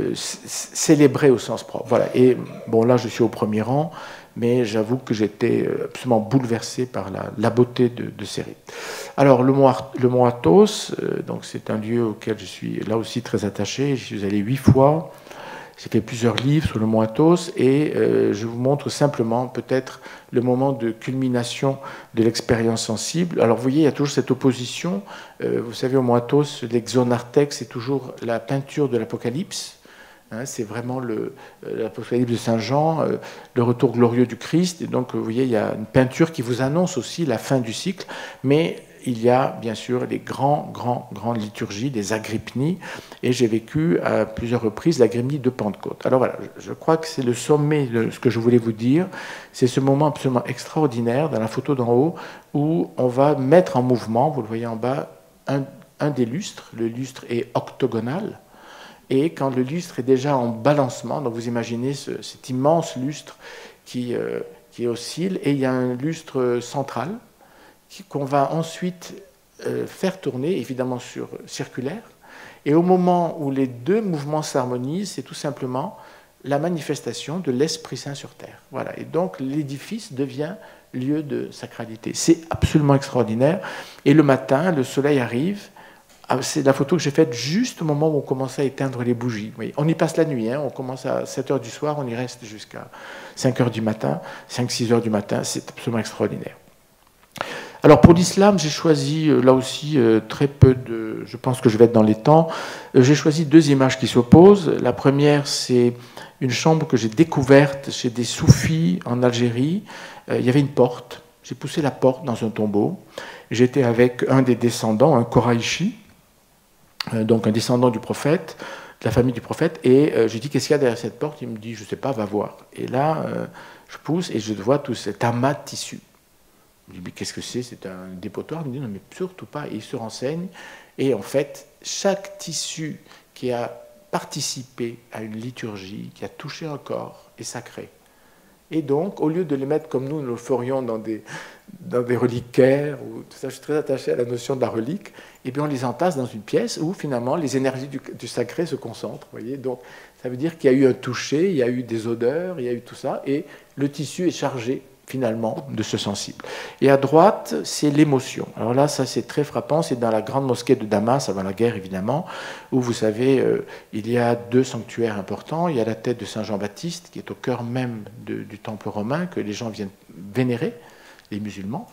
célébrés au sens propre. Voilà. Et bon, là, je suis au premier rang, mais j'avoue que j'étais absolument bouleversé par la beauté de ces rites. Alors, le mont Athos, donc c'est un lieu auquel je suis là aussi très attaché. J'y suis allé 8 fois. J'ai fait plusieurs livres sur le mont Athos et je vous montre simplement peut-être le moment de culmination de l'expérience sensible. Alors vous voyez, il y a toujours cette opposition. Vous savez, au mont Athos, l'exonartex, c'est toujours la peinture de l'Apocalypse. Hein, c'est vraiment l'Apocalypse de Saint Jean, le retour glorieux du Christ. Et donc vous voyez, il y a une peinture qui vous annonce aussi la fin du cycle, mais il y a bien sûr les grandes liturgies, les agrypnies, et j'ai vécu à plusieurs reprises l'agrypnie de Pentecôte. Alors voilà, je crois que c'est le sommet de ce que je voulais vous dire. C'est ce moment absolument extraordinaire dans la photo d'en haut où on va mettre en mouvement, vous le voyez en bas, un des lustres. Le lustre est octogonal, et quand le lustre est déjà en balancement, donc vous imaginez cet immense lustre qui oscille, et il y a un lustre central qu'on va ensuite faire tourner, évidemment circulaire. Et au moment où les 2 mouvements s'harmonisent, c'est tout simplement la manifestation de l'Esprit Saint sur terre. Voilà. Et donc l'édifice devient lieu de sacralité. C'est absolument extraordinaire. Et le matin, le soleil arrive. C'est la photo que j'ai faite juste au moment où on commence à éteindre les bougies. Oui, on y passe la nuit, hein. On commence à 7h du soir, on y reste jusqu'à 5h du matin, 5-6 heures du matin. C'est absolument extraordinaire. Alors pour l'islam, j'ai choisi là aussi très peu je pense que je vais être dans les temps. J'ai choisi 2 images qui s'opposent. La première, c'est une chambre que j'ai découverte chez des soufis en Algérie. Il y avait une porte. J'ai poussé la porte dans un tombeau. J'étais avec un des descendants, un Koraïchi, donc un descendant du prophète, de la famille du prophète, et je lui dis qu'est-ce qu'il y a derrière cette porte? Il me dit je ne sais pas, va voir. Et là, je pousse et je vois tout cet amas de tissu. Je lui dis mais qu'est-ce que c'est? C'est un dépotoir? Il me dit non mais surtout pas. Et il se renseigne. Et en fait, chaque tissu qui a participé à une liturgie, qui a touché un corps, est sacré. Et donc, au lieu de les mettre comme nous le ferions dans des reliquaires, ou tout ça, je suis très attaché à la notion de la relique, et bien on les entasse dans une pièce où finalement les énergies du sacré se concentrent. Voyez, donc, ça veut dire qu'il y a eu un toucher, il y a eu des odeurs, il y a eu tout ça, et le tissu est chargé finalement de ce sensible. Et à droite, c'est l'émotion. Alors là, ça c'est très frappant, c'est dans la grande mosquée de Damas, avant la guerre évidemment, où vous savez, il y a 2 sanctuaires importants. Il y a la tête de Saint Jean-Baptiste, qui est au cœur même du temple romain, que les gens viennent vénérer, les musulmans.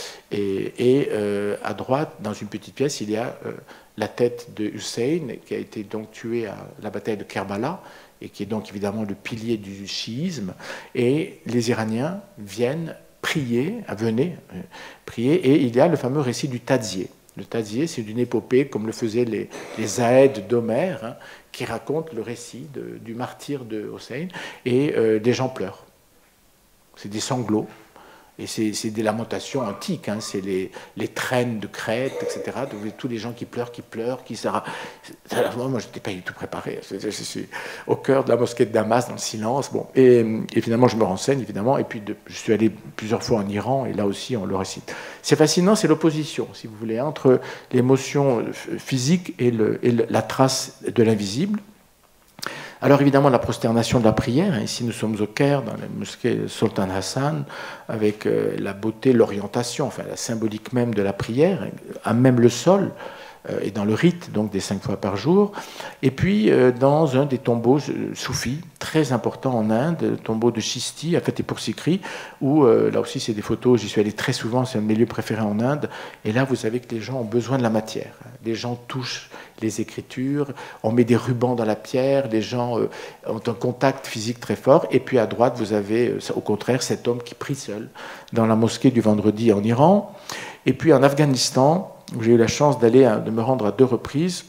Et à droite, dans une petite pièce, il y a la tête de Hussein, qui a été donc tué à la bataille de Kerbala, et qui est donc évidemment le pilier du chiisme, et les Iraniens viennent prier, prier, et il y a le fameux récit du Tadzié. Le Tadzié, c'est une épopée, comme le faisaient les Aèdes d'Homère, qui racontent le récit du martyre de Hussein, et des gens pleurent. C'est des sanglots. Et c'est des lamentations antiques, c'est les traînes de Crète, etc. Donc, tous les gens qui pleurent, Moi, je n'étais pas du tout préparé. Je suis au cœur de la mosquée de Damas, dans le silence. Bon. Et finalement, je me renseigne, évidemment. Et puis, je suis allé plusieurs fois en Iran, et là aussi, on le récite. C'est fascinant, c'est l'opposition, si vous voulez, entre l'émotion physique et la trace de l'invisible. Alors évidemment la prosternation de la prière, ici nous sommes au Caire, dans la mosquée Sultan Hassan, avec la beauté, l'orientation, enfin la symbolique même de la prière, à même le sol, et dans le rite donc des 5 fois par jour, et puis dans un des tombeaux soufis, très important en Inde, le tombeau de Chisti, à Fatehpur Sikri, où là aussi c'est des photos, j'y suis allé très souvent, c'est un de mes lieux préférés en Inde, et là vous savez que les gens ont besoin de la matière, les gens touchent les écritures, on met des rubans dans la pierre, les gens ont un contact physique très fort, et puis à droite vous avez au contraire cet homme qui prie seul dans la mosquée du vendredi en Iran, et puis en Afghanistan, où j'ai eu la chance de me rendre à 2 reprises,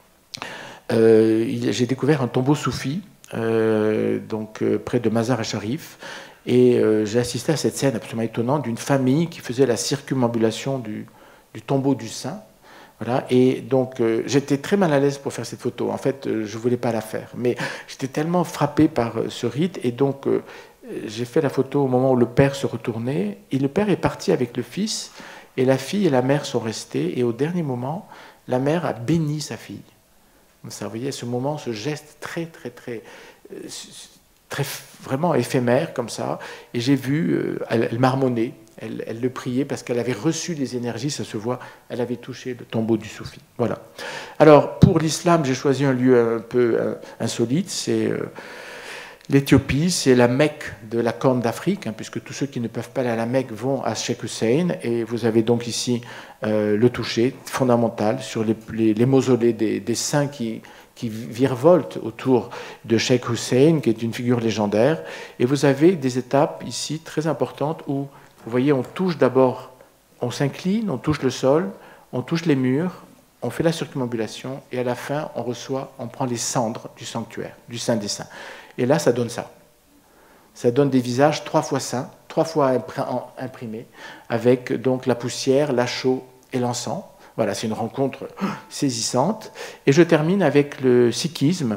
j'ai découvert un tombeau soufi, près de Mazar-e-Sharif, et j'ai assisté à cette scène absolument étonnante d'une famille qui faisait la circumambulation du tombeau du saint. Voilà, et donc j'étais très mal à l'aise pour faire cette photo. En fait, je ne voulais pas la faire, mais j'étais tellement frappé par ce rite, et donc j'ai fait la photo au moment où le père se retournait, et le père est parti avec le fils, et la fille et la mère sont restées, et au dernier moment, la mère a béni sa fille. Vous voyez, ce moment, ce geste très, très, très, très vraiment éphémère, comme ça, et j'ai vu, elle marmonnait, elle le priait parce qu'elle avait reçu les énergies, ça se voit, elle avait touché le tombeau du soufi. Voilà. Alors, pour l'islam, j'ai choisi un lieu un peu insolite, c'est l'Éthiopie, c'est la Mecque de la Corne d'Afrique, puisque tous ceux qui ne peuvent pas aller à la Mecque vont à Cheikh Hussein, et vous avez donc ici le toucher fondamental sur les mausolées des saints qui virevoltent autour de Cheikh Hussein, qui est une figure légendaire, et vous avez des étapes ici très importantes où, vous voyez, on touche d'abord, on s'incline, on touche le sol, on touche les murs, on fait la circumambulation, et à la fin, on prend les cendres du sanctuaire, du Saint des Saints. Et là, ça donne ça. Ça donne des visages 3 fois saints, 3 fois imprimés, avec donc la poussière, la chaux et l'encens. Voilà, c'est une rencontre saisissante. Et je termine avec le sikhisme.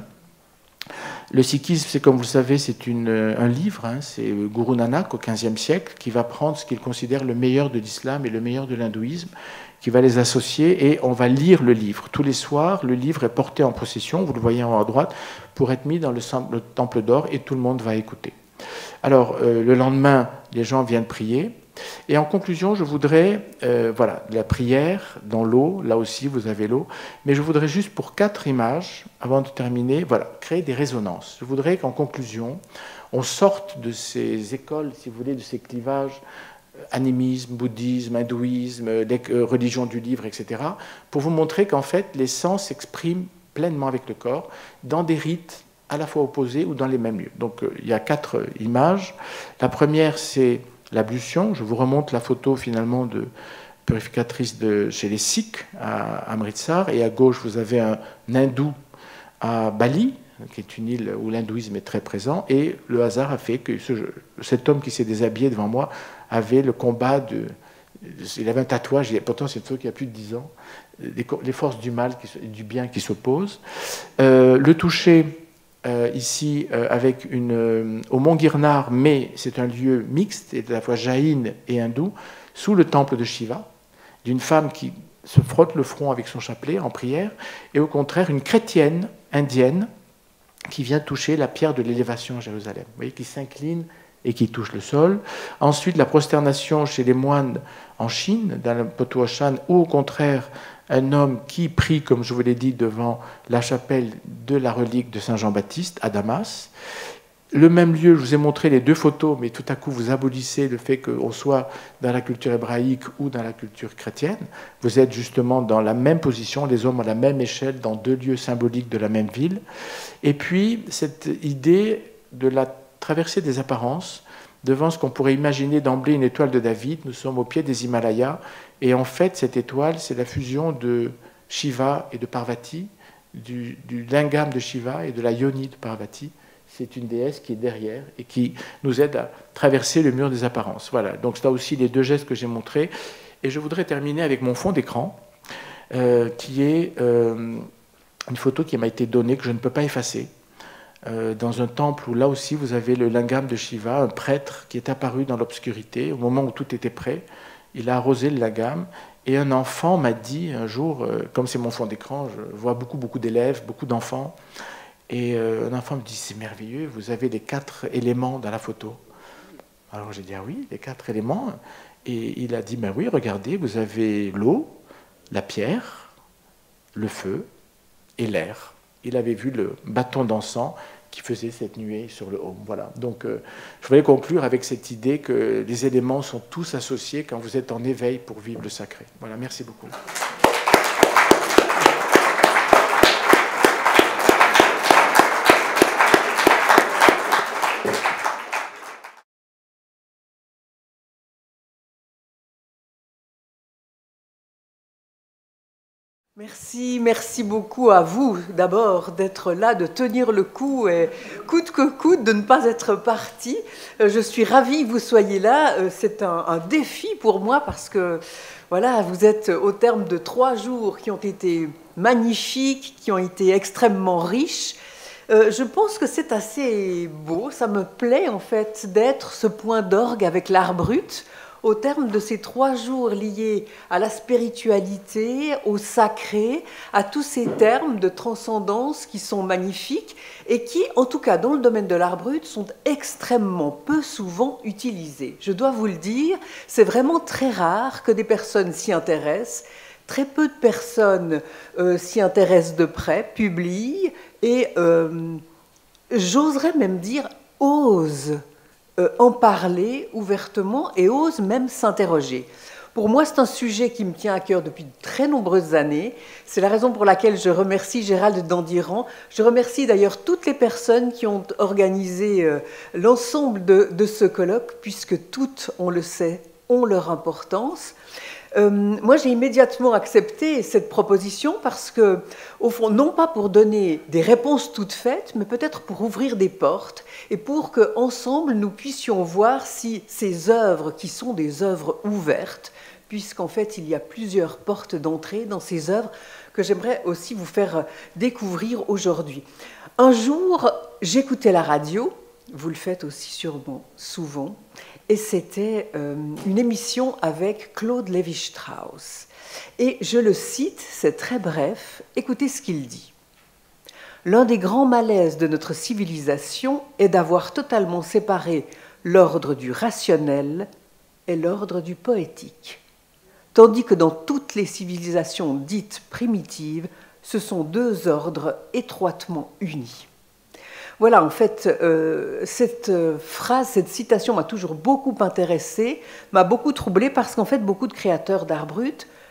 Le sikhisme, c'est comme vous le savez, c'est un livre, c'est Guru Nanak au XVe siècle, qui va prendre ce qu'il considère le meilleur de l'islam et le meilleur de l'hindouisme, qui va les associer, et on va lire le livre. Tous les soirs, le livre est porté en procession, vous le voyez en haut à droite, pour être mis dans le temple d'or, et tout le monde va écouter. Alors, le lendemain, les gens viennent prier, et en conclusion, je voudrais, la prière dans l'eau, là aussi vous avez l'eau, mais je voudrais juste pour 4 images, avant de terminer, créer des résonances. Je voudrais qu'en conclusion, on sorte de ces écoles, si vous voulez, de ces clivages, animisme, bouddhisme, hindouisme, religion du livre, etc., pour vous montrer qu'en fait, les sens s'expriment pleinement avec le corps dans des rites à la fois opposés ou dans les mêmes lieux. Donc il y a 4 images. La première, c'est l'ablution. Je vous remonte la photo finalement de purificatrice chez les Sikhs à Amritsar. Et à gauche, vous avez un hindou à Bali, qui est une île où l'hindouisme est très présent. Et le hasard a fait que cet homme qui s'est déshabillé devant moi avait le combat de... Il avait un tatouage, et pourtant c'est une photo qui a plus de 10 ans, les forces du mal et du bien qui s'opposent. Le toucher ici avec au Mont Girnar, mais c'est un lieu mixte, et à la fois jaïne et hindou, sous le temple de Shiva, d'une femme qui se frotte le front avec son chapelet en prière, et au contraire une chrétienne indienne qui vient toucher la pierre de l'élévation à Jérusalem, vous voyez, qui s'incline et qui touche le sol. Ensuite, la prosternation chez les moines en Chine, dans le Potuashan, ou au contraire, un homme qui prie, comme je vous l'ai dit, devant la chapelle de la relique de Saint Jean-Baptiste à Damas. Le même lieu, je vous ai montré les 2 photos, mais tout à coup, vous abolissez le fait qu'on soit dans la culture hébraïque ou dans la culture chrétienne. Vous êtes justement dans la même position, les hommes à la même échelle, dans 2 lieux symboliques de la même ville. Et puis, cette idée de la traversée des apparences, devant ce qu'on pourrait imaginer d'emblée une étoile de David. Nous sommes au pied des Himalayas, et en fait, cette étoile, c'est la fusion de Shiva et de Parvati, du lingam de Shiva et de la yoni de Parvati. C'est une déesse qui est derrière et qui nous aide à traverser le mur des apparences. Voilà, donc c'est là aussi les 2 gestes que j'ai montrés. Et je voudrais terminer avec mon fond d'écran, qui est une photo qui m'a été donnée, que je ne peux pas effacer, dans un temple où là aussi vous avez le lingam de Shiva, un prêtre qui est apparu dans l'obscurité. Au moment où tout était prêt, il a arrosé le lingam. Et un enfant m'a dit un jour, comme c'est mon fond d'écran, je vois beaucoup d'élèves, beaucoup d'enfants, et un enfant me dit, c'est merveilleux, vous avez les 4 éléments dans la photo. Alors j'ai dit, ah oui, les 4 éléments. Et il a dit, ben oui, regardez, vous avez l'eau, la pierre, le feu et l'air. Il avait vu le bâton d'encens qui faisait cette nuée sur le home. Voilà. Donc je voulais conclure avec cette idée que les éléments sont tous associés quand vous êtes en éveil pour vivre le sacré. Voilà, merci beaucoup. Merci beaucoup à vous d'abord d'être là, de tenir le coup et coûte que coûte de ne pas être parti. Je suis ravie que vous soyez là. C'est un défi pour moi parce que voilà, vous êtes au terme de 3 jours qui ont été magnifiques, qui ont été extrêmement riches. Je pense que c'est assez beau, ça me plaît en fait d'être ce point d'orgue avec l'art brut. Au terme de ces 3 jours liés à la spiritualité, au sacré, à tous ces termes de transcendance qui sont magnifiques et qui, en tout cas dans le domaine de l'art brut, sont extrêmement peu souvent utilisés. Je dois vous le dire, c'est vraiment très rare que des personnes s'y intéressent. Très peu de personnes s'y intéressent de près, publient et, j'oserais même dire, osent en parler ouvertement et ose même s'interroger. Pour moi, c'est un sujet qui me tient à cœur depuis de très nombreuses années. C'est la raison pour laquelle je remercie Gérald d'Andiran. Je remercie d'ailleurs toutes les personnes qui ont organisé l'ensemble de ce colloque, puisque toutes, on le sait, ont leur importance. Moi, j'ai immédiatement accepté cette proposition parce que, au fond, non pas pour donner des réponses toutes faites, mais peut-être pour ouvrir des portes et pour qu'ensemble, nous puissions voir si ces œuvres, qui sont des œuvres ouvertes, puisqu'en fait, il y a plusieurs portes d'entrée dans ces œuvres que j'aimerais aussi vous faire découvrir aujourd'hui. Un jour, j'écoutais la radio, vous le faites aussi sûrement souvent, et c'était une émission avec Claude Lévi-Strauss. Et je le cite, c'est très bref, écoutez ce qu'il dit. « L'un des grands malaises de notre civilisation est d'avoir totalement séparé l'ordre du rationnel et l'ordre du poétique. Tandis que dans toutes les civilisations dites primitives, ce sont 2 ordres étroitement unis. » Voilà, en fait, cette phrase, cette citation m'a toujours beaucoup intéressée, m'a beaucoup troublée parce qu'en fait, beaucoup de créateurs d'art brut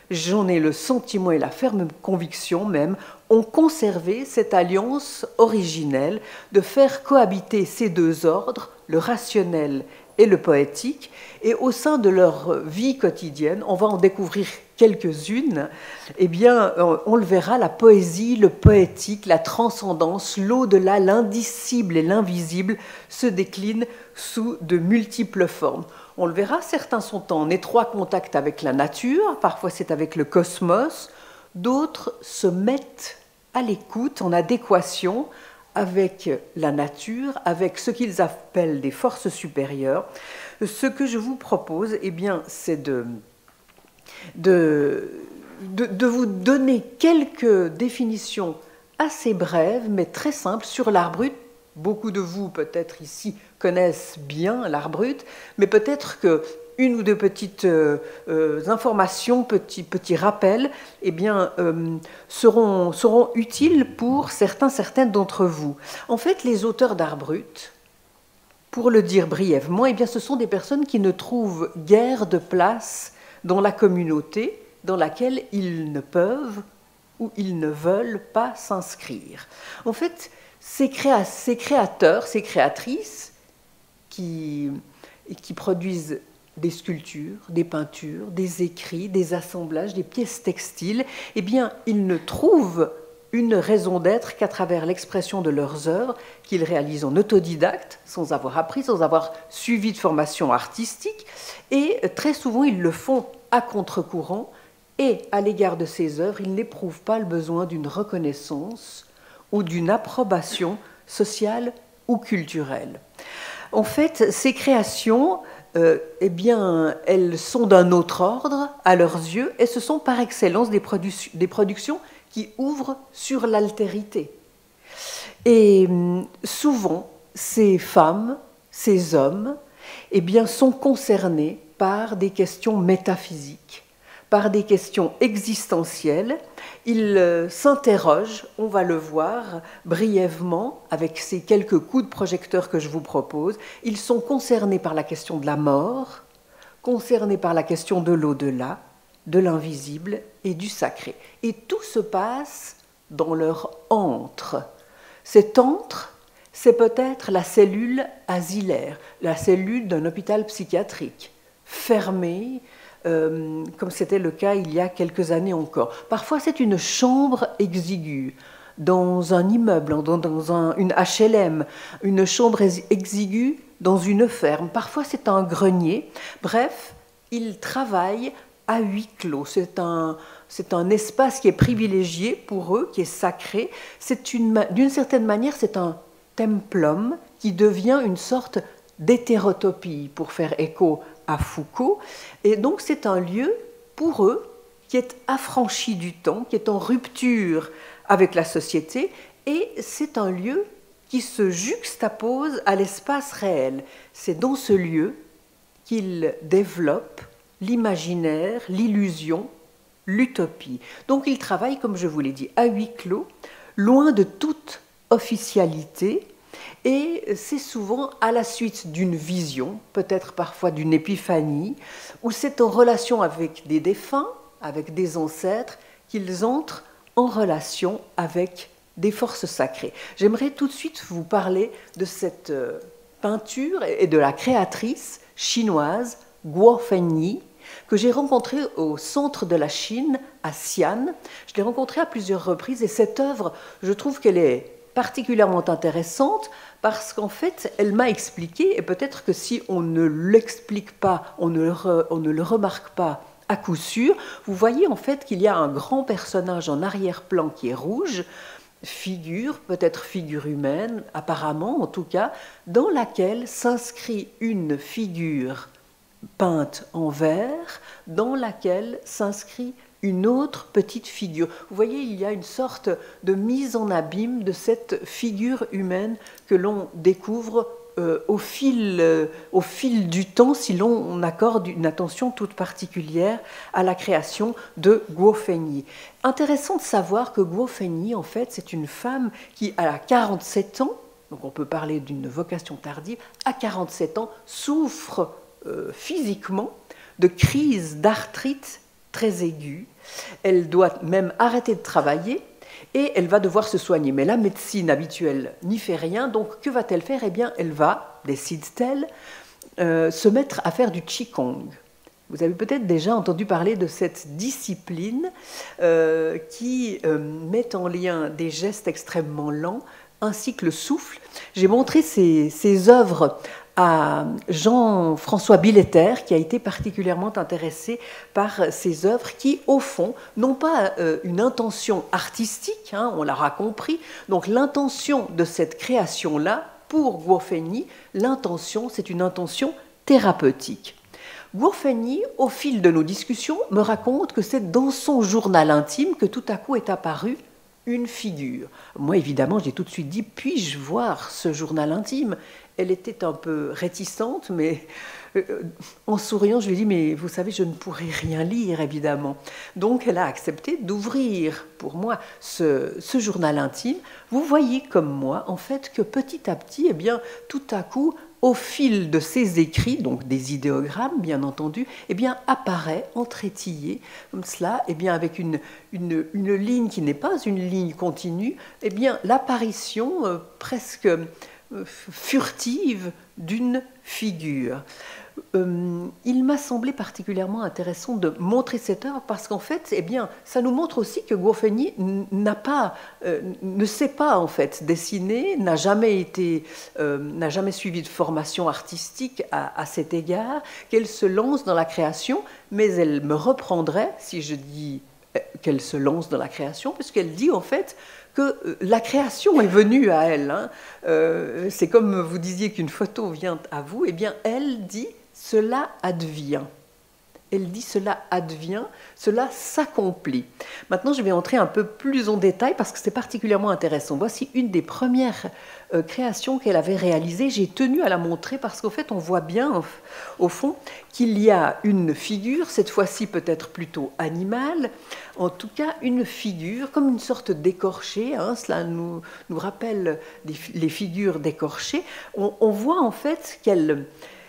j'en ai le sentiment et la ferme conviction même, ont conservé cette alliance originelle de faire cohabiter ces deux ordres, le rationnel et le poétique, et au sein de leur vie quotidienne, on va en découvrir quelques-unes, eh bien, on le verra, la poésie, le poétique, la transcendance, l'au-delà, l'indicible et l'invisible se déclinent sous de multiples formes. On le verra, certains sont en étroit contact avec la nature, parfois c'est avec le cosmos, d'autres se mettent à l'écoute, en adéquation avec la nature, avec ce qu'ils appellent des forces supérieures. Ce que je vous propose, eh bien, c'est de vous donner quelques définitions assez brèves, mais très simples, sur l'art brut. Beaucoup de vous, peut-être ici, connaissent bien l'art brut, mais peut-être que une ou deux petites informations, petits rappels, eh bien, seront utiles pour certaines d'entre vous. En fait, les auteurs d'art brut, pour le dire brièvement, eh bien, ce sont des personnes qui ne trouvent guère de place dans la communauté dans laquelle ils ne peuvent ou ils ne veulent pas s'inscrire. En fait, ces créateurs, ces créatrices qui produisent des sculptures, des peintures, des écrits, des assemblages, des pièces textiles, eh bien, ils ne trouvent une raison d'être qu'à travers l'expression de leurs œuvres qu'ils réalisent en autodidacte, sans avoir appris, sans avoir suivi de formation artistique, et très souvent, ils le font à contre-courant, et à l'égard de ces œuvres, ils n'éprouvent pas le besoin d'une reconnaissance ou d'une approbation sociale ou culturelle. En fait, ces créations, eh bien, elles sont d'un autre ordre à leurs yeux, et ce sont par excellence des productions qui ouvrent sur l'altérité. Et souvent, ces femmes, ces hommes, eh bien, sont concernés par des questions métaphysiques, par des questions existentielles. Ils s'interrogent, on va le voir brièvement avec ces quelques coups de projecteur que je vous propose. Ils sont concernés par la question de la mort, concernés par la question de l'au-delà, de l'invisible et du sacré. Et tout se passe dans leur antre. Cet antre, c'est peut-être la cellule asilaire, la cellule d'un hôpital psychiatrique, fermée, comme c'était le cas il y a quelques années encore. Parfois, c'est une chambre exiguë, dans un immeuble, dans une HLM, une chambre exiguë dans une ferme. Parfois, c'est un grenier. Bref, ils travaillent à huis clos. C'est un espace qui est privilégié pour eux, qui est sacré. D'une certaine manière, c'est un templum qui devient une sorte d'hétérotopie, pour faire écho à Foucault. Et donc, c'est un lieu, pour eux, qui est affranchi du temps, qui est en rupture avec la société, et c'est un lieu qui se juxtapose à l'espace réel. C'est dans ce lieu qu'ils développent l'imaginaire, l'illusion, l'utopie. Donc ils travaillent, comme je vous l'ai dit, à huis clos, loin de toute officialité, et c'est souvent à la suite d'une vision, peut-être parfois d'une épiphanie, où c'est en relation avec des défunts, avec des ancêtres, qu'ils entrent en relation avec des forces sacrées. J'aimerais tout de suite vous parler de cette peinture et de la créatrice chinoise Guo Fengyi, que j'ai rencontrée au centre de la Chine, à Xi'an. Je l'ai rencontrée à plusieurs reprises, et cette œuvre, je trouve qu'elle est particulièrement intéressante parce qu'en fait, elle m'a expliqué, et peut-être que si on ne l'explique pas, on ne le remarque pas à coup sûr, vous voyez en fait qu'il y a un grand personnage en arrière-plan qui est rouge, peut-être figure humaine, apparemment en tout cas, dans laquelle s'inscrit une figure peinte en vert, dans laquelle s'inscrit une autre petite figure. Vous voyez, il y a une sorte de mise en abîme de cette figure humaine que l'on découvre au fil du temps, si l'on accorde une attention toute particulière à la création de Guo Fengyi. Intéressant de savoir que Guo Fengyi, en fait, c'est une femme qui, à 47 ans, donc on peut parler d'une vocation tardive, à 47 ans, souffre physiquement de crises d'arthrite très aiguë. Elle doit même arrêter de travailler et elle va devoir se soigner. Mais la médecine habituelle n'y fait rien, donc que va-t-elle faire? Eh bien, elle va, décide-t-elle, se mettre à faire du Qigong. Vous avez peut-être déjà entendu parler de cette discipline qui met en lien des gestes extrêmement lents ainsi que le souffle. J'ai montré ces œuvres à Jean-François Billetter, qui a été particulièrement intéressé par ces œuvres qui, au fond, n'ont pas une intention artistique, hein, on l'aura compris. Donc l'intention de cette création-là, pour Guo Fengyi, l'intention, c'est une intention thérapeutique. Guo Fengyi, au fil de nos discussions, me raconte que c'est dans son journal intime que tout à coup est apparue une figure. Moi, évidemment, j'ai tout de suite dit, puis-je voir ce journal intime? Elle était un peu réticente, mais en souriant, je lui ai dit, mais vous savez, je ne pourrai rien lire, évidemment. Donc, elle a accepté d'ouvrir pour moi ce journal intime. Vous voyez comme moi, en fait, que petit à petit, eh bien, tout à coup, au fil de ses écrits, donc des idéogrammes, bien entendu, eh bien, apparaît entrétillé, comme cela, eh bien, avec une ligne qui n'est pas une ligne continue, eh bien, l'apparition presque furtive d'une figure. Il m'a semblé particulièrement intéressant de montrer cette œuvre parce qu'en fait, eh bien, ça nous montre aussi que Guo Fengyi ne sait pas en fait dessiner, n'a jamais suivi de formation artistique à cet égard, qu'elle se lance dans la création, mais elle me reprendrait si je dis qu'elle se lance dans la création, puisqu'elle dit en fait que la création est venue à elle. Hein. C'est comme vous disiez qu'une photo vient à vous, eh bien elle dit cela advient. Elle dit cela advient, cela s'accomplit. Maintenant, je vais entrer un peu plus en détail parce que c'est particulièrement intéressant. Voici une des premières créations qu'elle avait réalisées. J'ai tenu à la montrer parce qu'au fait, on voit bien, au fond, qu'il y a une figure, cette fois-ci peut-être plutôt animale, en tout cas une figure comme une sorte d'écorché. Hein, cela nous rappelle les figures d'écorché. On voit en fait qu'elle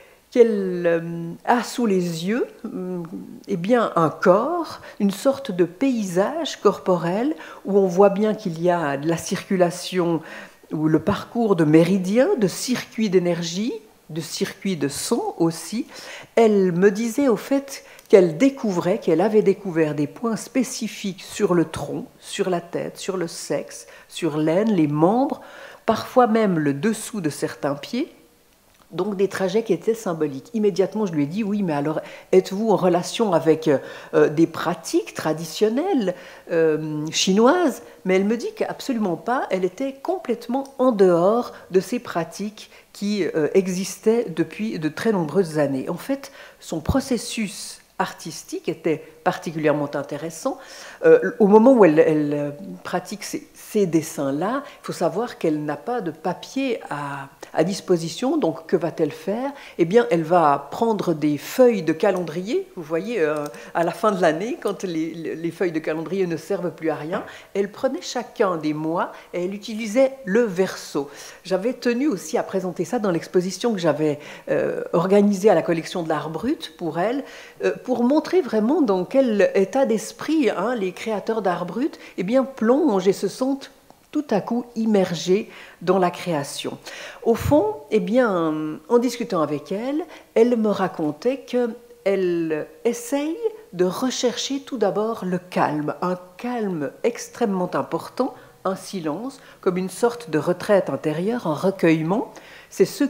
a sous les yeux eh bien, un corps, une sorte de paysage corporel où on voit bien qu'il y a de la circulation ou le parcours de méridiens, de circuits d'énergie, de circuits de son aussi. Elle me disait au fait qu'elle avait découvert des points spécifiques sur le tronc, sur la tête, sur le sexe, sur l'aine, les membres, parfois même le dessous de certains pieds. Donc des trajets qui étaient symboliques. Immédiatement, je lui ai dit, oui, mais alors, êtes-vous en relation avec des pratiques traditionnelles chinoises? Mais elle me dit qu'absolument pas, elle était complètement en dehors de ces pratiques qui existaient depuis de très nombreuses années. En fait, son processus artistique était particulièrement intéressant. Au moment où elle pratique ces dessins-là, il faut savoir qu'elle n'a pas de papier à disposition, donc que va-t-elle faire? Eh bien, elle va prendre des feuilles de calendrier, vous voyez, à la fin de l'année, quand les feuilles de calendrier ne servent plus à rien, elle prenait chacun des mois et elle utilisait le verso. J'avais tenu aussi à présenter ça dans l'exposition que j'avais organisée à la collection de l'art brut pour elle, pour montrer vraiment dans quel état d'esprit hein, les créateurs d'art brut eh bien, plongent et se sentent tout à coup immergés dans la création. Au fond, eh bien, en discutant avec elle, elle me racontait qu'elle essaye de rechercher tout d'abord le calme, un calme extrêmement important, un silence, comme une sorte de retraite intérieure, un recueillement. C'est ce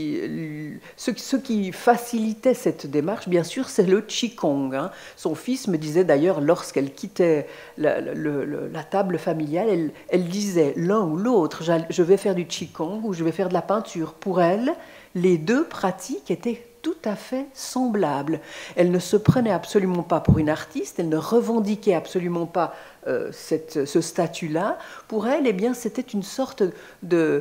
qui facilitait cette démarche, bien sûr, c'est le Qigong. Hein. Son fils me disait d'ailleurs, lorsqu'elle quittait la table familiale, elle disait l'un ou l'autre, je vais faire du Qigong ou je vais faire de la peinture. Pour elle, les deux pratiques étaient tout à fait semblables. Elle ne se prenait absolument pas pour une artiste, elle ne revendiquait absolument pas ce statut-là. Pour elle, eh bien, c'était une sorte de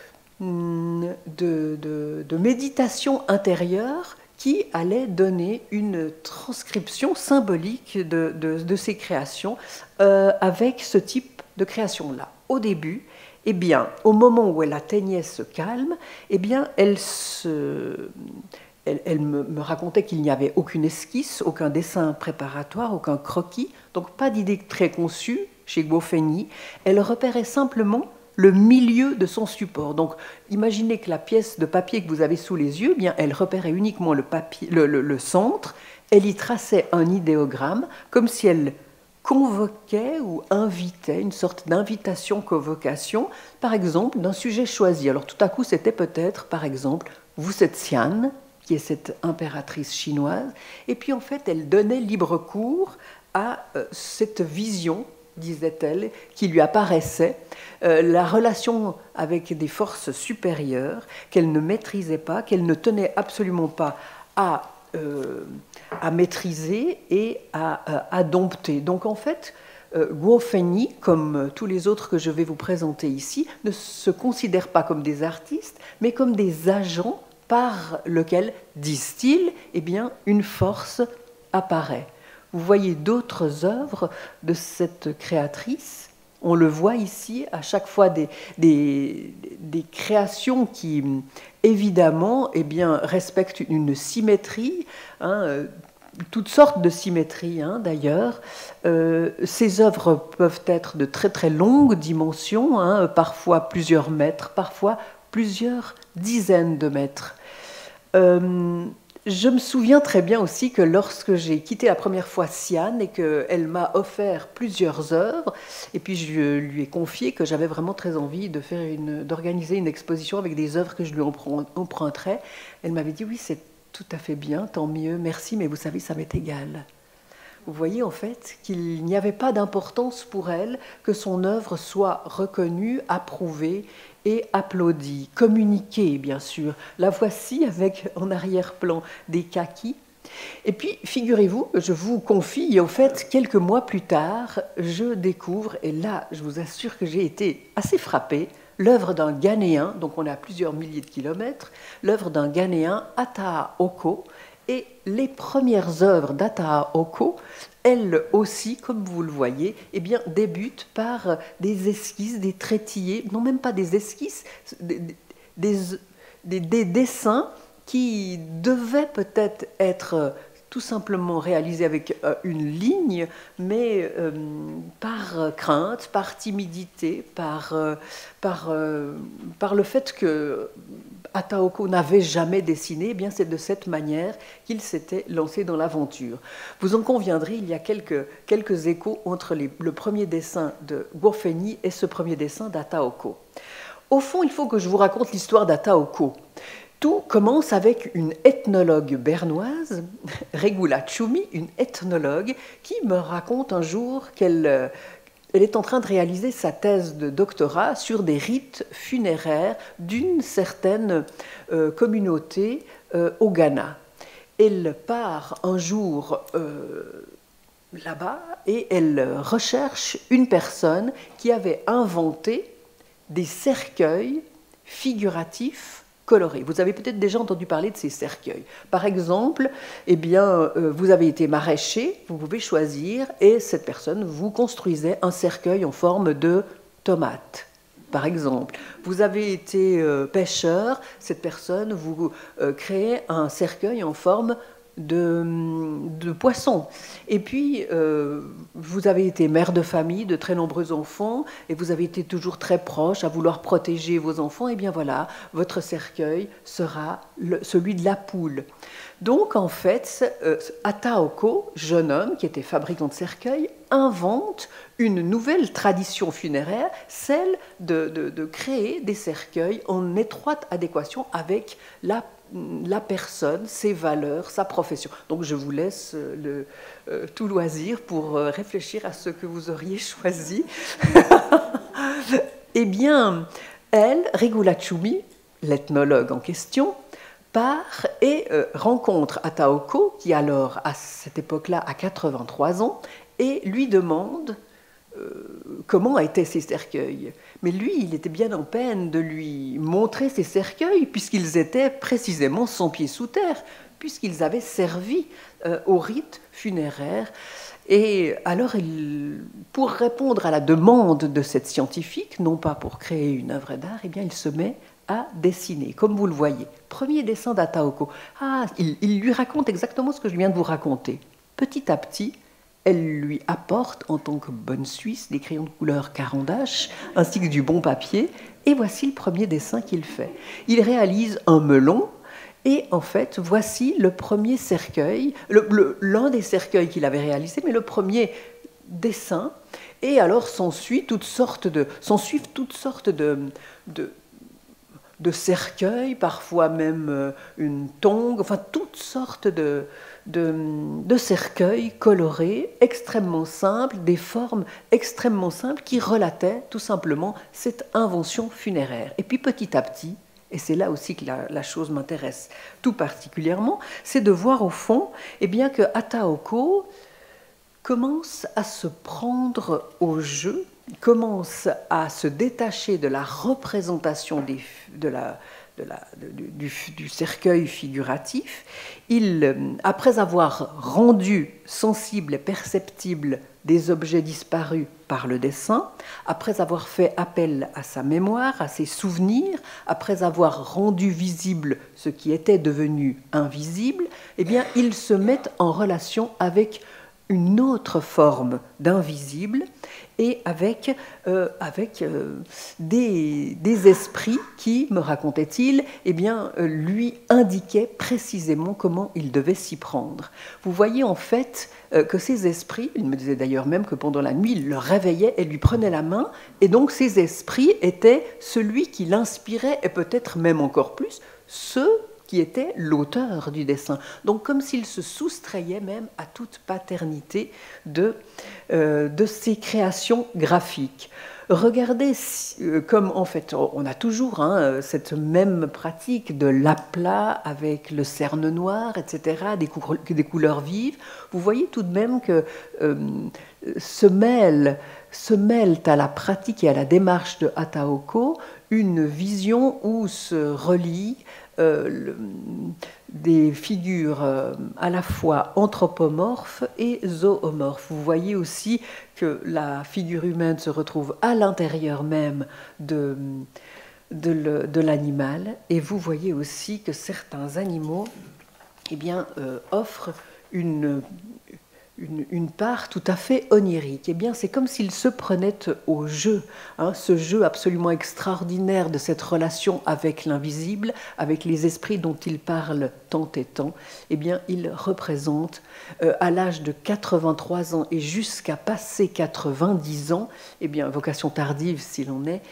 méditation intérieure qui allait donner une transcription symbolique de ces créations avec ce type de création-là. Au début, eh bien, au moment où elle atteignait ce calme, eh bien, elle elle me racontait qu'il n'y avait aucune esquisse, aucun dessin préparatoire, aucun croquis, donc pas d'idée très conçue chez Guo-Fengny. Elle repérait simplement le milieu de son support. Donc, imaginez que la pièce de papier que vous avez sous les yeux, eh bien, elle repérait uniquement le centre, elle y traçait un idéogramme, comme si elle convoquait ou invitait, une sorte d'invitation-convocation, par exemple, d'un sujet choisi. Alors, tout à coup, c'était peut-être, par exemple, Wu Zetian, qui est cette impératrice chinoise, et puis, en fait, elle donnait libre cours à cette vision, disait-elle, qui lui apparaissait, la relation avec des forces supérieures qu'elle ne maîtrisait pas, qu'elle ne tenait absolument pas à maîtriser et à dompter. Donc en fait, Guo-Fengny, comme tous les autres que je vais vous présenter ici, ne se considèrent pas comme des artistes, mais comme des agents par lesquels, disent-ils, eh bien, une force apparaît. Vous voyez d'autres œuvres de cette créatrice. On le voit ici, à chaque fois des créations qui, évidemment, eh bien, respectent une symétrie, hein, toutes sortes de symétries, hein, d'ailleurs. Ces œuvres peuvent être de très très longues dimensions, hein, parfois plusieurs mètres, parfois plusieurs dizaines de mètres. Je me souviens très bien aussi que lorsque j'ai quitté la première fois Xi'an et qu'elle m'a offert plusieurs œuvres, et puis je lui ai confié que j'avais vraiment très envie d'organiser une exposition avec des œuvres que je lui emprunterais, elle m'avait dit oui, c'est tout à fait bien, tant mieux, merci, mais vous savez, ça m'est égal. Vous voyez en fait qu'il n'y avait pas d'importance pour elle que son œuvre soit reconnue, approuvée et applaudie, communiquée bien sûr. La voici avec en arrière-plan des kakis. Et puis, figurez-vous, je vous confie, au fait, quelques mois plus tard, je découvre, et là, je vous assure que j'ai été assez frappée, l'œuvre d'un Ghanéen, donc on est à plusieurs milliers de kilomètres, l'œuvre d'un Ghanéen, Ataha Oko. Et les premières œuvres d'Ataha Oko, elles aussi, comme vous le voyez, eh bien, débutent par des esquisses, des traitillés, non même pas des esquisses, des dessins qui devaient peut-être être tout simplement réalisés avec une ligne, mais par crainte, par timidité, par le fait que Ataha Oko n'avait jamais dessiné, eh bien c'est de cette manière qu'il s'était lancé dans l'aventure. Vous en conviendrez, il y a quelques échos entre le premier dessin de Guo-Fengny et ce premier dessin d'Ataha Oko. Au fond, il faut que je vous raconte l'histoire d'Ataha Oko. Tout commence avec une ethnologue bernoise, Regula Tchoumi, une ethnologue, qui me raconte un jour qu'elle est en train de réaliser sa thèse de doctorat sur des rites funéraires d'une certaine communauté au Ghana. Elle part un jour là-bas et elle recherche une personne qui avait inventé des cercueils figuratifs colorés. Vous avez peut-être déjà entendu parler de ces cercueils. Par exemple, eh bien, vous avez été maraîcher, vous pouvez choisir, et cette personne vous construisait un cercueil en forme de tomate. Par exemple, vous avez été pêcheur, cette personne vous créait un cercueil en forme de poissons. Et puis, vous avez été mère de famille, de très nombreux enfants, et vous avez été toujours très proche à vouloir protéger vos enfants, et bien voilà, votre cercueil sera celui de la poule. Donc, en fait, Ataha Oko, jeune homme qui était fabricant de cercueils, invente une nouvelle tradition funéraire, celle de créer des cercueils en étroite adéquation avec la personne, ses valeurs, sa profession. Donc je vous laisse tout loisir pour réfléchir à ce que vous auriez choisi. Eh bien, elle, Regula Tchoumi, l'ethnologue en question, part et rencontre Ataha Oko, qui alors, à cette époque-là, a 83 ans, et lui demande comment étaient ces cercueils. Mais lui, il était bien en peine de lui montrer ces cercueils, puisqu'ils étaient précisément 100 pieds sous terre, puisqu'ils avaient servi au rite funéraire. Et alors, pour répondre à la demande de cette scientifique, non pas pour créer une œuvre d'art, eh bien, il se met à dessiner, comme vous le voyez. Premier dessin d'Ataoko. Ah, il lui raconte exactement ce que je viens de vous raconter. Petit à petit, elle lui apporte, en tant que bonne Suisse, des crayons de couleur Caran-d'Ache, ainsi que du bon papier. Et voici le premier dessin qu'il fait. Il réalise un melon, et en fait, voici le premier cercueil, l'un des cercueils qu'il avait réalisé, mais le premier dessin. Et alors s'ensuivent toutes sortes de cercueils, parfois même une tongue, enfin toutes sortes de cercueils colorés, extrêmement simples, des formes extrêmement simples qui relataient tout simplement cette invention funéraire. Et puis petit à petit, et c'est là aussi que la chose m'intéresse tout particulièrement, c'est de voir au fond bien, que Ataoko commence à se prendre au jeu, commence à se détacher de la représentation du cercueil figuratif. Après avoir rendu sensibles et perceptibles des objets disparus par le dessin, après avoir fait appel à sa mémoire, à ses souvenirs, après avoir rendu visible ce qui était devenu invisible, bien, il se met en relation avec une autre forme d'invisible et avec des esprits qui, me racontait-il, lui indiquaient précisément comment il devait s'y prendre. Vous voyez en fait que ces esprits, il me disait d'ailleurs même que pendant la nuit, il le réveillait et lui prenait la main, et donc ces esprits étaient celui qui l'inspirait, et peut-être même encore plus, ceux qui était l'auteur du dessin. Donc comme s'il se soustrayait même à toute paternité de ses créations graphiques. Regardez comme en fait on a toujours cette même pratique de l'aplat avec le cerne noir, etc., des couleurs vives. Vous voyez tout de même que se mêlent à la pratique et à la démarche de Ataoko une vision où se relient des figures à la fois anthropomorphes et zoomorphes. Vous voyez aussi que la figure humaine se retrouve à l'intérieur même de l'animal, et vous voyez aussi que certains animaux offrent une part tout à fait onirique. C'est comme s'ils se prenaient au jeu, ce jeu absolument extraordinaire de cette relation avec l'invisible, avec les esprits dont ils parlent tant et tant. Ils représentent, à l'âge de 83 ans et jusqu'à passer 90 ans, vocation tardive s'il en est,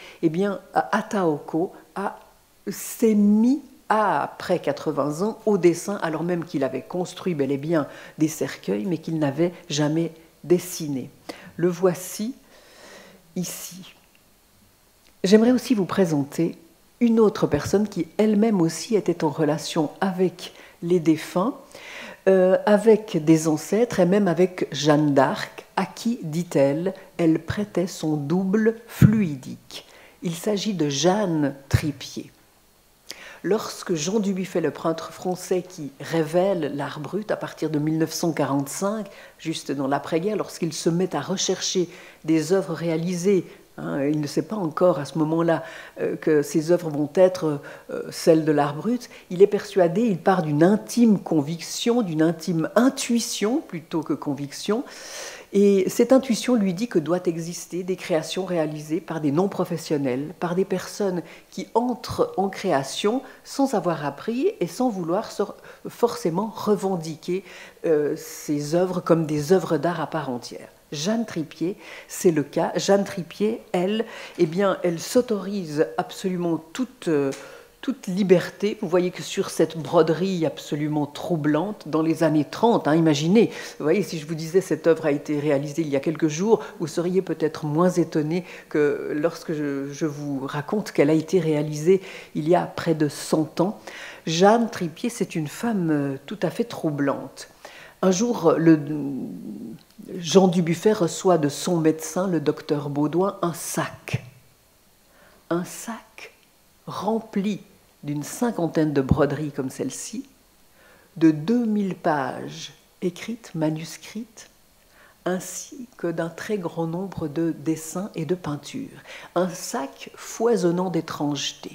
Ataoko s'est mis après 80 ans au dessin, alors même qu'il avait construit bel et bien des cercueils, mais qu'il n'avait jamais dessiné. Le voici ici. J'aimerais aussi vous présenter une autre personne qui elle-même aussi était en relation avec les défunts, avec des ancêtres et même avec Jeanne d'Arc, à qui, dit-elle, elle prêtait son double fluidique. Il s'agit de Jeanne Tripier. Lorsque Jean Dubuffet, le peintre français qui révèle l'art brut à partir de 1945, juste dans l'après-guerre, lorsqu'il se met à rechercher des œuvres réalisées, il ne sait pas encore à ce moment-là que ces œuvres vont être celles de l'art brut, il est persuadé, il part d'une intime conviction, d'une intime intuition plutôt que conviction. Et cette intuition lui dit que doit exister des créations réalisées par des non-professionnels, par des personnes qui entrent en création sans avoir appris et sans vouloir forcément revendiquer ces œuvres comme des œuvres d'art à part entière. Jeanne Tripier, c'est le cas. Jeanne Tripier, elle s'autorise absolument toute liberté. Vous voyez que sur cette broderie absolument troublante, dans les années 30, imaginez, vous voyez, si je vous disais cette œuvre a été réalisée il y a quelques jours, vous seriez peut-être moins étonné que lorsque je vous raconte qu'elle a été réalisée il y a près de 100 ans. Jeanne Tripier, c'est une femme tout à fait troublante. Un jour, Jean Dubuffet reçoit de son médecin, le docteur Baudouin, un sac rempli d'une 50aine de broderies comme celle-ci, de 2000 pages écrites, manuscrites, ainsi que d'un très grand nombre de dessins et de peintures. Un sac foisonnant d'étrangeté.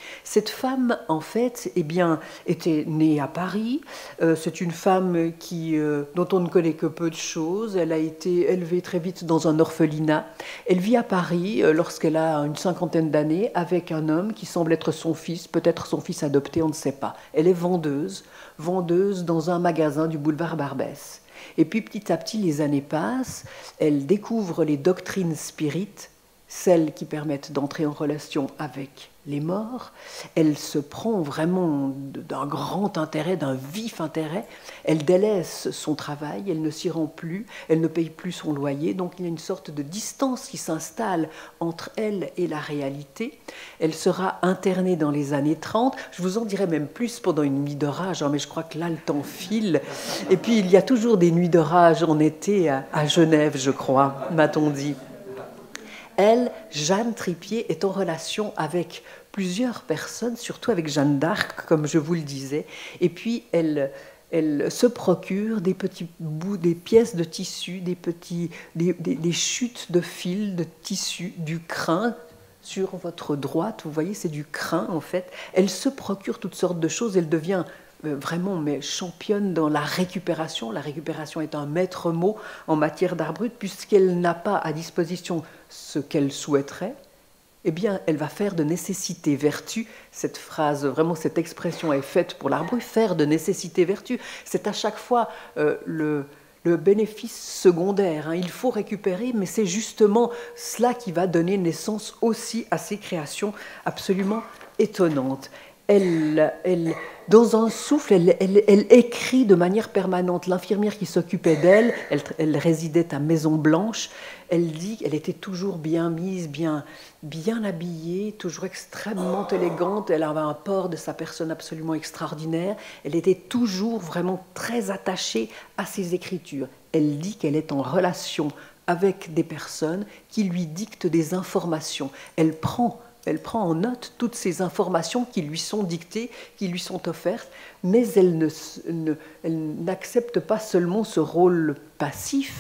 Cette femme, en fait, eh bien, était née à Paris. C'est une femme dont on ne connaît que peu de choses. Elle a été élevée très vite dans un orphelinat. Elle vit à Paris lorsqu'elle a une cinquantaine d'années avec un homme qui semble être son fils, peut-être son fils adopté, on ne sait pas. Elle est vendeuse dans un magasin du boulevard Barbès. Et puis petit à petit, les années passent. Elle découvre les doctrines spirites, celles qui permettent d'entrer en relation avec les morts. Elle se prend vraiment d'un grand intérêt, d'un vif intérêt. Elle délaisse son travail, elle ne s'y rend plus, elle ne paye plus son loyer. Donc il y a une sorte de distance qui s'installe entre elle et la réalité. Elle sera internée dans les années 30. Je vous en dirai même plus pendant une nuit d'orage, mais je crois que là, le temps file. Et puis il y a toujours des nuits d'orage en été à Genève, je crois, m'a-t-on dit. Elle, Jeanne Tripier, est en relation avec plusieurs personnes, surtout avec Jeanne d'Arc, comme je vous le disais. Et puis, elle se procure des petits bouts, des pièces de tissu, des chutes de fils de tissu, du crin. Sur votre droite, vous voyez, c'est du crin, en fait. Elle se procure toutes sortes de choses. Elle devient vraiment championne dans la récupération. La récupération est un maître mot en matière d'art brut, puisqu'elle n'a pas à disposition ce qu'elle souhaiterait. Eh bien, elle va faire de nécessité vertu. Cette phrase, vraiment, cette expression est faite pour l'art brut, faire de nécessité vertu. C'est à chaque fois le bénéfice secondaire. Il faut récupérer, mais c'est justement cela qui va donner naissance aussi à ces créations absolument étonnantes. Dans un souffle, elle écrit de manière permanente. L'infirmière qui s'occupait d'elle, elle résidait à Maison-Blanche, elle dit qu'elle était toujours bien mise, bien habillée, toujours extrêmement élégante. Elle avait un port de sa personne absolument extraordinaire. Elle était toujours vraiment très attachée à ses écritures. Elle dit qu'elle est en relation avec des personnes qui lui dictent des informations. Elle prend en note toutes ces informations qui lui sont dictées, qui lui sont offertes, mais elle n'accepte pas seulement ce rôle passif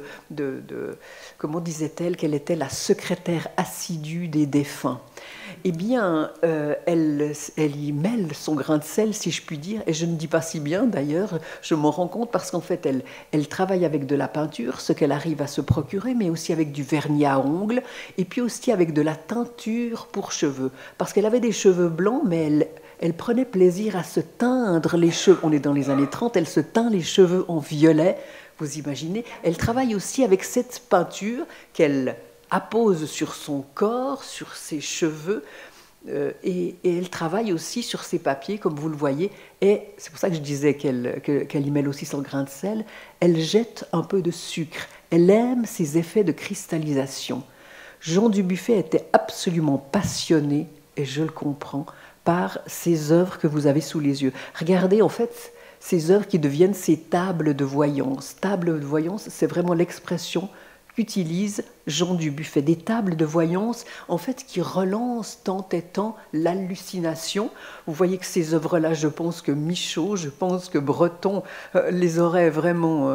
comment disait-elle, qu'elle était la secrétaire assidue des défunts. Eh bien, elle y mêle son grain de sel, si je puis dire, et je ne dis pas si bien d'ailleurs, je m'en rends compte parce qu'en fait, elle travaille avec de la peinture, ce qu'elle arrive à se procurer, mais aussi avec du vernis à ongles, et puis aussi avec de la teinture pour cheveux, parce qu'elle avait des cheveux blancs, mais elle prenait plaisir à se teindre les cheveux. On est dans les années 30, elle se teint les cheveux en violet, vous imaginez. Elle travaille aussi avec cette peinture qu'elle appose sur son corps, sur ses cheveux, et elle travaille aussi sur ses papiers, comme vous le voyez, et c'est pour ça que je disais qu'elle y mêle aussi son grain de sel. Elle jette un peu de sucre, elle aime ces effets de cristallisation. Jean Dubuffet était absolument passionné, et je le comprends, par ces œuvres que vous avez sous les yeux. Regardez, en fait, ces œuvres qui deviennent ces tables de voyance. Tables de voyance, c'est vraiment l'expression qu'utilise Jean Dubuffet, des tables de voyance en fait qui relancent tant et tant l'hallucination. Vous voyez que ces œuvres-là, je pense que Michaud, je pense que Breton les aurait vraiment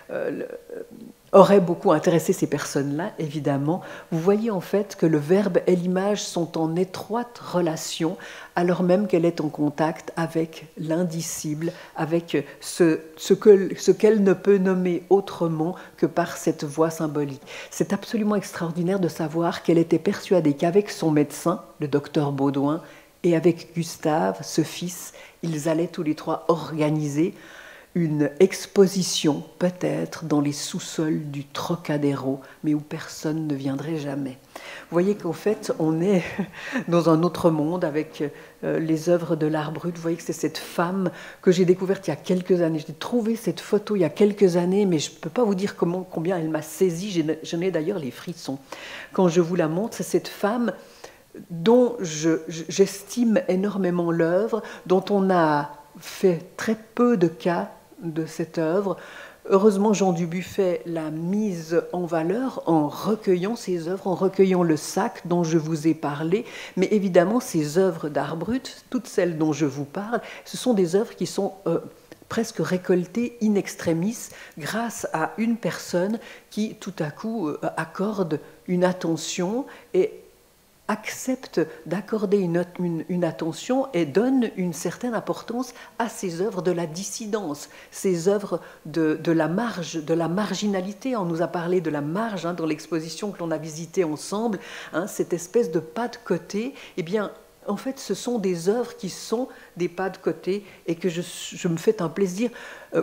aurait beaucoup intéressé ces personnes-là, évidemment. Vous voyez en fait que le verbe et l'image sont en étroite relation, alors même qu'elle est en contact avec l'indicible, avec ce qu'elle ne peut nommer autrement que par cette voix symbolique. C'est absolument extraordinaire de savoir qu'elle était persuadée qu'avec son médecin, le docteur Baudouin, et avec Gustave, ce fils, ils allaient tous les trois organiser une exposition, peut-être, dans les sous-sols du Trocadéro, mais où personne ne viendrait jamais. Vous voyez qu'en fait, on est dans un autre monde avec les œuvres de l'art brut. Vous voyez que c'est cette femme que j'ai découverte il y a quelques années. J'ai trouvé cette photo il y a quelques années, mais je ne peux pas vous dire combien elle m'a saisie. J'en ai d'ailleurs les frissons. Quand je vous la montre, c'est cette femme dont j'estime énormément l'œuvre, dont on a fait très peu de cas de cette œuvre. Heureusement, Jean Dubuffet l'a mise en valeur en recueillant ses œuvres, en recueillant le sac dont je vous ai parlé. Mais évidemment, ces œuvres d'art brut, toutes celles dont je vous parle, ce sont des œuvres qui sont presque récoltées in extremis grâce à une personne qui, tout à coup, accorde une attention et accepte d'accorder une attention et donne une certaine importance à ces œuvres de la dissidence, ces œuvres de la marge, de la marginalité. On nous a parlé de la marge dans l'exposition que l'on a visitée ensemble, cette espèce de pas de côté. Eh bien, en fait, ce sont des œuvres qui sont des pas de côté et que je me fais un plaisir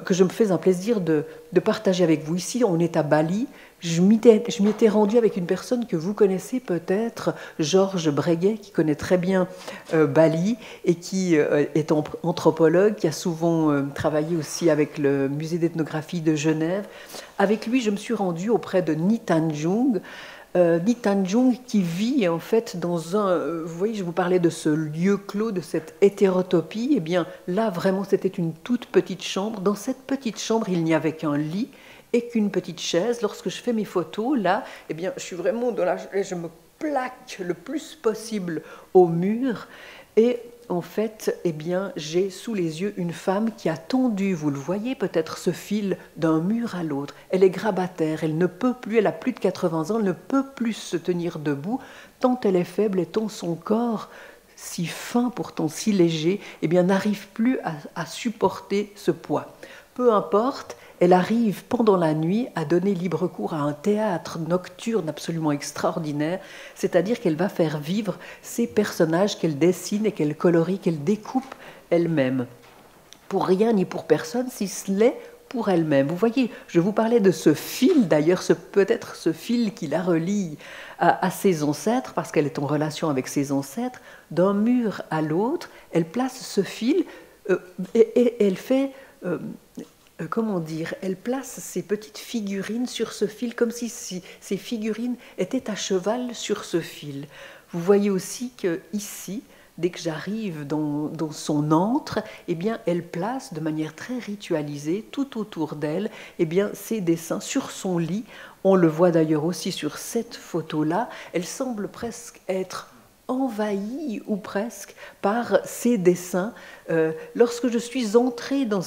de partager avec vous. Ici, on est à Bali. Je m'étais rendue avec une personne que vous connaissez peut-être, Georges Breguet, qui connaît très bien Bali et qui est anthropologue, qui a souvent travaillé aussi avec le musée d'ethnographie de Genève. Avec lui, je me suis rendue auprès de Ni Tanjung. Ni Tanjung qui vit en fait dans un... vous voyez, je vous parlais de ce lieu clos, de cette hétérotopie. Eh bien, là, vraiment, c'était une toute petite chambre. Dans cette petite chambre, il n'y avait qu'un lit et qu'une petite chaise. Lorsque je fais mes photos, là, eh bien, je suis vraiment dans la... Je me plaque le plus possible au mur. Et en fait, eh bien, j'ai sous les yeux une femme qui a tendu, vous le voyez peut-être, ce fil d'un mur à l'autre. Elle est grabataire, elle ne peut plus, elle a plus de 80 ans, elle ne peut plus se tenir debout, tant elle est faible et tant son corps, si fin pourtant si léger, eh bien, n'arrive plus à supporter ce poids. Peu importe, elle arrive pendant la nuit à donner libre cours à un théâtre nocturne absolument extraordinaire, c'est-à-dire qu'elle va faire vivre ces personnages qu'elle dessine et qu'elle colorie, qu'elle découpe elle-même. Pour rien ni pour personne, si ce n'est pour elle-même. Vous voyez, je vous parlais de ce fil, d'ailleurs, peut-être ce fil qui la relie à ses ancêtres, parce qu'elle est en relation avec ses ancêtres, d'un mur à l'autre, elle place ce fil et elle fait... comment dire, elle place ces petites figurines sur ce fil, comme si ces figurines étaient à cheval sur ce fil. Vous voyez aussi qu'ici, dès que j'arrive dans son antre, eh bien, elle place de manière très ritualisée, tout autour d'elle, eh bien, ses dessins sur son lit. On le voit d'ailleurs aussi sur cette photo-là. Elle semble presque être envahie ou presque par ces dessins. Lorsque je suis entrée dans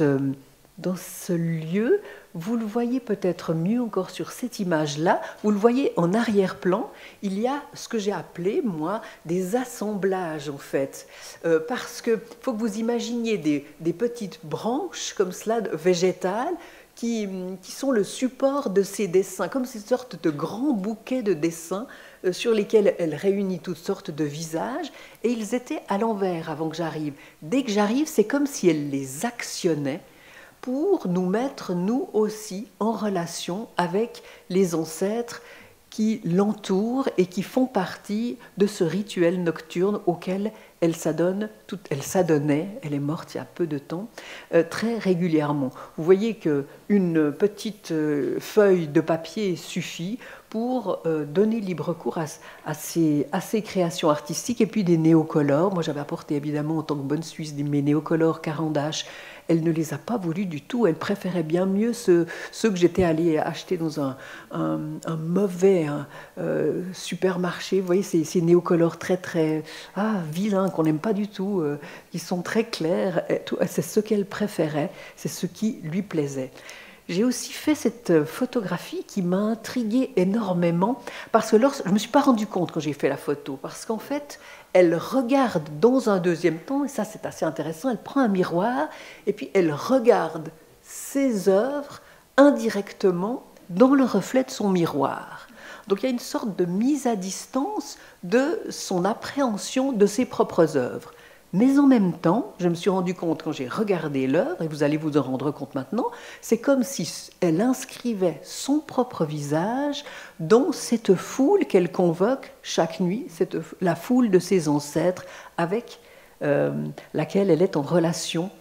ce lieu, vous le voyez peut-être mieux encore sur cette image-là, vous le voyez en arrière-plan, il y a ce que j'ai appelé, moi, des assemblages en fait. Parce qu'il faut que vous imaginiez des petites branches comme cela, végétales, qui sont le support de ces dessins, comme ces sortes de grands bouquets de dessins sur lesquels elle réunit toutes sortes de visages, et ils étaient à l'envers avant que j'arrive. Dès que j'arrive, c'est comme si elle les actionnait pour nous mettre, nous aussi, en relation avec les ancêtres qui l'entourent et qui font partie de ce rituel nocturne auquel elle s'adonnait, elle est morte il y a peu de temps, très régulièrement. Vous voyez qu'une petite feuille de papier suffit pour donner libre cours à ces créations artistiques, et puis des néocolores. Moi, j'avais apporté évidemment, en tant que bonne Suisse, mes néocolores Caran d'Ache. Elle ne les a pas voulu du tout. Elle préférait bien mieux ceux que j'étais allée acheter dans un mauvais supermarché. Vous voyez, ces néocolores très, très vilains, qu'on n'aime pas du tout, qui sont très clairs. C'est ce qu'elle préférait, c'est ce qui lui plaisait. J'ai aussi fait cette photographie qui m'a intriguée énormément, parce que je ne me suis pas rendu compte quand j'ai fait la photo, parce qu'en fait, elle regarde dans un deuxième temps, et ça c'est assez intéressant, elle prend un miroir, et puis elle regarde ses œuvres indirectement dans le reflet de son miroir. Donc il y a une sorte de mise à distance de son appréhension de ses propres œuvres. Mais en même temps, je me suis rendu compte quand j'ai regardé l'œuvre, et vous allez vous en rendre compte maintenant, c'est comme si elle inscrivait son propre visage dans cette foule qu'elle convoque chaque nuit, la foule de ses ancêtres avec laquelle elle est en relation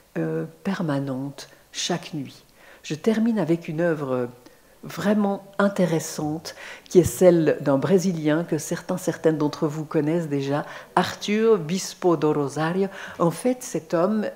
permanente chaque nuit. Je termine avec une œuvre vraiment intéressante, qui est celle d'un Brésilien que certaines d'entre vous connaissent déjà, Arthur Bispo do Rosário. En fait, cet homme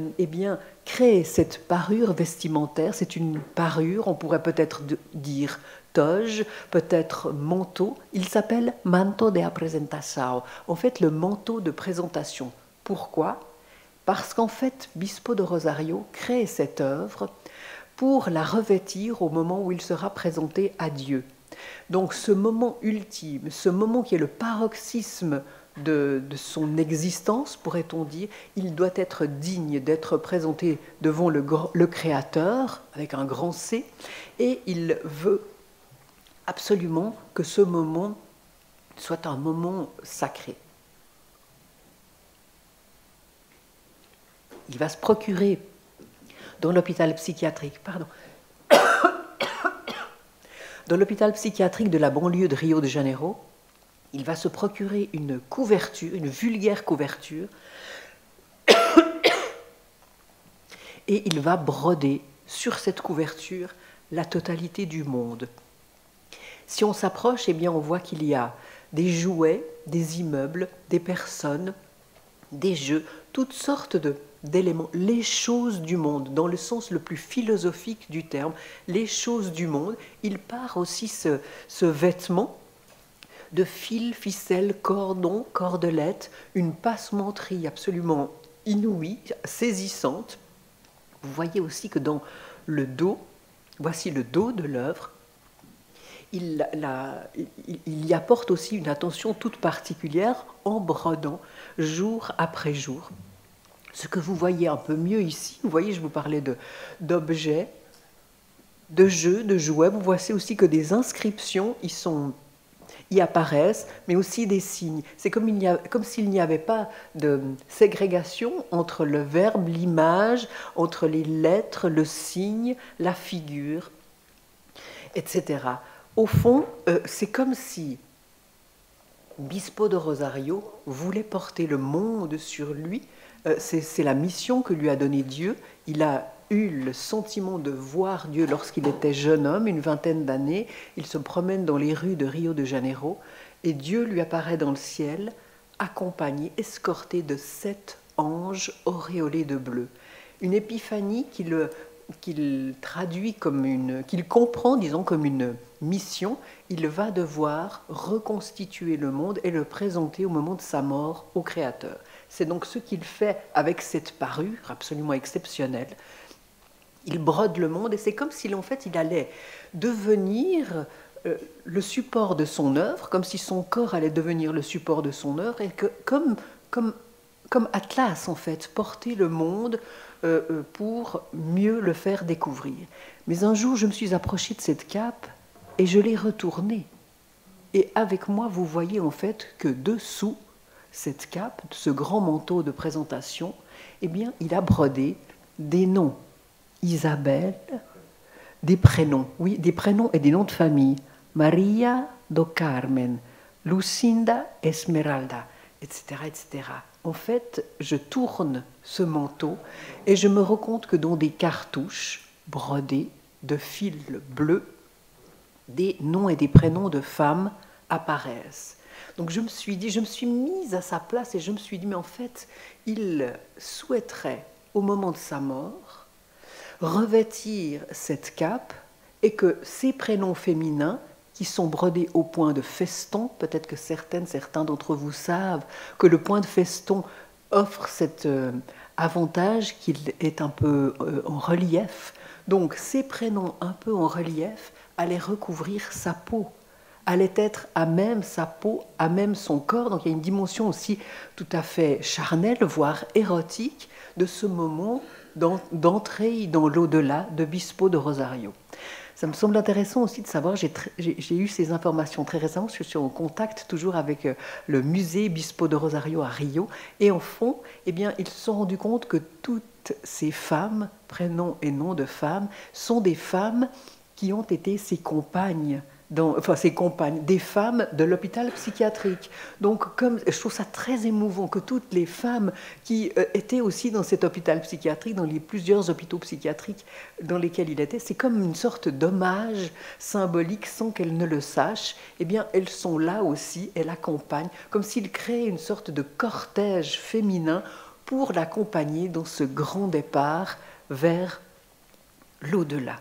crée cette parure vestimentaire. C'est une parure, on pourrait peut-être dire toge, peut-être manteau. Il s'appelle manto de apresentação. En fait, le manteau de présentation. Pourquoi ? Parce qu'en fait, Bispo do Rosário crée cette œuvre pour la revêtir au moment où il sera présenté à Dieu. Donc ce moment ultime, ce moment qui est le paroxysme de son existence, pourrait-on dire, il doit être digne d'être présenté devant le Créateur, avec un grand C, et il veut absolument que ce moment soit un moment sacré. Il va se procurer dans l'hôpital psychiatrique, dans l'hôpital psychiatrique de la banlieue de Rio de Janeiro, il va se procurer une couverture, une vulgaire couverture, et il va broder sur cette couverture la totalité du monde. Si on s'approche, eh bien, on voit qu'il y a des jouets, des immeubles, des personnes, des jeux, toutes sortes d'éléments, les choses du monde, dans le sens le plus philosophique du terme, les choses du monde. Il part aussi ce vêtement de fils, ficelles, cordons, cordelettes, une passementerie absolument inouïe, saisissante. Vous voyez aussi que dans le dos, voici le dos de l'œuvre, il y apporte aussi une attention toute particulière en brodant jour après jour. Ce que vous voyez un peu mieux ici, vous voyez, je vous parlais d'objets, de jeux, de jouets. Vous voyez aussi que des inscriptions y apparaissent, mais aussi des signes. C'est comme s'il n'y avait pas de ségrégation entre le verbe, l'image, entre les lettres, le signe, la figure, etc. Au fond, c'est comme si Bispo de Rosario voulait porter le monde sur lui. C'est la mission que lui a donnée Dieu. Il a eu le sentiment de voir Dieu lorsqu'il était jeune homme, une vingtaine d'années. Il se promène dans les rues de Rio de Janeiro et Dieu lui apparaît dans le ciel, accompagné, escorté de 7 anges auréolés de bleu. Une épiphanie qu'il traduit qu'il comprend, disons, comme une mission. Il va devoir reconstituer le monde et le présenter au moment de sa mort au Créateur. C'est donc ce qu'il fait avec cette parure absolument exceptionnelle. Il brode le monde et c'est comme si en fait il allait devenir le support de son œuvre, comme si son corps allait devenir le support de son œuvre et que comme Atlas en fait, porter le monde pour mieux le faire découvrir. Mais un jour je me suis approchée de cette cape et je l'ai retournée. Et avec moi vous voyez en fait que dessous cette cape, ce grand manteau de présentation, eh bien, il a brodé des noms. Isabelle, des prénoms, oui, des prénoms et des noms de famille. Maria do Carmen, Lucinda Esmeralda, etc., etc. En fait, je tourne ce manteau et je me rends compte que dans des cartouches brodées de fils bleus, des noms et des prénoms de femmes apparaissent. Donc je me suis mise à sa place et je me suis dit, mais en fait, il souhaiterait, au moment de sa mort, revêtir cette cape et que ces prénoms féminins, qui sont brodés au point de feston, peut-être que certains d'entre vous savent que le point de feston offre cet avantage qu'il est un peu en relief. Donc ces prénoms un peu en relief allaient recouvrir sa peau, allait être à même sa peau, à même son corps. Donc il y a une dimension aussi tout à fait charnelle, voire érotique, de ce moment d'entrée dans l'au-delà de Bispo de Rosario. Ça me semble intéressant aussi de savoir, j'ai eu ces informations très récemment, je suis en contact toujours avec le musée Bispo de Rosario à Rio, et en fond, eh bien, ils se sont rendus compte que toutes ces femmes, prénoms et noms de femmes, sont des femmes qui ont été ses compagnes, des femmes de l'hôpital psychiatrique. Donc, je trouve ça très émouvant que toutes les femmes qui étaient aussi dans cet hôpital psychiatrique, dans les plusieurs hôpitaux psychiatriques dans lesquels il était, c'est comme une sorte d'hommage symbolique sans qu'elles ne le sachent. Eh bien, elles sont là aussi, elles l'accompagnent, comme s'il créait une sorte de cortège féminin pour l'accompagner dans ce grand départ vers l'au-delà.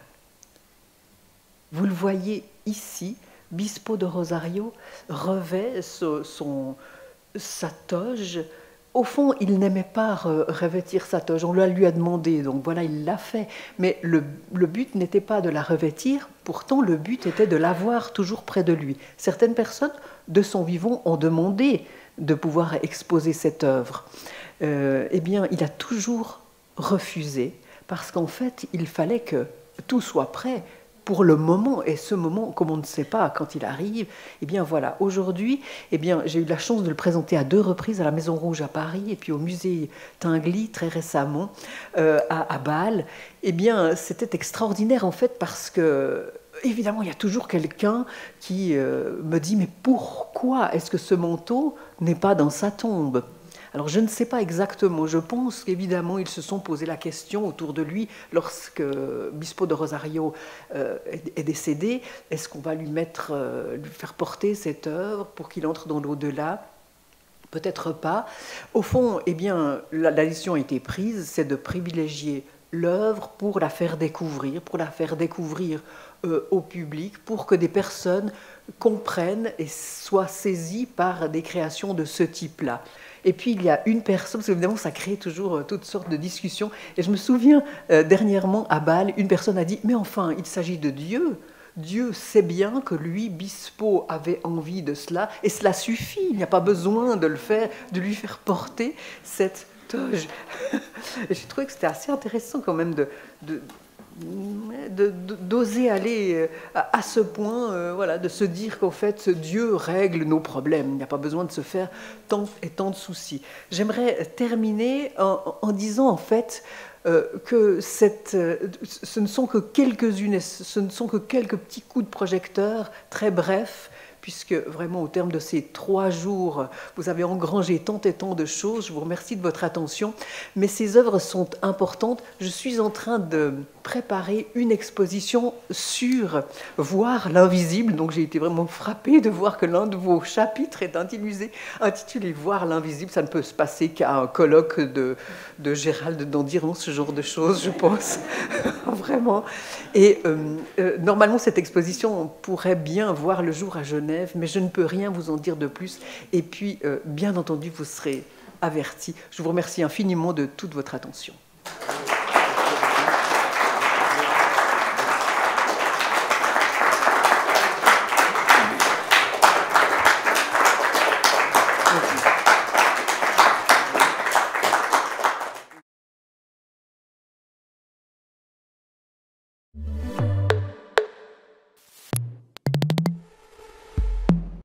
Vous le voyez ici, Bispo de Rosario revêt sa toge au fond, il n'aimait pas revêtir sa toge. On lui a demandé, donc voilà, il l'a fait. Mais le but n'était pas de la revêtir, pourtant le but était de l'avoir toujours près de lui. Certaines personnes, de son vivant, ont demandé de pouvoir exposer cette œuvre. Eh bien, il a toujours refusé, parce qu'en fait, il fallait que tout soit prêt pour le moment, et ce moment, comme on ne sait pas quand il arrive, eh bien voilà, aujourd'hui, eh bien, j'ai eu la chance de le présenter à 2 reprises à la Maison Rouge à Paris, et puis au musée Tinguely très récemment, à Bâle. Eh bien, c'était extraordinaire en fait, parce que, évidemment, il y a toujours quelqu'un qui me dit, mais pourquoi est-ce que ce manteau n'est pas dans sa tombe ? Alors je ne sais pas exactement, je pense qu'évidemment ils se sont posé la question autour de lui lorsque Bispo de Rosario est décédé, est-ce qu'on va lui faire porter cette œuvre pour qu'il entre dans l'au-delà ? Peut-être pas. Au fond, eh bien, la décision a été prise, c'est de privilégier l'œuvre pour la faire découvrir au public, pour que des personnes comprennent et soient saisies par des créations de ce type-là. Et puis il y a une personne, parce qu'évidemment ça crée toujours toutes sortes de discussions, et je me souviens dernièrement à Bâle, une personne a dit « mais enfin, il s'agit de Dieu ». Dieu sait bien que lui, Bispo, avait envie de cela, et cela suffit, il n'y a pas besoin de lui faire porter cette toge. Et j'ai trouvé que c'était assez intéressant quand même d'oser aller à ce point, voilà, de se dire qu'en fait Dieu règle nos problèmes, il n'y a pas besoin de se faire tant et tant de soucis. J'aimerais terminer en disant en fait que ce ne sont que quelques-unes, ce ne sont que quelques petits coups de projecteur très brefs, puisque vraiment au terme de ces 3 jours, vous avez engrangé tant et tant de choses. Je vous remercie de votre attention, mais ces œuvres sont importantes. Je suis en train de préparer une exposition sur voir l'invisible, donc j'ai été vraiment frappée de voir que l'un de vos chapitres est intitulé Voir l'invisible. Ça ne peut se passer qu'à un colloque de Gérald d'Andiron, ce genre de choses, je pense, vraiment. Et normalement, cette exposition pourrait bien voir le jour à Genève, mais je ne peux rien vous en dire de plus. Et puis, bien entendu, vous serez avertis. Je vous remercie infiniment de toute votre attention.